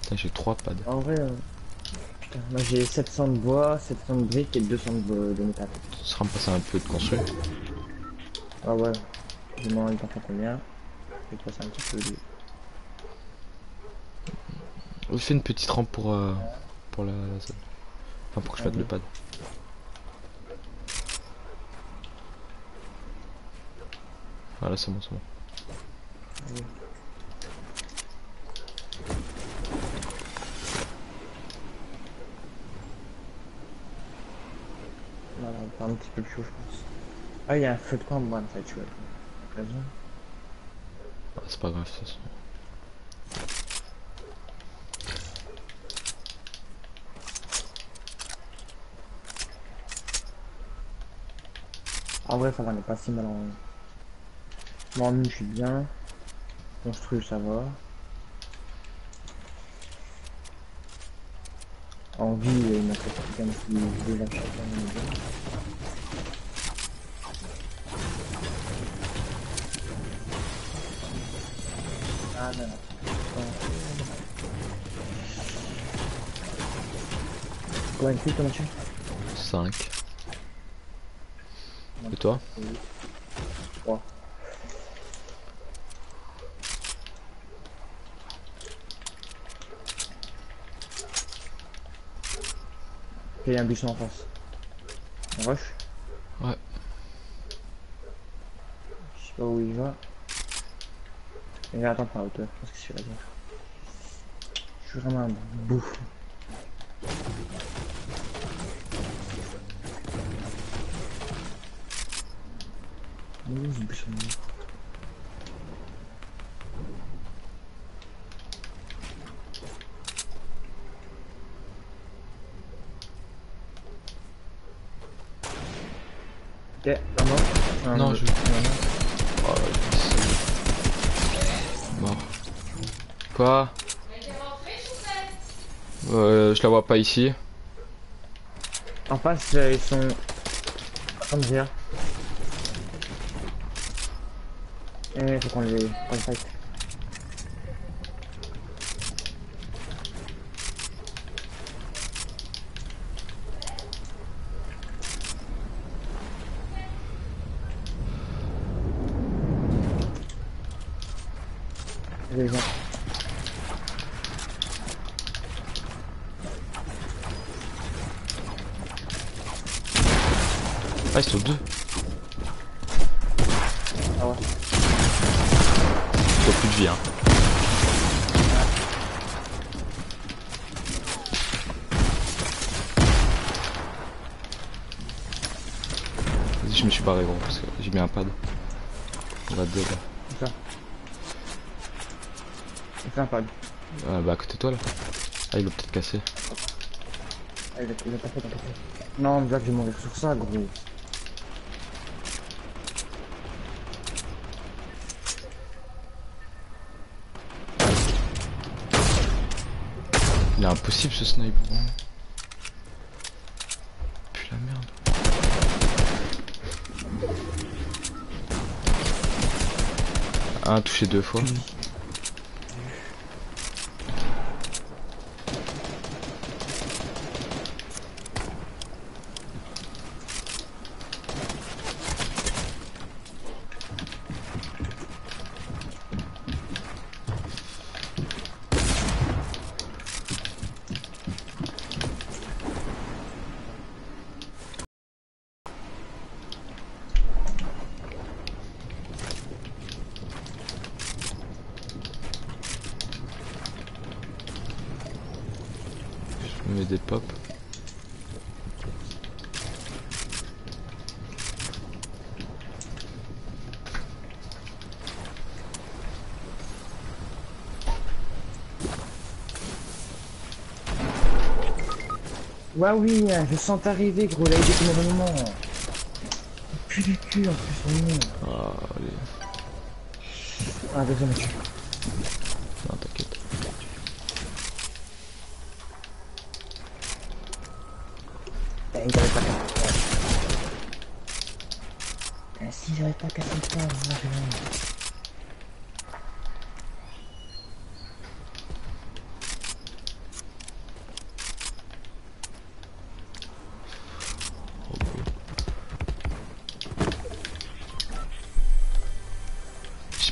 S3: Putain, j'ai trois pads.
S2: En vrai, euh... putain, moi j'ai sept cents de bois, sept cents de briques et deux cents de, de métal.
S3: Ce sera me passer un peu de construire.
S2: Ah ouais, je m'en rends compte combien. Je vais te passer un petit peu de...
S3: On fait une petite rampe pour, euh, pour la, la zone. Enfin, pour que je mette
S2: Ah,
S3: le pad. Voilà, c'est bon, c'est bon.
S2: oui. Voilà, on prend un petit peu de chaud, je pense. Ah, il y a un feu de camp, moi, en fait, tu vois. Raison.
S3: Ah, c'est pas grave, de toute façon.
S2: En vrai, ça va, on est pas si mal en... Moi, en une, je suis bien. Construire, ça va. En vie, il m'a fait quelqu'un qui déjà chacun est bien. Ah non, non. Combien de filles, ton machin?
S3: cinq. Et toi?
S2: trois. Il y a un buisson en face. On rush?
S3: Ouais.
S2: Je sais pas où il va. Il va attendre par la hauteur, parce que c'est la guerre. Je suis vraiment un bouffe. Où est ce buisson? Ok, t'as mort? Ah,
S3: Non,
S2: mais-
S3: je... Oh, c'est... Mort. Quoi?
S7: Elle est rentrée, Chouchette?
S3: Euh, je la vois pas ici.
S2: En face, euh, ils sont... Comme dire. Eh, faut qu'on les... qu'on les fight. Les gens.
S3: Ah, ils sont deux.
S2: Ah ouais.
S3: Ils ont plus de vie, hein. Vas-y, je me suis barré, gros, parce que j'ai mis un pad. On va deux, là.
S2: C'est ça. C'est un pad.
S3: Euh, bah, à côté de toi, là. Ah, il l'a peut-être cassé.
S2: Ah, il a, il a pas fait, il a pas fait. Non, mais là, je vais mourir sur ça, gros.
S3: Il est impossible, ce snipe, gros. Puis la merde. Un touché deux fois. Je me mets des pops.
S2: Ouais, oui, je sens t'arriver, gros. Là, il est comme un moment. Plus du cul, en plus, au monde.
S3: Ah, allez.
S2: Ah, désolé, monsieur.
S3: Non, t'inquiète.
S2: Eh, il avait pas cassé. Eh, si j'avais pas cassé ça, moi, je...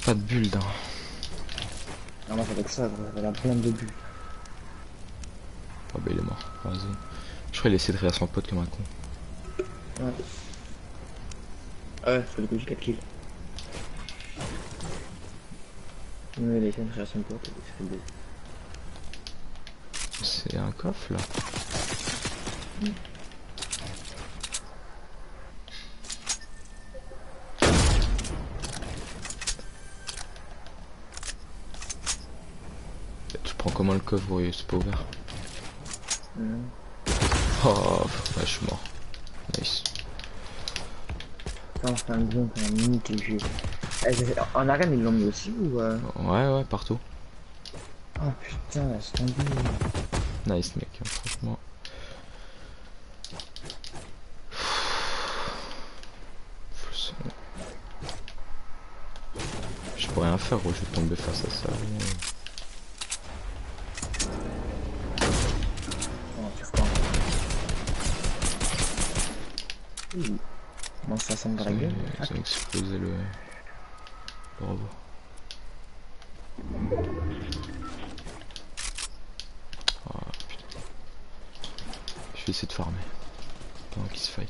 S3: pas de bulle hein.
S2: Non, moi, ça va être ça, gros. Elle a plein de bulles.
S3: Ah bah il est mort. Vas-y. Je crois qu'il essaie de rire à son pote comme un con.
S2: Ouais. Ouais, faut le coup du quatre kills. Mais il a essayé de rire à son pote, c'est beau.
S3: C'est un coffre là. Mm. Tu prends comment le coffre, oui, c'est pas ouvert. Mm. Oh, ouais, je suis mort. Nice.
S2: Putain, c'est un bon, c'est un mythe le jeu. Eh, en arène, ils l'ont mis aussi ou euh...
S3: Ouais, ouais, partout.
S2: Oh putain, laisse tomber.
S3: Nice, mec, franchement. Je pourrais rien faire, gros, je vais tomber face à ça.
S2: Ouh. Bon, ça, ça me drague.
S3: Ils ont explosé le... le robot. Oh, putain. Je vais essayer de farmer pendant qu'ils se fight.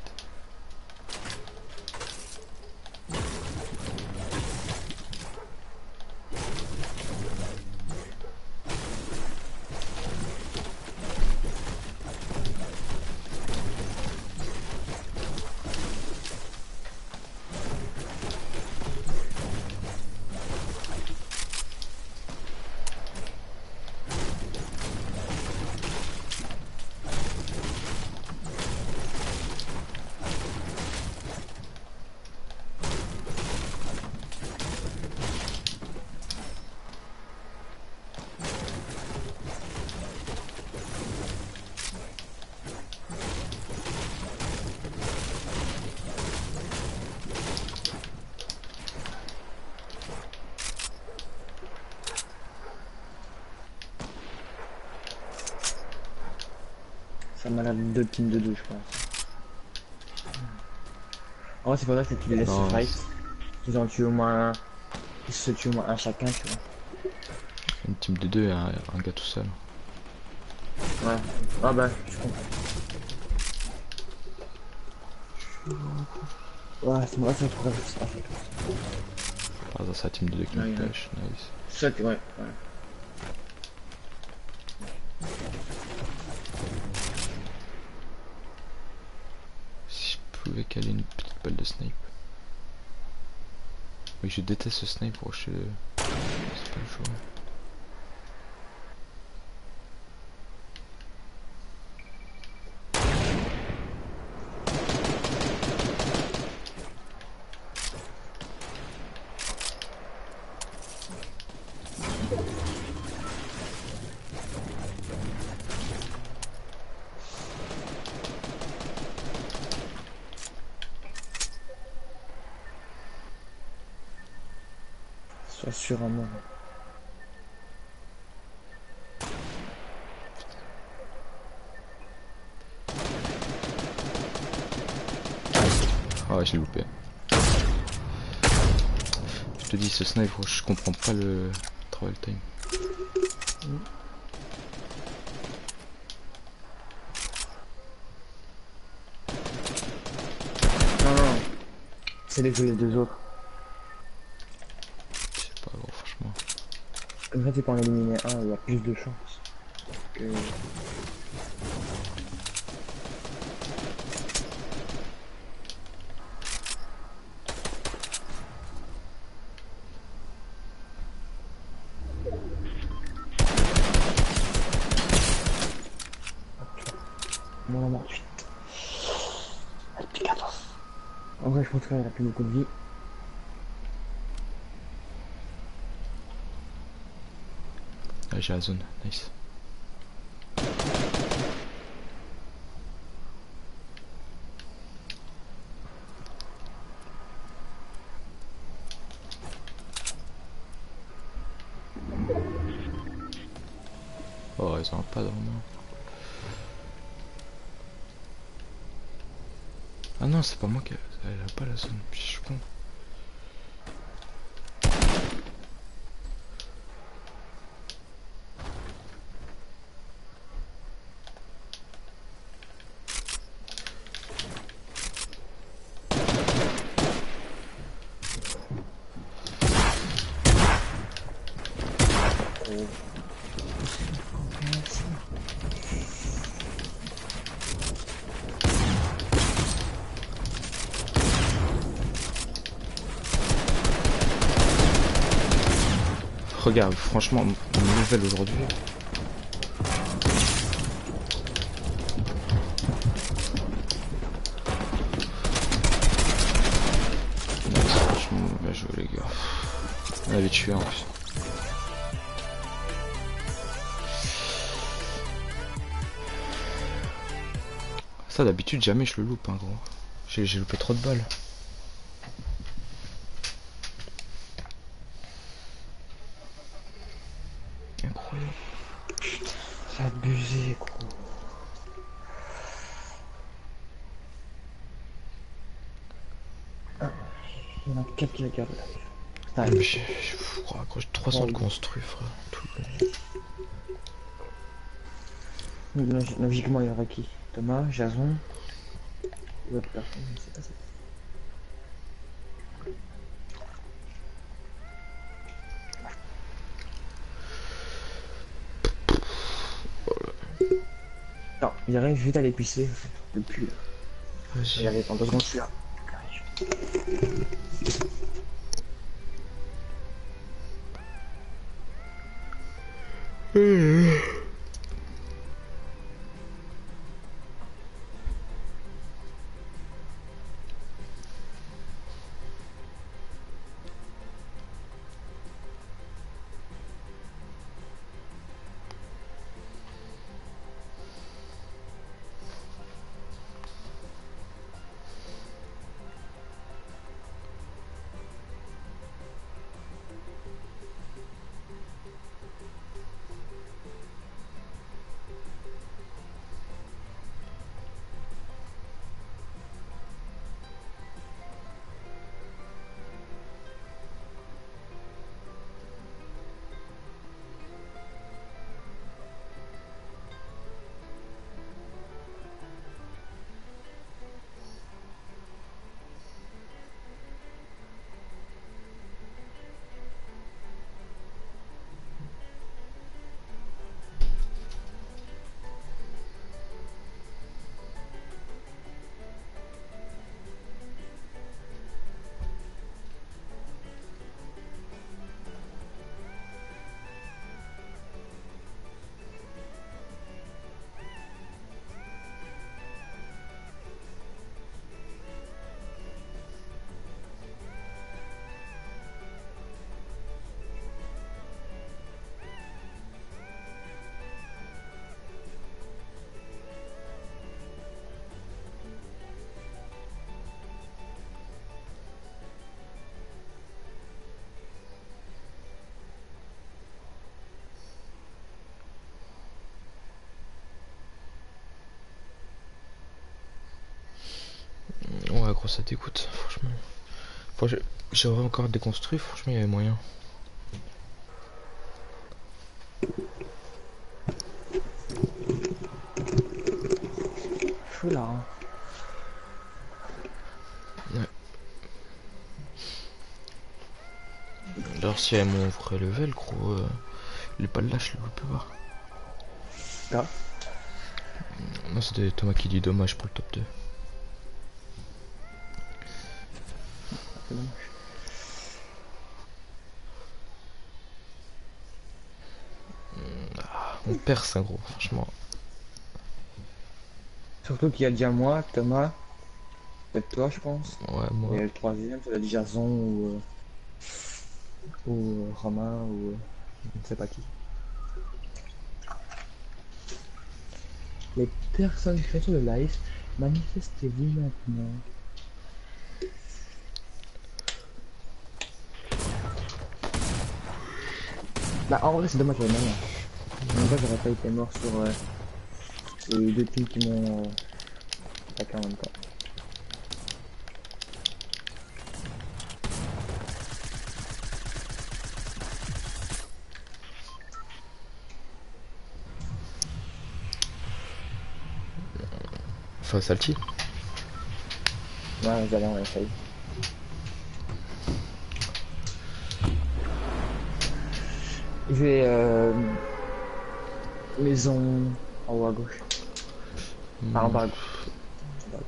S2: Ça m'a l'air deux teams de deux, je pense. En vrai, c'est pas vrai, c'est qu'ils les laissent se fight. Ils en tuent au moins un. Ils se tuent au moins un chacun, tu vois.
S3: Une team de deux et un, un gars tout seul.
S2: Ouais. Ah bah, je comprends. Ouais, c'est moi, ça pourrait faire ça.
S3: Ah, ça, c'est la team de deux qui
S2: ouais,
S3: me
S2: ouais.
S3: pêche. Nice.
S2: Ça, ouais, ouais.
S3: Je pouvais caler une petite balle de snipe. Oui, je déteste ce snipe, gros, je... c'est pas le choix.
S2: Sois sûr à moi.
S3: Ah ouais, j'ai loupé. Je te dis, ce snipe, je comprends pas le travel time. Mm.
S2: Non, non. C'est les deux, les deux autres.
S3: Je sais pas, gros, franchement.
S2: En fait, c'est pour en éliminer un, il y a plus de chances. Que... Moi, la mort, vite. Elle pique à toi. En vrai, je pense qu'elle a plus beaucoup de vie.
S3: Ah, j'ai la zone, nice. Oh, ils ont pas de main. Ah non, c'est pas moi qui... Elle a pas la zone, je suis con. regarde, franchement, mon level aujourd'hui. Franchement, bien joué les gars. On avait tué en plus. Ça d'habitude jamais je le loupe hein, gros. J'ai j'ai loupé trop de balles. Incroyable.
S2: C'est abusé gros. Ah, il y en a quatre qui regardent là.
S3: Ah, mais j'ai j'ai trois cents de construits frère. Tout le...
S2: Log- Logiquement il y aura qui? Thomas, Jason, ou autre personne, je sais pas ça. Non, il arrive vite à l'épicer, le cul.
S3: Vas-y.
S2: J'arrive en deux secondes, je suis là.
S3: Ouais gros ça dégoûte franchement. Enfin, j'aurais encore déconstruit, franchement il y avait moyen.
S2: Fou là. Hein.
S3: Ouais. Alors si elle mon vrai level gros, euh, il est pas lâche le louper.
S2: Ah.
S3: Non c'était Thomas qui dit dommage pour le top deux.
S2: C'est dommage.
S3: Ah, on perce un gros franchement.
S2: Surtout qu'il y a déjà moi, Thomas, peut-être toi je pense.
S3: Ouais moi.
S2: Et le troisième, ça doit être Jason ou, euh, ou euh, Romain ou euh, je ne sais pas qui. Les personnes qui sont sur le live, manifestez-vous maintenant. Bah en vrai c'est dommage la manière. En vrai j'aurais pas été mort sur euh, les deux teams qui m'ont euh, attaqué en même temps.
S3: Enfin Salty.
S2: Ouais, allez on essaye. Je vais euh, maison en haut à gauche. Enfin en bas à gauche. En bas à gauche.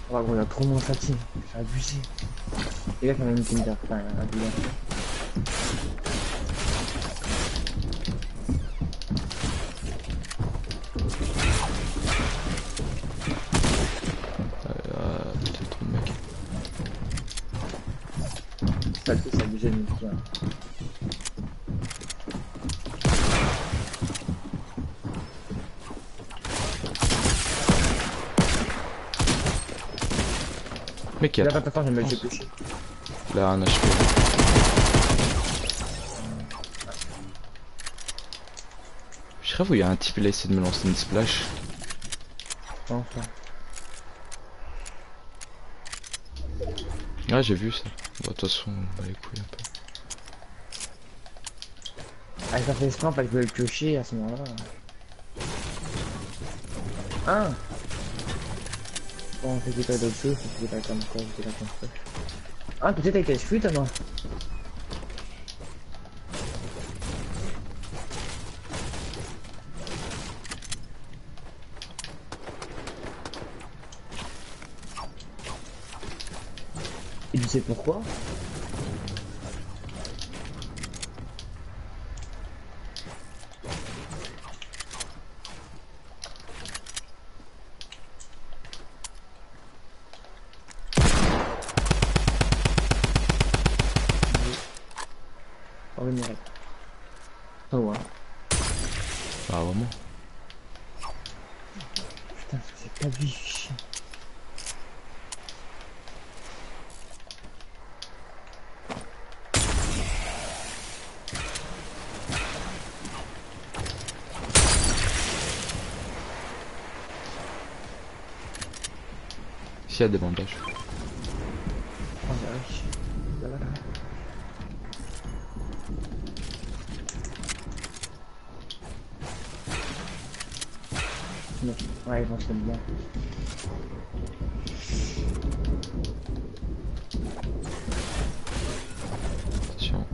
S2: Oh gros, il y a trop mon satine, c'est abusé. Les gars, quand même une Tinder, enfin un billet.
S3: Euh, c'est trop de mecs.
S2: Ça, c'est abusé de nous.
S3: Mec, il y a
S2: Attends,
S3: trop...
S2: attends, je vais me le coucher.
S3: Là, un H P. Je rêve où il y a un type, il a essayé de me lancer une splash.
S2: Enfin.
S3: Ouais, j'ai vu ça. Bon, de toute façon, on va les couilles un peu.
S2: Ah, ça fait exprès, en fait, je voulais le piocher à ce moment-là. Ah bon, on fait des tas d'autres choses, on fait des tas comme quoi, on fait des tas comme ça. Ah, peut-être avec les fuites, moi. Et tu sais pourquoi? Oh, merde. Oh, ouais.
S3: Ah, vraiment.
S2: Putain, c'est pas du chien.
S3: S'il y a des bandages.
S2: Oh, bah oui. Là, là, là. Non. Ouais, ils vont se mettre bien.
S3: Attention.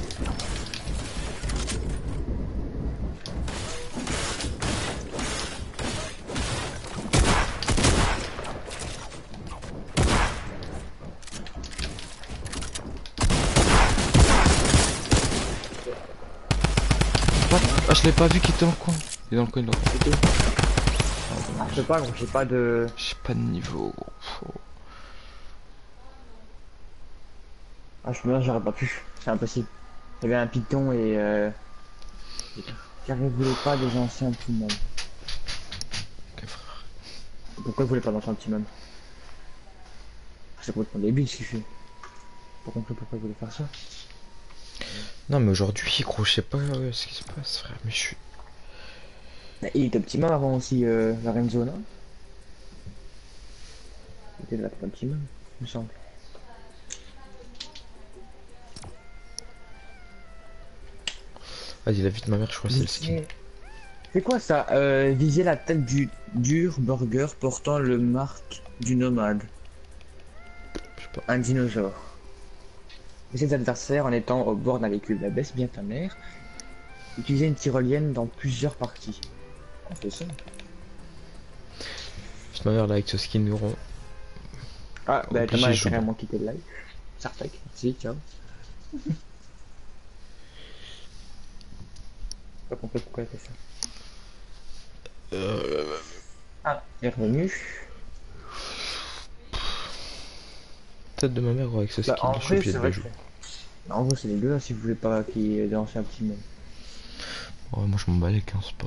S3: Ah, je l'ai pas vu qu'il était dans le coin. Il est dans le coin, il est dans le coin.
S2: Ah, je sais pas, gros, j'ai pas de...
S3: J'ai pas de niveau, gros. Faut-
S2: Ah, je me j'aurais pas pu. C'est impossible. Il y avait un piton et euh... car il voulait pas des anciens petits mômes.
S3: Ok, frère.
S2: Pourquoi il voulait pas d'anciens petits mômes? C'est complètement débile ce qu'il fait. Pas compris pourquoi il voulait faire ça.
S3: Non, mais aujourd'hui, gros, je sais pas euh, ce qui se passe, frère. Mais je suis.
S2: Mais il était petit môme avant aussi euh, la Renzo, non? Il était là pour un petit môme, il me semble.
S3: Vas-y, la vie de ma mère, je crois que c'est le skin.
S2: C'est quoi ça? euh, Viser la tête du dur burger portant le marque du nomade.
S3: Je sais pas.
S2: Un dinosaure. Visez les adversaires en étant au bord d'un véhicule. La baisse bien ta mère. Utilisez une tyrolienne dans plusieurs parties. On fait ça.
S3: Juste ma mère là avec ce skin, gros.
S2: Ah, bah
S3: Obligé,
S2: Thomas a
S3: je joue
S2: carrément quitté le live. Sartek, si, ciao. Pas compris pourquoi il fait ça.
S3: Euh...
S2: Ah, il est revenu.
S3: Tête de ma mère, gros, avec ce skin.
S2: Bah, en
S3: je suis
S2: vrai,
S3: obligé
S2: c'est
S3: de
S2: vrai
S3: le
S2: que...
S3: jouer.
S2: En gros, c'est dégueu si vous voulez pas qu'il y ait d'anciens petits mômes.
S3: Ouais, moi je m'en bats les quinze pas.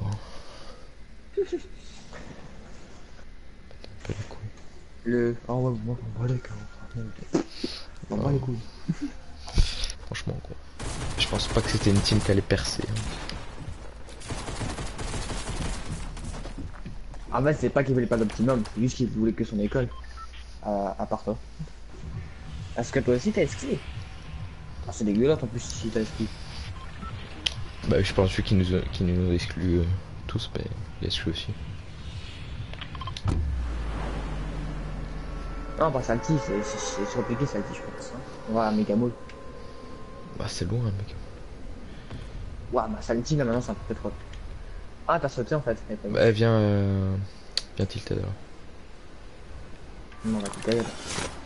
S3: Pas les couilles.
S2: Le... Oh ouais, moi, on va les couilles. On va les couilles.
S3: Franchement, gros. Je pense pas que c'était une team qui allait percer. Hein.
S2: Ah bah c'est pas qu'il voulait pas d'optimum, c'est juste qu'il voulait que son école. À, à part toi. Est-ce que toi aussi t'as exclu? Ah, c'est dégueulasse en plus si t'as exclu.
S3: Bah, je pense que celui qui nous, a, qui nous exclut euh, tous, bah, il exclut aussi.
S2: Non, pas Salty, c'est sur P K Salty, je pense. Hein. On va à Megamall.
S3: Bah, c'est loin, mec.
S2: Ouah, bah Salty là maintenant c'est un peu trop. Ah, t'as sauté en fait.
S3: Bah, viens, euh... viens tilter là.
S2: Non, on va tout caler là.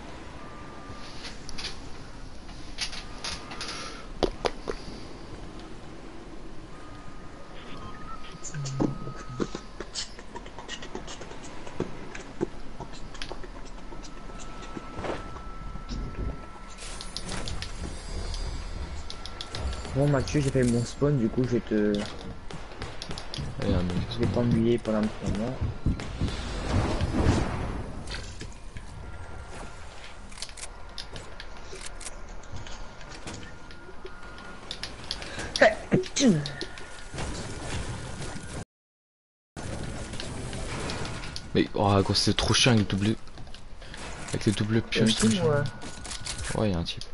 S2: Bon Mathieu, j'ai fait mon spawn, du coup je vais te...
S3: Allez, un mec.
S2: Je vais t'ennuyer pendant un petit moment.
S3: Mais oh gros c'est trop chiant avec le double. Avec les doubles pioches. trop chiant.
S2: Ouais.
S3: Ouais, y'a un type.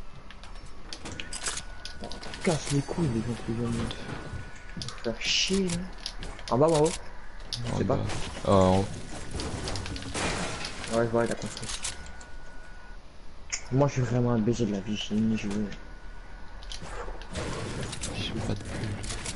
S2: Casse les couilles les gens qui viennent me faire chier là. En bas ou en haut? Je
S3: En
S2: sais pas.
S3: bas. Ah, en haut.
S2: Ouais, je vois, il a construit. Moi, je suis vraiment un baiser de la vie, j'ai ni joué.
S3: J'ai pas de pull.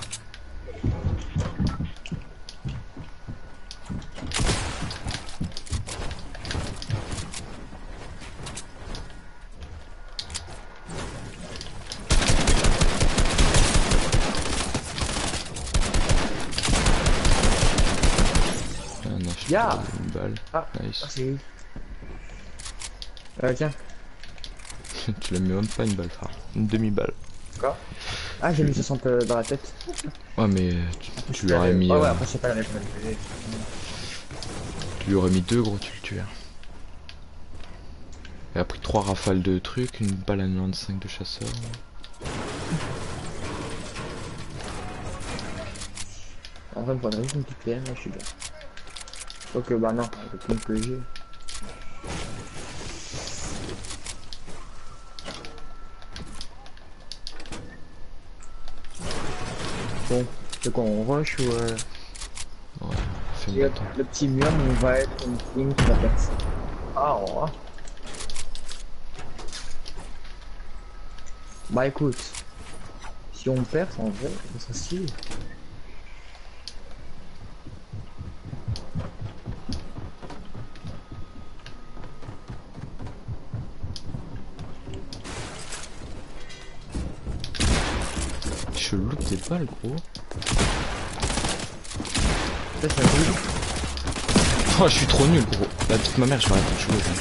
S3: Un H P,
S2: Ya.
S3: une balle.
S2: Ah,
S3: Nice.
S2: ah c'est... Euh, tiens.
S3: Tu l'as mis même pas une balle, frère. Une demi-balle.
S2: Quoi? Ah, j'ai mis soixante euh, dans la tête.
S3: Ouais, mais tu,
S2: Après,
S3: tu
S2: c'est
S3: lui aurais
S2: pas-
S3: mis.
S2: Ouais, ouais,
S3: euh,
S2: après, c'est pas la même.
S3: Tu lui aurais mis deux, gros, tu le tuais. Il a pris trois rafales de trucs, une balle à quatre-vingt-cinq de chasseur.
S2: En vrai, il me faudrait juste une petite P M, là, je suis bien. Ok, bah non, avec une que j'ai. Bon, c'est quoi, on rush ou euh...
S3: Ouais, fais
S2: le,
S3: le temps.
S2: le petit mur, on va être une ligne qui va percer. Ah, on va. Bah écoute, si on perce en vrai, ça sera stylé.
S3: Je loupe tes balles, gros.
S2: Ça, c'est un peu...
S3: Oh, je suis trop nul, gros. La petite ma mère, je vais arrêter de jouer.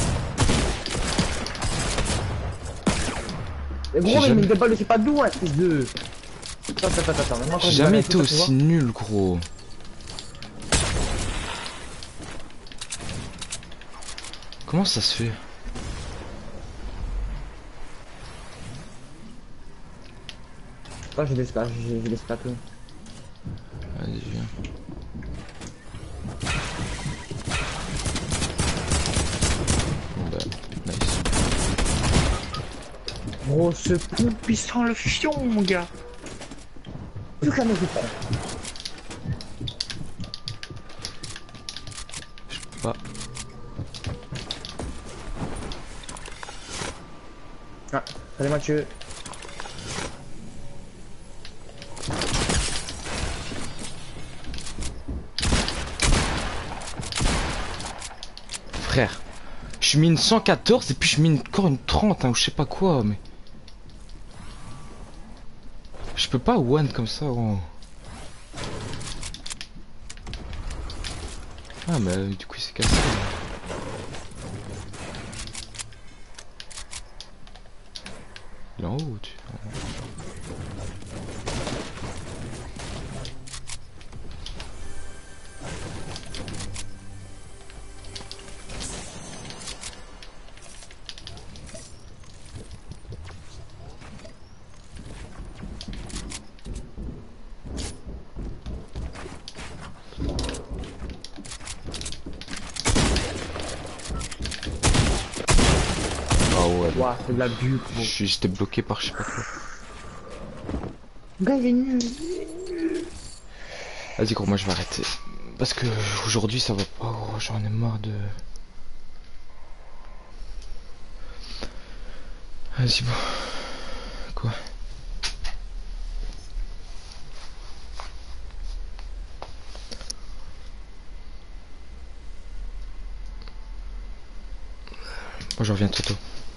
S2: Mais
S3: J'ai
S2: gros, mais
S3: jamais-
S2: il me déballe, je sais pas d'où, hein, espèce de... Attends, attends, attends, attends.
S3: J'ai jamais été aussi nul, gros. Comment ça se fait?
S2: Ah, j'ai des stats, j'ai des stats.
S3: Vas-y, viens. Bon bah, nice.
S2: Gros, ce coup puissant le fion, mon gars. Plus qu'un autre prend.
S3: Je peux pas.
S2: Ah, salut Mathieu.
S3: Frère, je suis mis une cent quatorze et puis je mets encore une trente, hein, ou je sais pas quoi, mais... Je peux pas one comme ça, gros. Ah, mais euh, du coup, il s'est cassé. Il est en haut, tu... Ah ouais,
S2: Ouah, c'est de la bulle,
S3: je
S2: gros.
S3: suis- j'étais bloqué par je sais pas quoi.
S2: Le gars, il est nul.
S3: Vas-y, gros, moi je vais arrêter. Parce que aujourd'hui ça va pas, gros, j'en ai marre de... Vas-y, bon. Quoi? je reviens trop tôt.